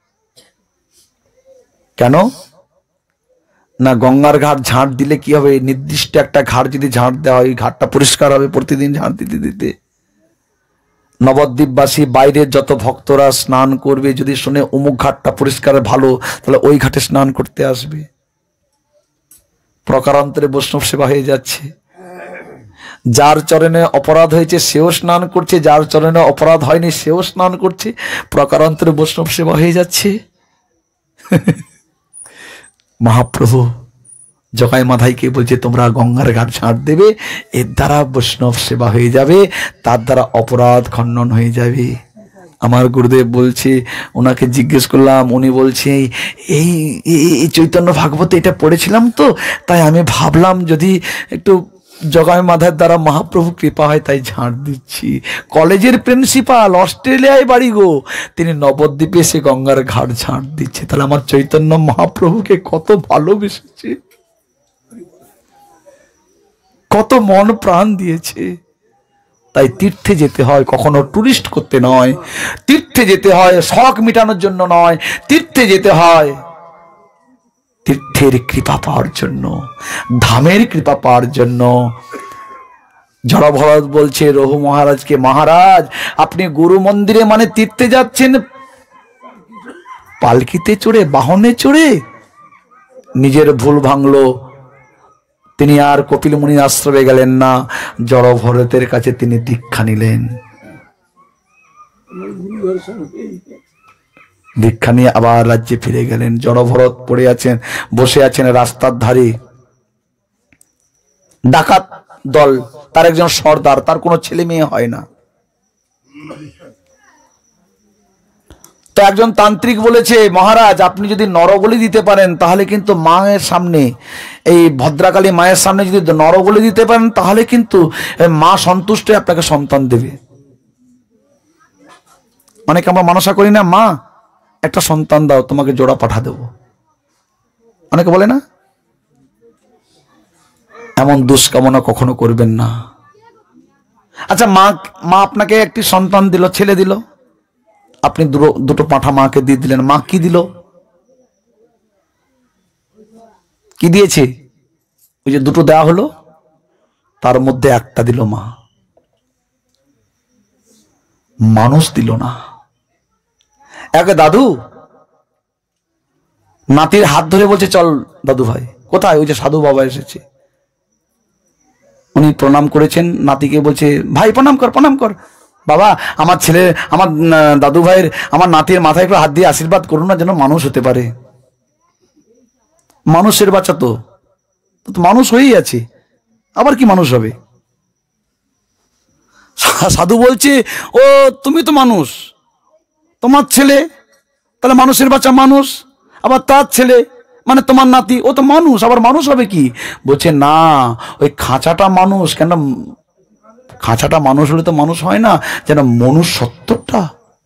কেন না? গঙ্গার ঘাট ঝাঁট দিলে কি হবে? নির্দিষ্ট একটা ঘাট যদি ঝাঁট দেওয়া হয়, ঘাটটা পরিষ্কার হবে প্রতিদিন ঝাঁট দিতে দিতে। নবদ্বীপবাসী বাইরের যত ভক্তরা স্নান করবে, যদি শুনে অমুক ঘাটটা পরিষ্কার ভালো, তাহলে ওই ঘাটে স্নান করতে আসবে। প্রকারান্তরে বৈষ্ণব সেবা হয়ে যাচ্ছে। যার চরণে অপরাধ হয়েছে সেও স্নান করছে, যার চরণে অপরাধ হয়নি সেও স্নান করছে, প্রকারান্তরে বৈষ্ণব সেবা হয়ে যাচ্ছে। মহাপ্রভু জগাই মাধাইকে বলছে তোমরা গঙ্গার ঘাট ঝাঁট দেবে, এর দ্বারা বৈষ্ণব সেবা হয়ে যাবে, তার দ্বারা অপরাধ খণ্ডন হয়ে যাবে। আমার গুরুদেব বলছে, ওনাকে জিজ্ঞেস করলাম, উনি বলছে এই এই চৈতন্য ভাগবতে এটা পড়েছিলাম তো, তাই আমি ভাবলাম যদি একটু জগাই মাধার দ্বারা মহাপ্রভু কৃপা হয়, তাই ঝাঁট দিচ্ছি। কলেজের প্রিন্সিপাল, অস্ট্রেলিয়ায় বাড়ি গো, তিনি নবদ্বীপে এসে গঙ্গার ঘাট ঝাঁট দিচ্ছে। তাহলে আমার চৈতন্য মহাপ্রভুকে কত ভালোবেসেছে, কত মন প্রাণ দিয়েছে। তাই তীর্থে যেতে হয়, কখনো টুরিস্ট করতে নয়। তীর্থে যেতে হয় শখ মিটানোর জন্য নয়, তীর্থে যেতে হয় তীর্থের কৃপা পাওয়ার জন্য, ধামের কৃপা পাওয়ার জন্য। জড়ভরত বলছে রঘু মহারাজকে, মহারাজ আপনি গুরু মন্দিরে মানে তীর্থে যাচ্ছেন পালকিতে চড়ে, বাহনে চড়ে। নিজের ভুল ভাঙলো, তিনি আর কপিল মুনির আশ্রমে গেলেন না, জড়ভরতের কাছে তিনি দীক্ষা নিলেন। দীক্ষা নিয়ে আবার রাজ্যে ফিরে গেলেন। জড়ভরত পড়ে আছেন, বসে আছেন রাস্তার ধারে। ডাকাত দল, তার একজন সর্দার, তার কোনো ছেলে মেয়ে হয় না। তো একজন তান্ত্রিক বলেছে, মহারাজ আপনি যদি নরবলি দিতে পারেন তাহলে কিন্তু মায়ের সামনে, এই ভদ্রাকালী মায়ের সামনে যদি নরবলি দিতে পারেন তাহলে কিন্তু মা সন্তুষ্ট হয়ে আপনাকে সন্তান দেবে। অনেকে আমরা মানসা করি না, মা একটা সন্তান দাও, তোমাকে জোড়া পাঠা দেব, অনেকে বলে না। এমন দুষ্কামনা কখনো করবেন না। আচ্ছা, মা মা আপনাকে একটি সন্তান দিল, ছেলে দিল, আপনি দুটো দুটো পাঁঠা মাকে দিয়ে দিলেন। মা কি দিল? কি দিয়েছে? ওই যে দুটো দেওয়া হলো, তার মধ্যে একটা দিল মা, মানুষ দিল না। এক দাদু নাতির হাত ধরে বলছে, চল দাদু ভাই। কোথায়? ওই যে সাধু বাবা এসেছে। উনি প্রণাম করেছেন, নাতিকে বলছে, ভাই প্রণাম কর, প্রণাম কর। বাবা আমার ছেলে, আমার দাদু ভাইয়ের, আমার নাতির মাথায় একটু হাত দিয়ে আশীর্বাদ করুন না, যেন মানুষ হতে পারে। মানুষের বাচ্চা তো তো মানুষ হয়েই আছে, আবার কি মানুষ হবে? সাধু বলছে, ও তুমি তো মানুষ, তোমার ছেলে তাহলে মানুষের বাচ্চা মানুষ, আবার তার ছেলে মানে তোমার নাতি ও তো মানুষ, আবার মানুষ হবে কি? বলছে না, ওই খাঁচাটা মানুষ কেন, খাঁচাটা মানুষ হলে তো মানুষ হয় না, যেন মনুষ্যত্বটা,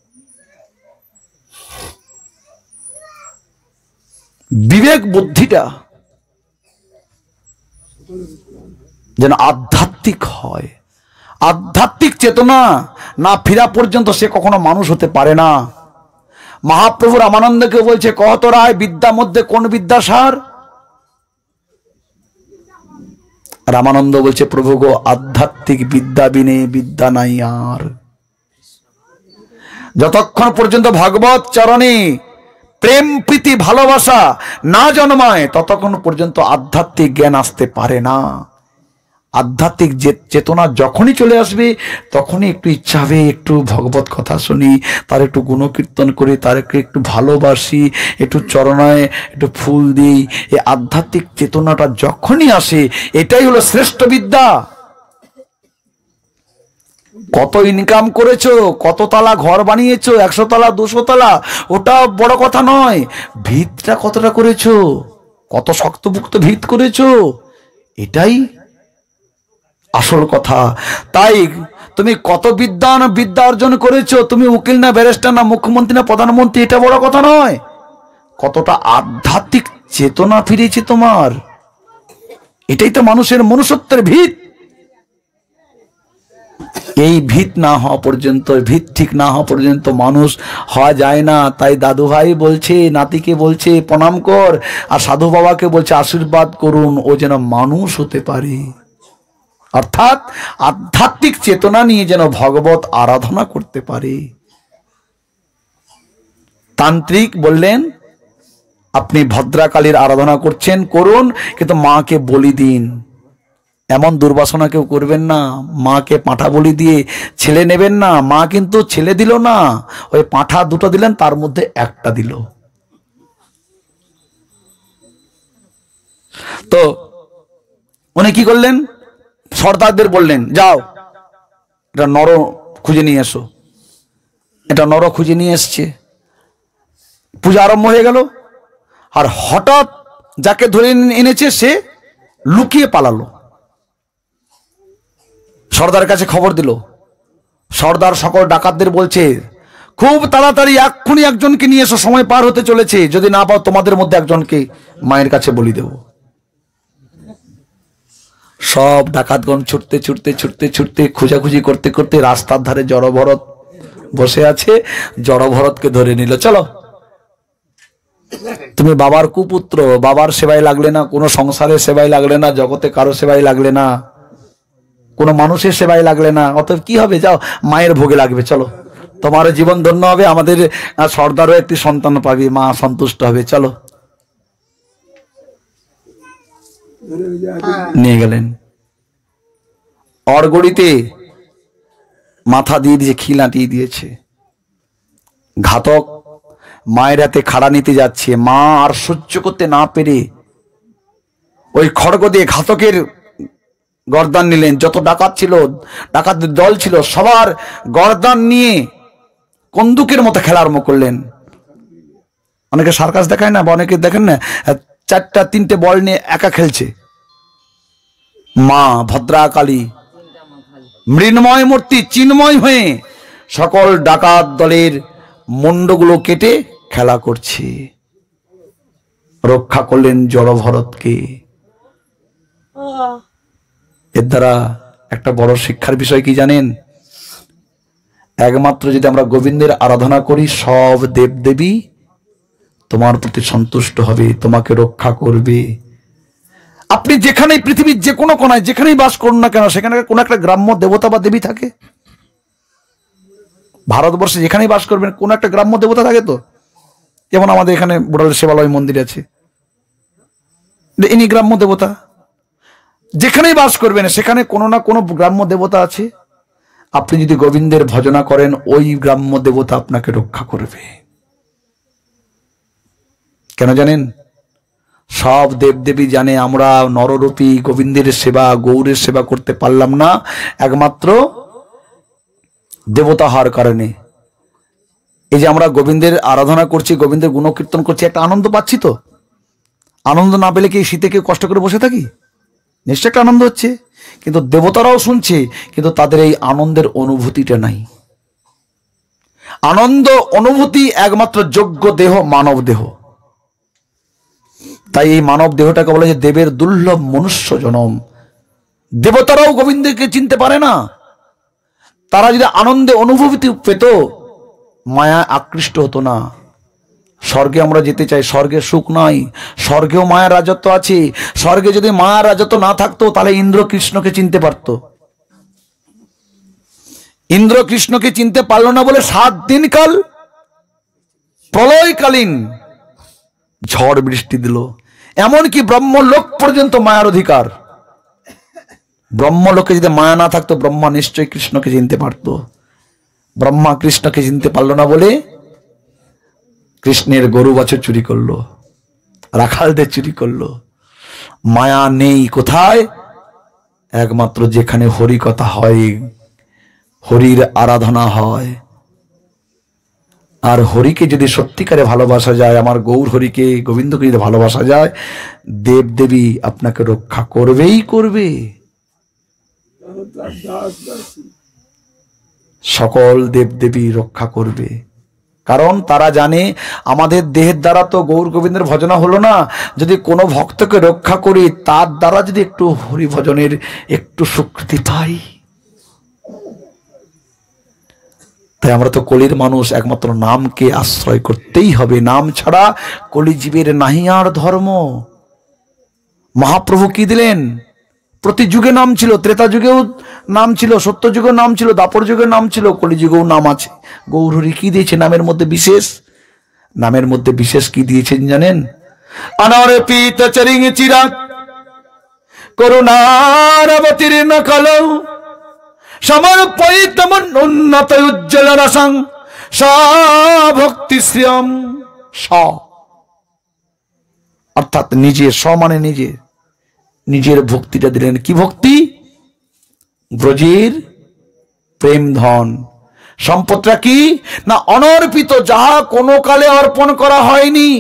বিবেক বুদ্ধিটা যেন আধ্যাত্মিক হয়। আধ্যাত্মিক চেতনা না ফিরা পর্যন্ত সে কখনো মানুষ হতে পারে না। মহাপ্রভু রামানন্দকে বলছে, কহত রায় বিদ্যা মধ্যে কোন বিদ্যাসার? রামানন্দ বলছে, প্রভু গো আধ্যাত্মিক বিদ্যা বিনে বিদ্যা নাই আর। যতক্ষণ পর্যন্ত ভগবত চরণে প্রেম প্রীতি ভালোবাসা না জন্মায় ততক্ষণ পর্যন্ত আধ্যাত্মিক জ্ঞান আসতে পারে না। আধ্যাত্মিক চেতনা যখনই চলে আসবে তখনই একটু ইচ্ছা হবে একটু ভগবত কথা শুনি, তার একটু গুণকীর্তন করি, তার একটু ভালোবাসি, একটু চরণায় একটু ফুল দিই। এই আধ্যাত্মিক চেতনাটা যখনই আসে এটাই হলো শ্রেষ্ঠ বিদ্যা। কত ইনকাম করেছো, কত তালা ঘর বানিয়েছো, একশো তালা দুশো তালা, ওটা বড় কথা নয়, ভিতটা কতটা করেছো, কত শক্তপুক্ত ভিত করেছো, এটাই আসল কথা। তাই তুমি কত বিদ্যান বিদ্যা অর্জন করেছো, তুমি উকিল না ব্যারিস্টার না মুখ্যমন্ত্রী না প্রধানমন্ত্রী, এটা বড় কথা নয়, কতটা আধ্যাত্মিক চেতনা ফিরেছে তোমার, এটাই তো মানুষের মনুষ্যত্বের ভিত। এই ভিত না হওয়া পর্যন্ত, ভিত ঠিক না হওয়া পর্যন্ত মানুষ হওয়া যায় না। তাই দাদু ভাই বলছে, নাতিকে বলছে প্রণাম কর, আর সাধু বাবাকে বলছে আশীর্বাদ করুন, ও যেন মানুষ হতে পারে। অর্থাৎ আধ্যাত্মিক চেতনা নিয়ে যেন ভগবত আরাধনা করতে পারে। তান্ত্রিক বললেন, আপনি ভদ্রাকালীর আরাধনা করছেন করুন, কিন্তু মাকে বলি দিন। এমন দুর্বাসনা কেউ করবেন না, মাকে পাঁঠা বলি দিয়ে ছেলে নেবেন না। মা কিন্তু ছেলে দিল না, ওই পাঁঠা দুটো দিলেন, তার মধ্যে একটা দিল। তো উনি কি করলেন, সর্দারদের বললেন, যাও এটা নর খুঁজে নিয়ে এসো। এটা নর খুঁজে নিয়ে এসছে, পূজা আরম্ভ হয়ে গেল। আর হঠাৎ যাকে ধরে এনেছে সে লুকিয়ে পালালো। সর্দার কাছে খবর দিল, সর্দার সকল ডাকাতদের বলছে, খুব তাড়াতাড়ি এক্ষুনি একজনকে নিয়ে এসো, সময় পার হতে চলেছে, যদি না পাও তোমাদের মধ্যে একজনকে মায়ের কাছে বলি দেব। সব ডাকাতগণ ছুটতে ছুটতে ছুটতে ছুটতে খোঁজাখুঁজি করতে করতে রাস্তার ধারে জড়ভরত বসে আছে, জড়ভরতকে ধরে নিল। চলো, তুমি বাবার কুপুত্র, বাবার সেবায় লাগলে না, কোনো সংসারের সেবায় লাগলে না, জগতে কারো সেবায় লাগলে না, কোনো মানুষের সেবায় লাগলে না, অতএব কি হবে, যাও মায়ের ভোগে লাগবে, চলো তোমার জীবন ধন্য হবে, আমাদের সর্দারও একটি সন্তান পাবে, মা সন্তুষ্ট হবে, চলো। নিয়ে গেলেন, অরগড়িতে মাথা দিয়ে দিয়েছে, খিল আঁটিয়ে দিয়েছে। ঘাতক মায়ের হাতে খাড়া নিতে যাচ্ছে, মা আর সহ্য করতে না পেরে ওই খড়গ দিয়ে ঘাতকের গর্দান নিলেন। যত ডাকাত ছিল, ডাকাতদের দল ছিল, সবার গর্দান নিয়ে কন্দুকের মতো খেলা আরম্ভ করলেন। অনেকে সার্কাস দেখায় না, বা অনেকে দেখেন না, চারটা তিনটে বল নিয়ে একা খেলছে। মা ভদ্রাকালী মৃন্ময় মূর্তি চিন্ময় হয়ে সকল ডাকাত দলের মুন্ডগুলো কেটে খেলা করছে। রক্ষা করলেন জড়ভরতকে। এর দ্বারা একটা বড় শিক্ষার বিষয় কি জানেন, একমাত্র যদি আমরা গোবিন্দের আরাধনা করি, সব দেবদেবী তোমার প্রতি সন্তুষ্ট হবে, তোমাকে রক্ষা করবে। আপনি যেখানেই পৃথিবীর যে কোনো কোনায় যেখানেই বাস করুন না কেন, সেখানে কোনো একটা গ্রাম্য দেবতা বা দেবী থাকে। ভারতবর্ষে যেখানেই বাস করবেন কোন একটা গ্রাম্য দেবতা থাকে তো। যেমন আমাদের এখানে বোড়াল সেবালয় মন্দির আছে, ইনি গ্রাম্য দেবতা। যেখানেই বাস করবেন সেখানে কোনো না কোনো গ্রাম্য দেবতা আছে। আপনি যদি গোবিন্দের ভজনা করেন ওই গ্রাম্য দেবতা আপনাকে রক্ষা করবে। কেন জানেন? সব দেবদেবী জানে আমরা নররূপী গোবিন্দের সেবা, গৌরের সেবা করতে পারলাম না একমাত্র দেবতা হওয়ার কারণে। এই যে আমরা গোবিন্দের আরাধনা করছি, গোবিন্দের গুণকীর্তন করছি, একটা আনন্দ পাচ্ছি তো। আনন্দ না পেলে কি শীতে কেউ কষ্ট করে বসে থাকি? নিশ্চয় একটা আনন্দ হচ্ছে। কিন্তু দেবতারাও শুনছে, কিন্তু তাদের এই আনন্দের অনুভূতিটা নাই। আনন্দ অনুভূতি একমাত্র যোগ্য দেহ মানব দেহ। তাই এই মানব দেহটাকে বলে যে দেবের দুর্লভ মনুষ্য জনম। দেবতারাও গোবিন্দকে চিনতে পারে না। তারা যদি আনন্দে অনুভূতি পেত, মায়া আকৃষ্ট হতো না। স্বর্গে আমরা যেতে চাই, স্বর্গে সুখ নাই, স্বর্গেও মায়ার রাজত্ব আছে। স্বর্গে যদি মায়ার রাজত্ব না থাকতো তাহলে ইন্দ্র কৃষ্ণকে চিনতে পারত। ইন্দ্র কৃষ্ণকে চিনতে পারলো না বলে সাত দিন কাল প্রলয়কালীন ঝড় বৃষ্টি দিল। এমনকি ব্রহ্মলোক পর্যন্ত মায়ার অধিকার। ব্রহ্মলোকে যদি মায়া না থাকতো ব্রহ্মা নিশ্চয়ই কৃষ্ণকে চিনতে পারত। ব্রহ্মা কৃষ্ণকে চিনতে পারলো না বলে কৃষ্ণের গরু বাছুর চুরি করলো, রাখালদের চুরি করলো। মায়া নেই কোথায়? একমাত্র যেখানে হরি কথা হয়, হরির আরাধনা হয়। আর হরিকে যদি সত্যিকারে ভালোবাসা যায়, আমার গৌর হরিকে, গোবিন্দকে যদি ভালোবাসা যায়, দেব দেবী আপনাকে রক্ষা করবেই করবে। সকল দেব দেবী রক্ষা করবে। কারণ তারা জানে আমাদের দেহের দ্বারা তো গৌর গোবিন্দের ভজনা হলো না। যদি কোনো ভক্তকে রক্ষা করি, তার দ্বারা যদি একটু হরি ভজনের একটু স্বীকৃতি পাই। তাই আমরা তো কলির মানুষ, একমাত্র নামকে আশ্রয় করতেই হবে। নাম ছাড়া কলিজীবের নাহি আর ধর্ম। মহাপ্রভু কি দিলেন? প্রতি যুগে নাম ছিল, ত্রেতা যুগেও নাম ছিল, সত্য যুগেও নাম ছিল, দাপর যুগেও নাম ছিল, কলিযুগেও নাম আছে। গৌরহরি কি দিয়েছে নামের মধ্যে বিশেষ? নামের মধ্যে বিশেষ কি দিয়েছেন জানেন? অনর্পিত চরিং চিরাগ করুণার অবতীর্ণ কলৌ সমর্পিত উন্নত উজ্জ্বল রসং ভক্তি শ্রিয়ম। স অর্থাৎ নিজের, স মানে নিজের, নিজের ভক্তিটা দিলেন। কি ভক্তি? ব্রজের প্রেম ধন। সম্পদটা কি না? অনর্পিত, যাহা কোনো কালে অর্পণ করা হয়নি।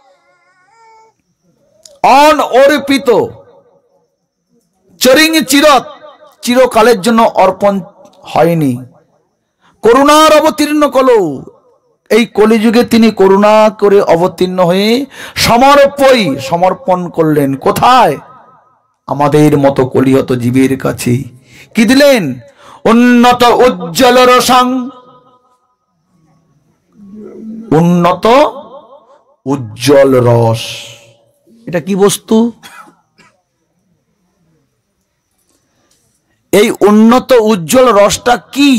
অনর্পিত চরিং চিরত, চিরকালের জন্য অর্পণ হয়নি। করুণার অবতীর্ণ কলৌ, এই কলিযুগে তিনি করুণা করে অবতীর্ণ হয়ে সমর্পই, সমর্পণ করলেন। কোথায়? আমাদের মতো কলিহত জীবের কাছে। কি দিলেন? উন্নত উজ্জ্বল রসাং। উন্নত উজ্জ্বল রস, এটা কি বস্তু? এই উন্নত উজ্জ্বল রসটা কি?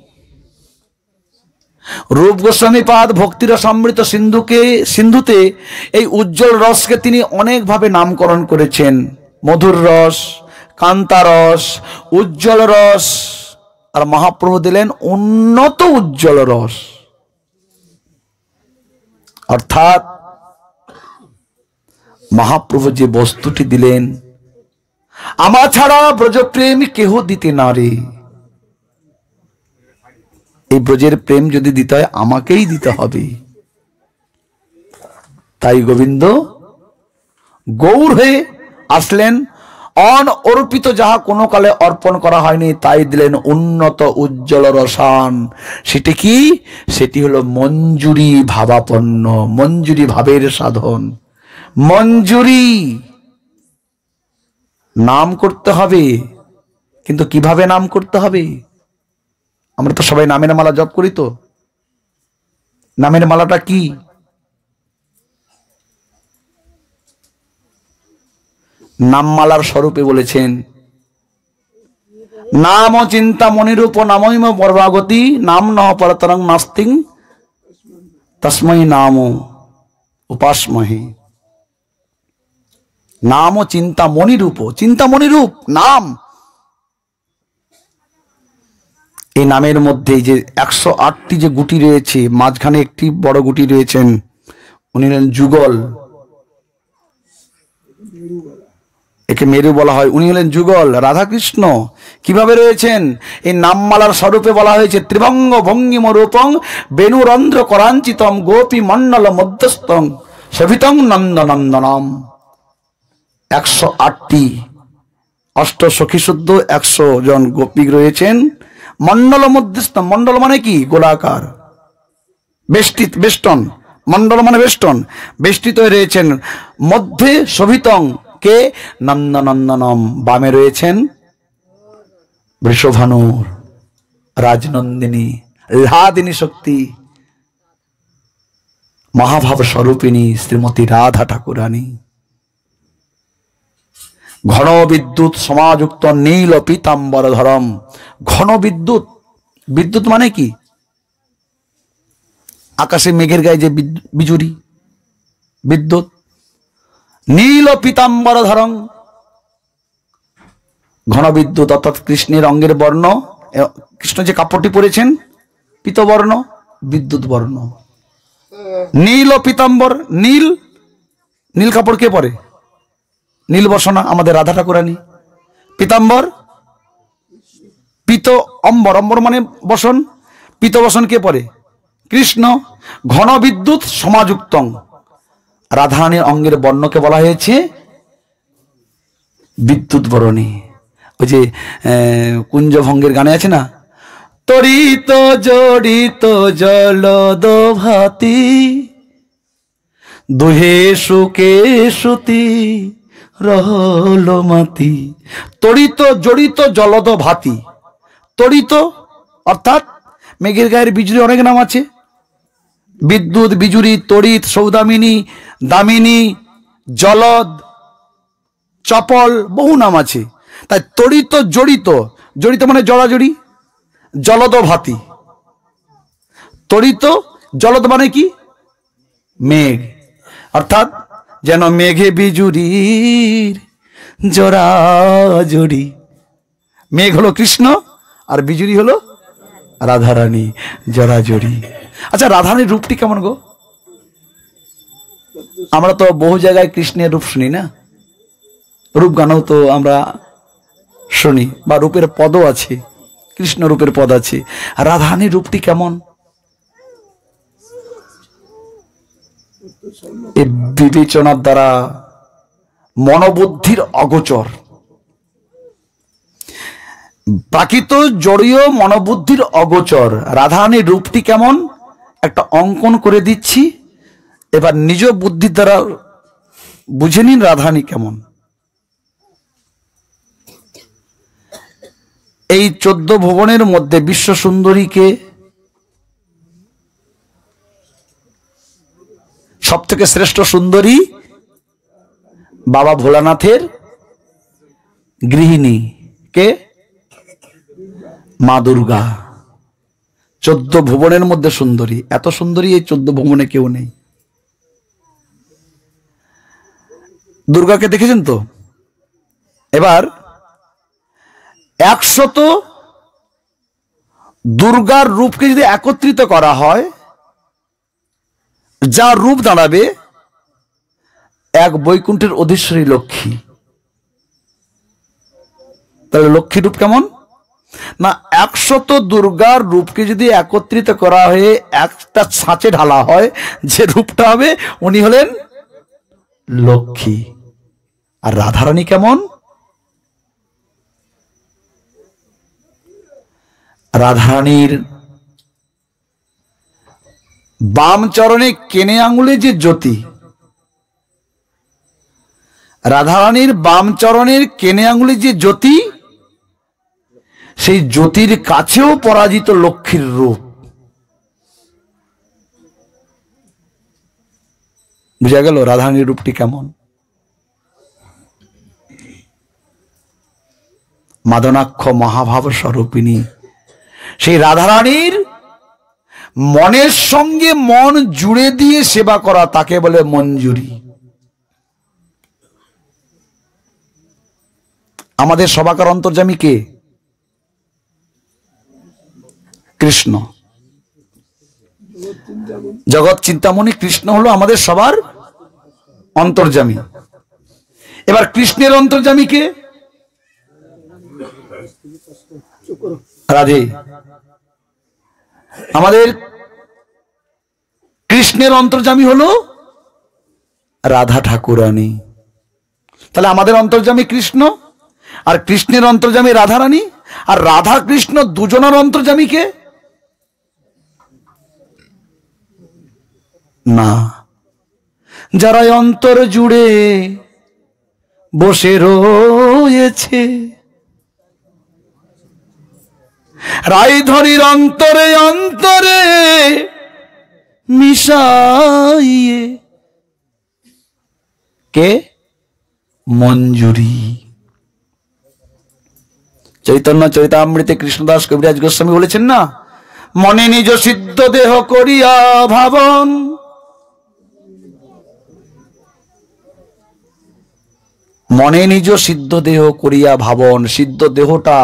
রূপ গোস্বামী পাদ ভক্তিরস অমৃত সিন্ধুকে সিন্ধুতে এই উজ্জ্বল রসকে তিনি অনেকভাবে নামকরণ করেছেন। মধুর রস, কান্তারস, উজ্জ্বল রস। আর মহাপ্রভু দিলেন উন্নত উজ্জ্বল রস। অর্থাৎ মহাপ্রভু যে বস্তুটি দিলেন, আমার ছাড়া ব্রজপ্রেম কেহ দিতে না রে। এই ব্রজের প্রেম যদি দিতে হয় আমাকেই দিতে হবে। তাই গোবিন্দ গৌর হয়ে আসলেন। অনর্পিত, যাহা কোনো কালে অর্পণ করা হয়নি, তাই দিলেন উন্নত উজ্জ্বল রসান। সেটি কি? সেটি হলো মঞ্জুরি ভাবাপন্ন, মঞ্জুরি ভাবের সাধন। মঞ্জুরি নাম করতে হবে, কিন্তু কিভাবে নাম করতে হবে? আমরা তো সবাই নামের মালা জপ করি। তো নামের মালাটা কি? নামমালার স্বরূপে বলেছেন, নাম চিন্তা মনিরূপ নামইম পরমাগতি নাম নহ পরতরং নাস্তিং তস্मै নাম উপাসমহে। নাম ও চিন্তা মনিরূপ, চিন্তা মনিরূপ নাম। এই নামের মধ্যে যে একশো আটটি যে গুটি রয়েছে, মাঝখানে একটি বড় গুটি রয়েছেন, উনি হলেন যুগল, একে মেরু বলা হয়। উনি হলেন যুগল রাধাকৃষ্ণ। কিভাবে রয়েছেন? এই নামমালার স্বরূপে বলা হয়েছে ত্রিভঙ্গ ভঙ্গিম রূপং বেণুরন্ধ্র করাঞ্চিতম গোপী মণ্ডল মধ্যস্থং সভিতং নন্দনন্দনম। একশো আটটি অষ্ট সখী শুদ্ধ একশো জন গোপী রয়েছেন মণ্ডল মধ্যস্থ। মণ্ডল মানে কি? গোলাকার, বেষ্টিত, বেষ্টন। মণ্ডল মানে বেষ্টন, বেষ্টিত হয়ে রয়েছেন। মধ্যে শোভিতং কে? নন্দনন্দনম। বামে রয়েছেন বৃষভানুর রাজনন্দিনী লাদিনী শক্তি মহাভাব স্বরূপিণী শ্রীমতী রাধা ঠাকুরানী। ঘন বিদ্যুৎ সমাযুক্ত নীল পীতাম্বর ধরম। ঘন বিদ্যুৎ, বিদ্যুৎ মানে কি? আকাশে মেঘের গায়ে যে বিজুরি, বিদ্যুৎ। নীল পীতাম্বর ধরম, ঘন বিদ্যুৎ অর্থাৎ কৃষ্ণের অঙ্গের বর্ণ, কৃষ্ণ যে কাপড়টি পরেছেন পীতবর্ণ, বিদ্যুৎ বর্ণ। নীল পীতাম্বর, নীল, নীল কাপড় কে পরে? নীল বসনা আমাদের রাধা ঠাকুরানী। পীতাম্বর, পীত অম্বর, অম্বর মানে বসন, পীত বসন কে পরে? কৃষ্ণ। ঘন বিদ্যুৎ সমাযুক্তং, রাধারানীর অঙ্গের বর্ণকে বলা হয়েছে বিদ্যুৎ বরণী। ওই যে কুঞ্জভঙ্গের গানে আছে না, তরিত জড়িত জলদ ভাতি দুহে সুকে সুতি রহল মাতি। তড়িত জড়িত জলদ ভাতি। তড়িত অর্থাৎ মেঘের গায়ের বিজুরি অনেক নাম আছে, বিদ্যুৎ, বিজুরি, তড়িৎ, সৌদামিনী, দামিনী, জলদ, চপল, বহু নাম আছে। তাই তড়িত জড়িত, জড়িত মানে জড়াজড়ি, জলদ ভাতি। তড়িত জলদ মানে কি? মেঘ, অর্থাৎ যেন মেঘে বিজুরির জড়াজড়ি। মেঘ হলো কৃষ্ণ আর বিজুরি হলো রাধারানী, জড়াজড়ি। আচ্ছা, রাধারানীর রূপটি কেমন গো? আমরা তো বহু জায়গায় কৃষ্ণের রূপ শুনি না, রূপ গানও তো আমরা শুনি, বা রূপের পদও আছে, কৃষ্ণ রূপের পদ আছে। রাধারানীর রূপটি কেমন? এই বিবেচনার দ্বারা মনোবুদ্ধির অগোচর, প্রাকৃত জড়ীয় মনোবুদ্ধির অগোচর রাধারানীর রূপটি কেমন একটা অঙ্কন করে দিচ্ছি, এবার নিজ বুদ্ধির দ্বারা বুঝে নিন রাধারানী কেমন। এই চোদ্দ ভুবনের মধ্যে বিশ্ব সুন্দরীকে সব থেকে শ্রেষ্ঠ সুন্দরী বাবা ভোলানাথের গৃহিণী কে? মা দুর্গা। চোদ্দ ভুবনের মধ্যে সুন্দরী, এত সুন্দরী এই চোদ্দ ভুবনে কেউ নেই। দুর্গাকে দেখেছেন তো? এবার একশত দুর্গার রূপকে যদি একত্রিত করা হয়, যা রূপ দাঁড়াবে এক বৈকুণ্ঠের অধীশ্বরী লক্ষ্মী। তাহলে লক্ষ্মী রূপ কেমন না, একশত দুর্গার রূপকে যদি একত্রিত করা হয়ে একটা ছাঁচে ঢালা হয়, যে রূপটা হবে উনি হলেন লক্ষ্মী। আর রাধারানী কেমন? রাধারানীর বাম চরণে কেনে আঙুলে যে জ্যোতি, রাধারানীর বাম চরণের কেনে আঙুলে যে জ্যোতি, সেই জ্যোতির কাছেও পরাজিত লক্ষ্মীর রূপ। বুঝা গেল রাধারানীর রূপটি কেমন? মাদনাক্ষ মহাভাব স্বরূপিণী সেই রাধারানীর মনের সঙ্গে মন জুড়ে দিয়ে সেবা করা, তাকে বলে মঞ্জুরি। আমাদের সবাকার অন্তর্যামী কে? কৃষ্ণ। জগৎ চিন্তামণি কৃষ্ণ হলো আমাদের সবার অন্তর্যামী। এবার কৃষ্ণের অন্তর্যামী কে? রাধে। আমাদের কৃষ্ণের অন্তর্যামী হলো রাধা ঠাকুরানী। তাহলে আমাদের অন্তর্যামী কৃষ্ণ, আর কৃষ্ণের অন্তর্যামী রাধা রানী। আর রাধা কৃষ্ণ দুজনের অন্তর্যামী কে? না, যারা অন্তর জুড়ে বসে রয়েছে, রায়ধরীর অন্তরে অন্তরে মিশাইয়ে। কে? মঞ্জুরি। চৈতন্য চৈতামৃতে কৃষ্ণদাস কবিরাজ গোস্বামী বলেছেন না, মনে নিজ সিদ্ধ দেহ করিয়া ভাবন, মনে নিজ সিদ্ধ দেহ করিয়া ভাবন। সিদ্ধ দেহটা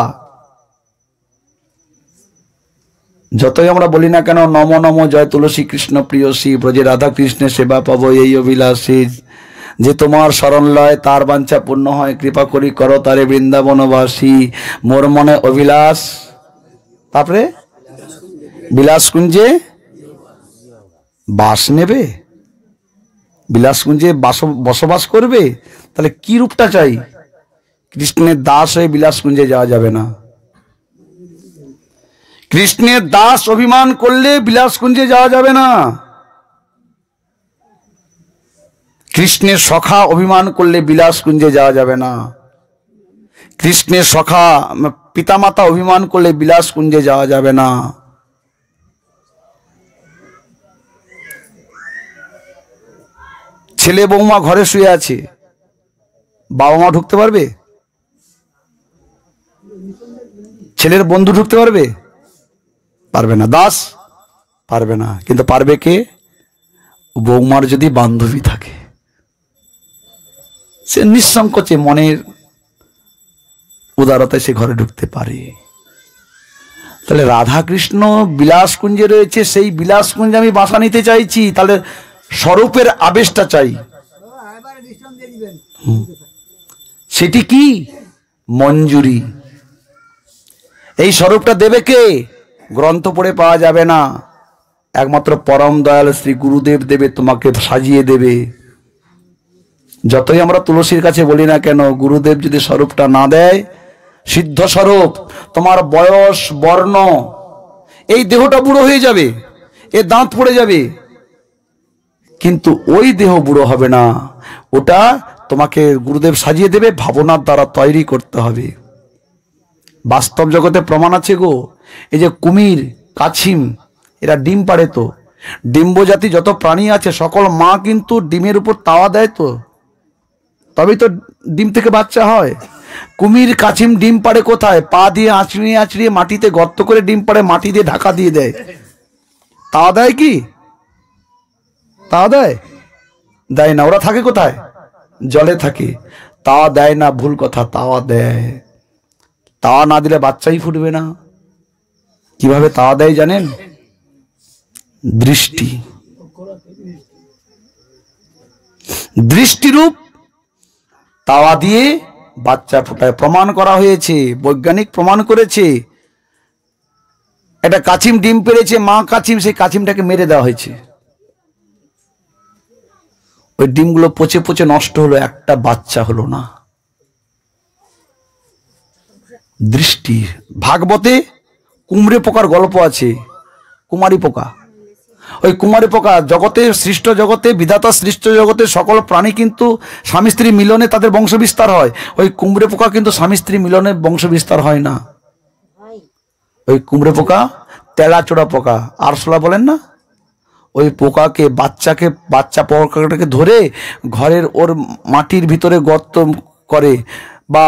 যতই আমরা বলি না কেন, নম নম জয় তুলসী কৃষ্ণ প্রিয়সী, ব্রজে রাধা কৃষ্ণের সেবা পাবো এই অভিলাষী, যে তোমার শরণ লয় তার বাঞ্ছা পূর্ণ হয়, কৃপা করি করো তারে বৃন্দাবনবাসী। মোর মনে অভিলাষ, তারপরে বিলাসকুঞ্জে বাস নেবে, বিলাসকুঞ্জে বসবাস করবে। তাহলে কি রূপটা চাই? কৃষ্ণের দাস হয়ে বিলাসকুঞ্জে যাওয়া যাবে না। কৃষ্ণের দাস অভিমান করলে বিলাসকুঞ্জে যাওয়া যাবে না। কৃষ্ণের সখা অভিমান করলে বিলাসকুঞ্জে যাওয়া যাবে না। কৃষ্ণের সখা পিতামাতা অভিমান করলে বিলাসকুঞ্জে যাওয়া যাবে না। ছেলে বৌমা ঘরে শুয়ে আছে, বাবা মা ঢুকতে পারবে? ছেলের বন্ধু ঢুকতে পারবে? পারবে না। দাস পারবে না। কিন্তু পারবে কে? বৌমার যদি বান্ধবী থাকে, সে নিঃসংকোচে মনের উদারতায় সে ঘরে ঢুকতে পারে। তাহলে রাধা কৃষ্ণ বিলাসকুঞ্জে রয়েছে, সেই বিলাসকুঞ্জে আমি বাসা নিতে চাইছি, তাহলে স্বরূপের আবেশটা চাই। সেটি কি? মঞ্জুরি। এই স্বরূপটা দেবে কে? গ্রন্থ পড়ে পাওয়া যাবে না, একমাত্র পরম দয়াল শ্রী গুরুদেব দেবে, তোমাকে সাজিয়ে দেবে। যতই আমরা তুলসীর কাছে বলি না কেন, গুরুদেব যদি স্বরূপটা না দেয়, সিদ্ধ স্বরূপ, তোমার বয়স বর্ণ, এই দেহটা বুড়ো হয়ে যাবে, এ দাঁত পড়ে যাবে, কিন্তু ওই দেহ বুড়ো হবে না। ওটা তোমাকে গুরুদেব সাজিয়ে দেবে, ভাবনার দ্বারা তৈরি করতে হবে। বাস্তব জগতে প্রমাণ আছে গো। এই যে কুমির, কাছিম, এরা ডিম পাড়ে তো। ডিম্ব জাতি যত প্রাণী আছে সকল মা কিন্তু ডিমের উপর তাওয়া দেয় তো, তবেই তো ডিম থেকে বাচ্চা হয়। কুমির কাছিম ডিম পাড়ে কোথায়? পা দিয়ে আঁচড়িয়ে আঁচড়িয়ে মাটিতে গর্ত করে ডিম পাড়ে, মাটি দিয়ে ঢাকা দিয়ে দেয়। তাওয়া দেয় কি? তাওয়া দেয়? দেয় না। ওরা থাকে কোথায়? জলে থাকে। তাওয়া দেয় না, ভুল কথা, তাওয়া দেয়। তাওয়া না দিলে বাচ্চাই ফুটবে না। কিভাবে তাওয়া দেয় জানেন? দৃষ্টি। দৃষ্টিরূপ তাওয়া দিয়ে বাচ্চা ফোটায়। প্রমাণ করা হয়েছে, বৈজ্ঞানিক প্রমাণ করেছে। একটা কাছিম ডিম পেড়েছে, মা কাছিম, সেই কাছিমটাকে মেরে দেওয়া হয়েছে। ওই ডিমগুলো পচে পচে নষ্ট হলো, একটা বাচ্চা হলো না। দৃষ্টি। ভাগবতে কুমড়ে পোকার গল্প আছে, কুমারী পোকা। ওই কুমারী পোকা জগতে, সৃষ্ট জগতে, বিধাতা সৃষ্ট জগতে সকল প্রাণী কিন্তু স্বামী স্ত্রী মিলনে তাদের বংশ বিস্তার হয়। ওই কুমড়ে পোকা কিন্তু স্বামী স্ত্রী মিলনে বংশ বিস্তার হয় না। ওই কুমড়ে পোকা তেলাচোড়া পোকা, আরশোলা বলেন না, ওই পোকাকে, বাচ্চাকে, বাচ্চা পোকাটাকে ধরে ঘরের ওর মাটির ভিতরে গর্ত করে বা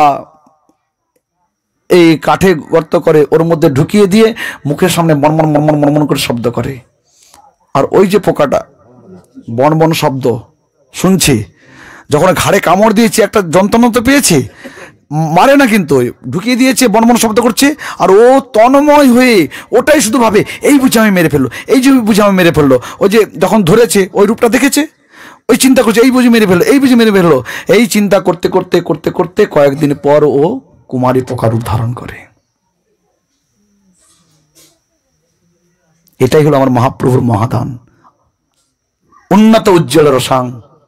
এই কাঠে গর্ত করে, ওর মধ্যে ঢুকিয়ে দিয়ে মুখের সামনে মনমন মনমন মনমন করে শব্দ করে। আর ওই যে পোকাটা বন বন শব্দ শুনছে, যখন ঘাড়ে কামড় দিয়েছে একটা যন্ত্রণা তো পেয়েছে, মারে না, কিন্তু ঢুকিয়ে দিয়েছে, বনবন শব্দ করছে, আর ও তন্ময় হয়ে ওটাই শুধু ভাবে, এই বুঝে আমি মেরে ফেললো, এই যে বুঝে আমি মেরে ফেললো। ওই যে যখন ধরেছে ওই রূপটা দেখেছে, ওই চিন্তা করছে এই বুঝে মেরে ফেললো, এই বুঝে মেরে ফেললো। এই চিন্তা করতে করতে করতে করতে কয়েকদিন পর ও কুমারী পোকা রূপ ধারণ করে। এটাই হলো আমার মহাপ্রভুর মহাদান, উন্নত উজ্জ্বল রসাং।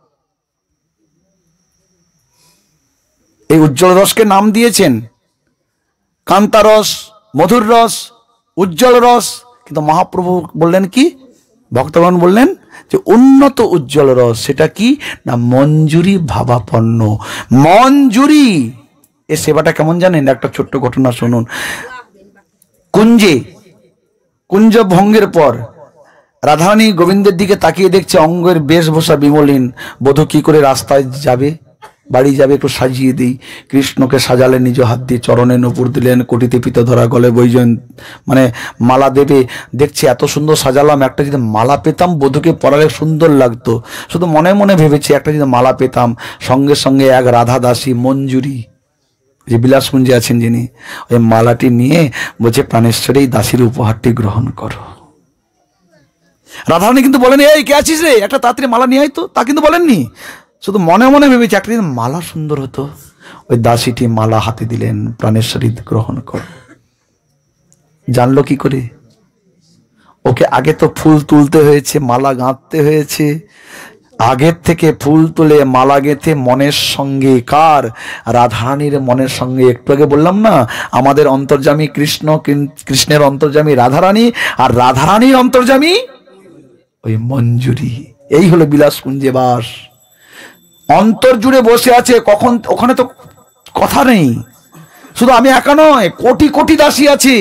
এই উজ্জ্বল রসকে নাম দিয়েছেন কান্তারস, মধুর রস, উজ্জ্বল রস। কিন্তু মহাপ্রভু বললেন কি, ভক্তগণ বললেন যে উন্নত উজ্জ্বল রস। সেটা কি না, মঞ্জুরি ভাবাপন্ন। মঞ্জুরি এ সেবাটা কেমন জানেন? একটা ছোট্ট ঘটনা শুনুন। কুঞ্জে কুঞ্জ ভঙ্গের পর রাধারানী গোবিন্দের দিকে তাকিয়ে দেখছে অঙ্গের বেশভূষা বিমলিন, বধূ কি করে রাস্তায় যাবে, বাড়ি যাবে, একটু সাজিয়ে দিই। কৃষ্ণকে সাজালেন নিজ হাত দিয়ে, চরণে নূপুর দিলেন, কোটিতে পিত ধরা, গলে বৈজয়ন মানে মালা দেবে। দেখছে এত সুন্দর সাজালাম, একটা যদি মালা পেতাম বধূকে পরালে সুন্দর লাগতো। শুধু মনে মনে ভেবেছি একটা যদি মালা পেতাম। সঙ্গে সঙ্গে এক রাধা দাসী মঞ্জুরি, যে বিলাসকুঞ্জে আছেন যিনি, ওই মালাটি নিয়ে বলছে প্রাণেশ্বরী এই দাসীর উপহারটি গ্রহণ করো। রাধারানী কিন্তু বলেন এই কে আছিস রে, একটা তাড়াতাড়ি মালা নিয়ে আয় তো, তা কিন্তু বলেননি। শুধু মনে মনে ভেবেছি একটা দিন মালা সুন্দর হতো। ওই দাসীটি মালা হাতে দিলেন, প্রাণেশ্বরী গ্রহণ কর। জানলো কি করে? ওকে আগে তো ফুল তুলতে হয়েছে, মালা গাঁথতে হয়েছে। আগের থেকে ফুল তুলে মালা গেঁথে মনের সঙ্গে, কার? রাধারানীর মনের সঙ্গে। একটু আগে বললাম না, আমাদের অন্তর্যামী কৃষ্ণ, কৃষ্ণের অন্তর্যামী রাধারানী, আর রাধারানীর অন্তর্যামী ওই মঞ্জুরি। এই হলো বিলাসকুঞ্জে বাস। অন্তর জুড়ে বসে আছে, কখন ওখানে তো কথা নেই। শুধু আমি একা নয়, কোটি কোটি দাসী আছে।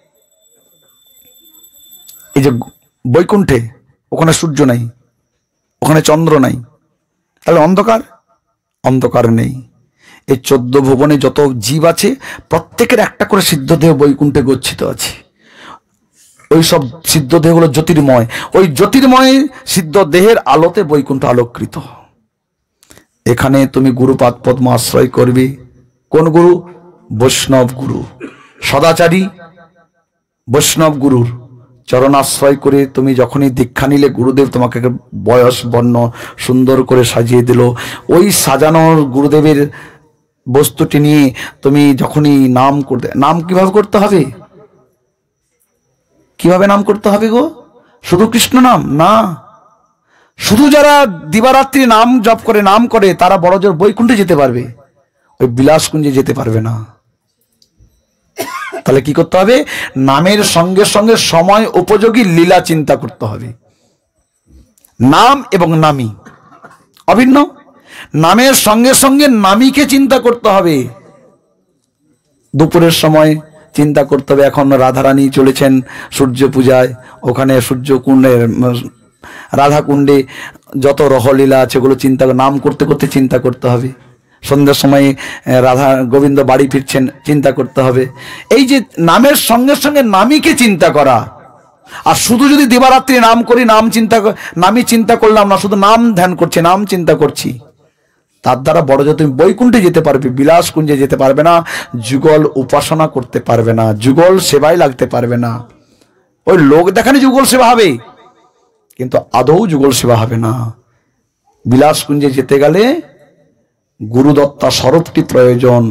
এই যে বৈকুণ্ঠে, ওখানে সূর্য নাই, ওখানে চন্দ্র নাই, তাহলে অন্ধকার? অন্ধকার নেই। এই চোদ্দ ভুবনে যত জীব আছে প্রত্যেকের একটা করে সিদ্ধ দেহ বৈকুণ্ঠে গচ্ছিত আছে। ওই সব সিদ্ধ দেহগুলো জ্যোতির্ময়। ওই জ্যোতির্ময় সিদ্ধ দেহের আলোতে বৈকুণ্ঠ আলোকৃত। এখানে তুমি গুরুপাদ পদ্ম আশ্রয় করবে। কোন গুরু? বৈষ্ণব গুরু, সদাচারী বৈষ্ণব গুরুর চরণ আশ্রয় করে তুমি যখনই দীক্ষা নিলে, গুরুদেব তোমাকে বয়স বর্ণ সুন্দর করে সাজিয়ে দিল। ওই সাজানোর গুরুদেবের বস্তুটি নিয়ে তুমি যখনই নাম করতে, নাম কিভাবে করতে হবে? কিভাবে নাম করতে হবে গো? শুধু কৃষ্ণ নাম না, শুধু যারা দিবারাত্রি নাম জপ করে, নাম করে, তারা বড় জোর বৈকুণ্ঠে যেতে পারবে, ওই বিলাসকুঞ্জে যেতে পারবে না। তাহলে কি করতে হবে? নামের সঙ্গে সঙ্গে সময় উপযোগী লীলা চিন্তা করতে হবে। নাম এবং নামী অভিন্ন। নামের সঙ্গে সঙ্গে নামীকে চিন্তা করতে হবে। দুপুরের সময় চিন্তা করতে হবে, এখন রাধারানী চলেছেন সূর্য পূজায়, ওখানে সূর্য কুণ্ডে, রাধা কুণ্ডে যত রহলীলা আছে ওগুলো চিন্তা, নাম করতে করতে চিন্তা করতে হবে। সন্ধ্যার সময় রাধা গোবিন্দ বাড়ি ফিরছেন, চিন্তা করতে হবে। এই যে নামের সঙ্গে সঙ্গে নামীকে চিন্তা করা। আর শুধু যদি দিবারাত্রি নাম করি, নাম চিন্তা, নামই চিন্তা করলাম না, শুধু নাম ধ্যান করছি, নাম চিন্তা করছি, তার দ্বারা বড় যে তুমি বৈকুণ্ঠে যেতে পারবে, বিলাসকুঞ্জে যেতে পারবে না, যুগল উপাসনা করতে পারবে না, যুগল সেবায় লাগতে পারবে না। ওই লোক দেখানি যুগল সেবা হবে, কিন্তু আদৌ যুগল সেবা হবে না। বিলাসকুঞ্জে যেতে গেলে গুরুদত্তা স্বরূপটি প্রয়োজন।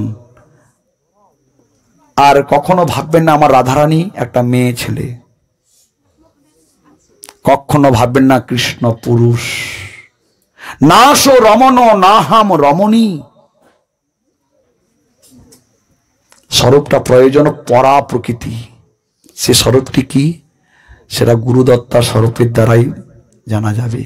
আর কখনো ভাববেন না আমার রাধারানী একটা মেয়ে ছেলে, কখনো ভাববেন না কৃষ্ণ পুরুষ। না সো রমণ না হাম রমণী। স্বরূপটা প্রয়োজন পরা প্রকৃতি। সে স্বরূপটি কি? সেটা গুরুদত্তা স্বরূপের দ্বারাই জানা যাবে,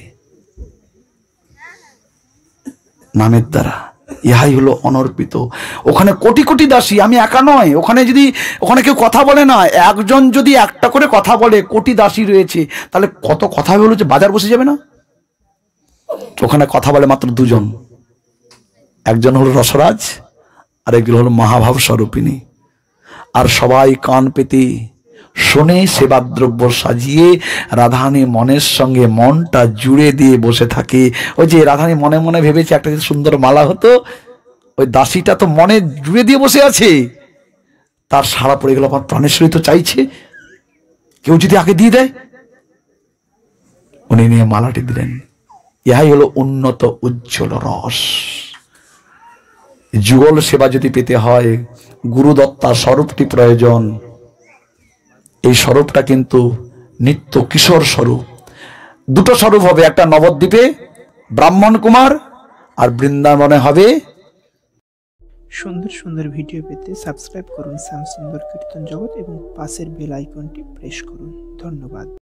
নামের দ্বারা। ইহাই হলো অনর্পিত। ওখানে কোটি কোটি দাসী, আমি একা নয়। ওখানে যদি ওখানে কেউ কথা বলে না, একজন যদি একটা করে কথা বলে, কোটি দাসী রয়েছে, তাহলে কত কথা বলে, বাজার বসে যাবে না? ওখানে কথা বলে মাত্র দুজন, একজন হলো রসরাজ আর একজন হলো মহাভাব স্বরূপিণী। আর সবাই কান পেতে শোনে, সেবাদ্রব্য সাজিয়ে রাধারানী মনের সঙ্গে মনটা জুড়ে দিয়ে বসে থাকে। ওই যে রাধারানী মনে মনে ভেবেছে একটা সুন্দর মালা হতো, ওই দাসীটা তো মনে জুড়ে দিয়ে বসে আছে, তার সাড়া পড়ে গেল, আমার প্রাণের সহিত চাইছে, কেউ যদি আগে দিয়ে দেয়। উনি নিয়ে মালাটি দিলেন। ইহাই হলো উন্নত উজ্জ্বল রস। যুগল সেবা যদি পেতে হয়, গুরুদত্তার স্বরূপটি প্রয়োজন। এই স্বরূপটা কিন্তু নিত্য কিশোর স্বরূপ। দুটো স্বরূপ হবে, একটা নবদ্বীপে ব্রাহ্মণ কুমার, আর বৃন্দাবনে হবে। সুন্দর সুন্দর ভিডিও পেতে সাবস্ক্রাইব করুন শ্যামসুন্দর কীর্তন জগৎ এবং পাশের বেল আইকনটি প্রেস করুন। ধন্যবাদ।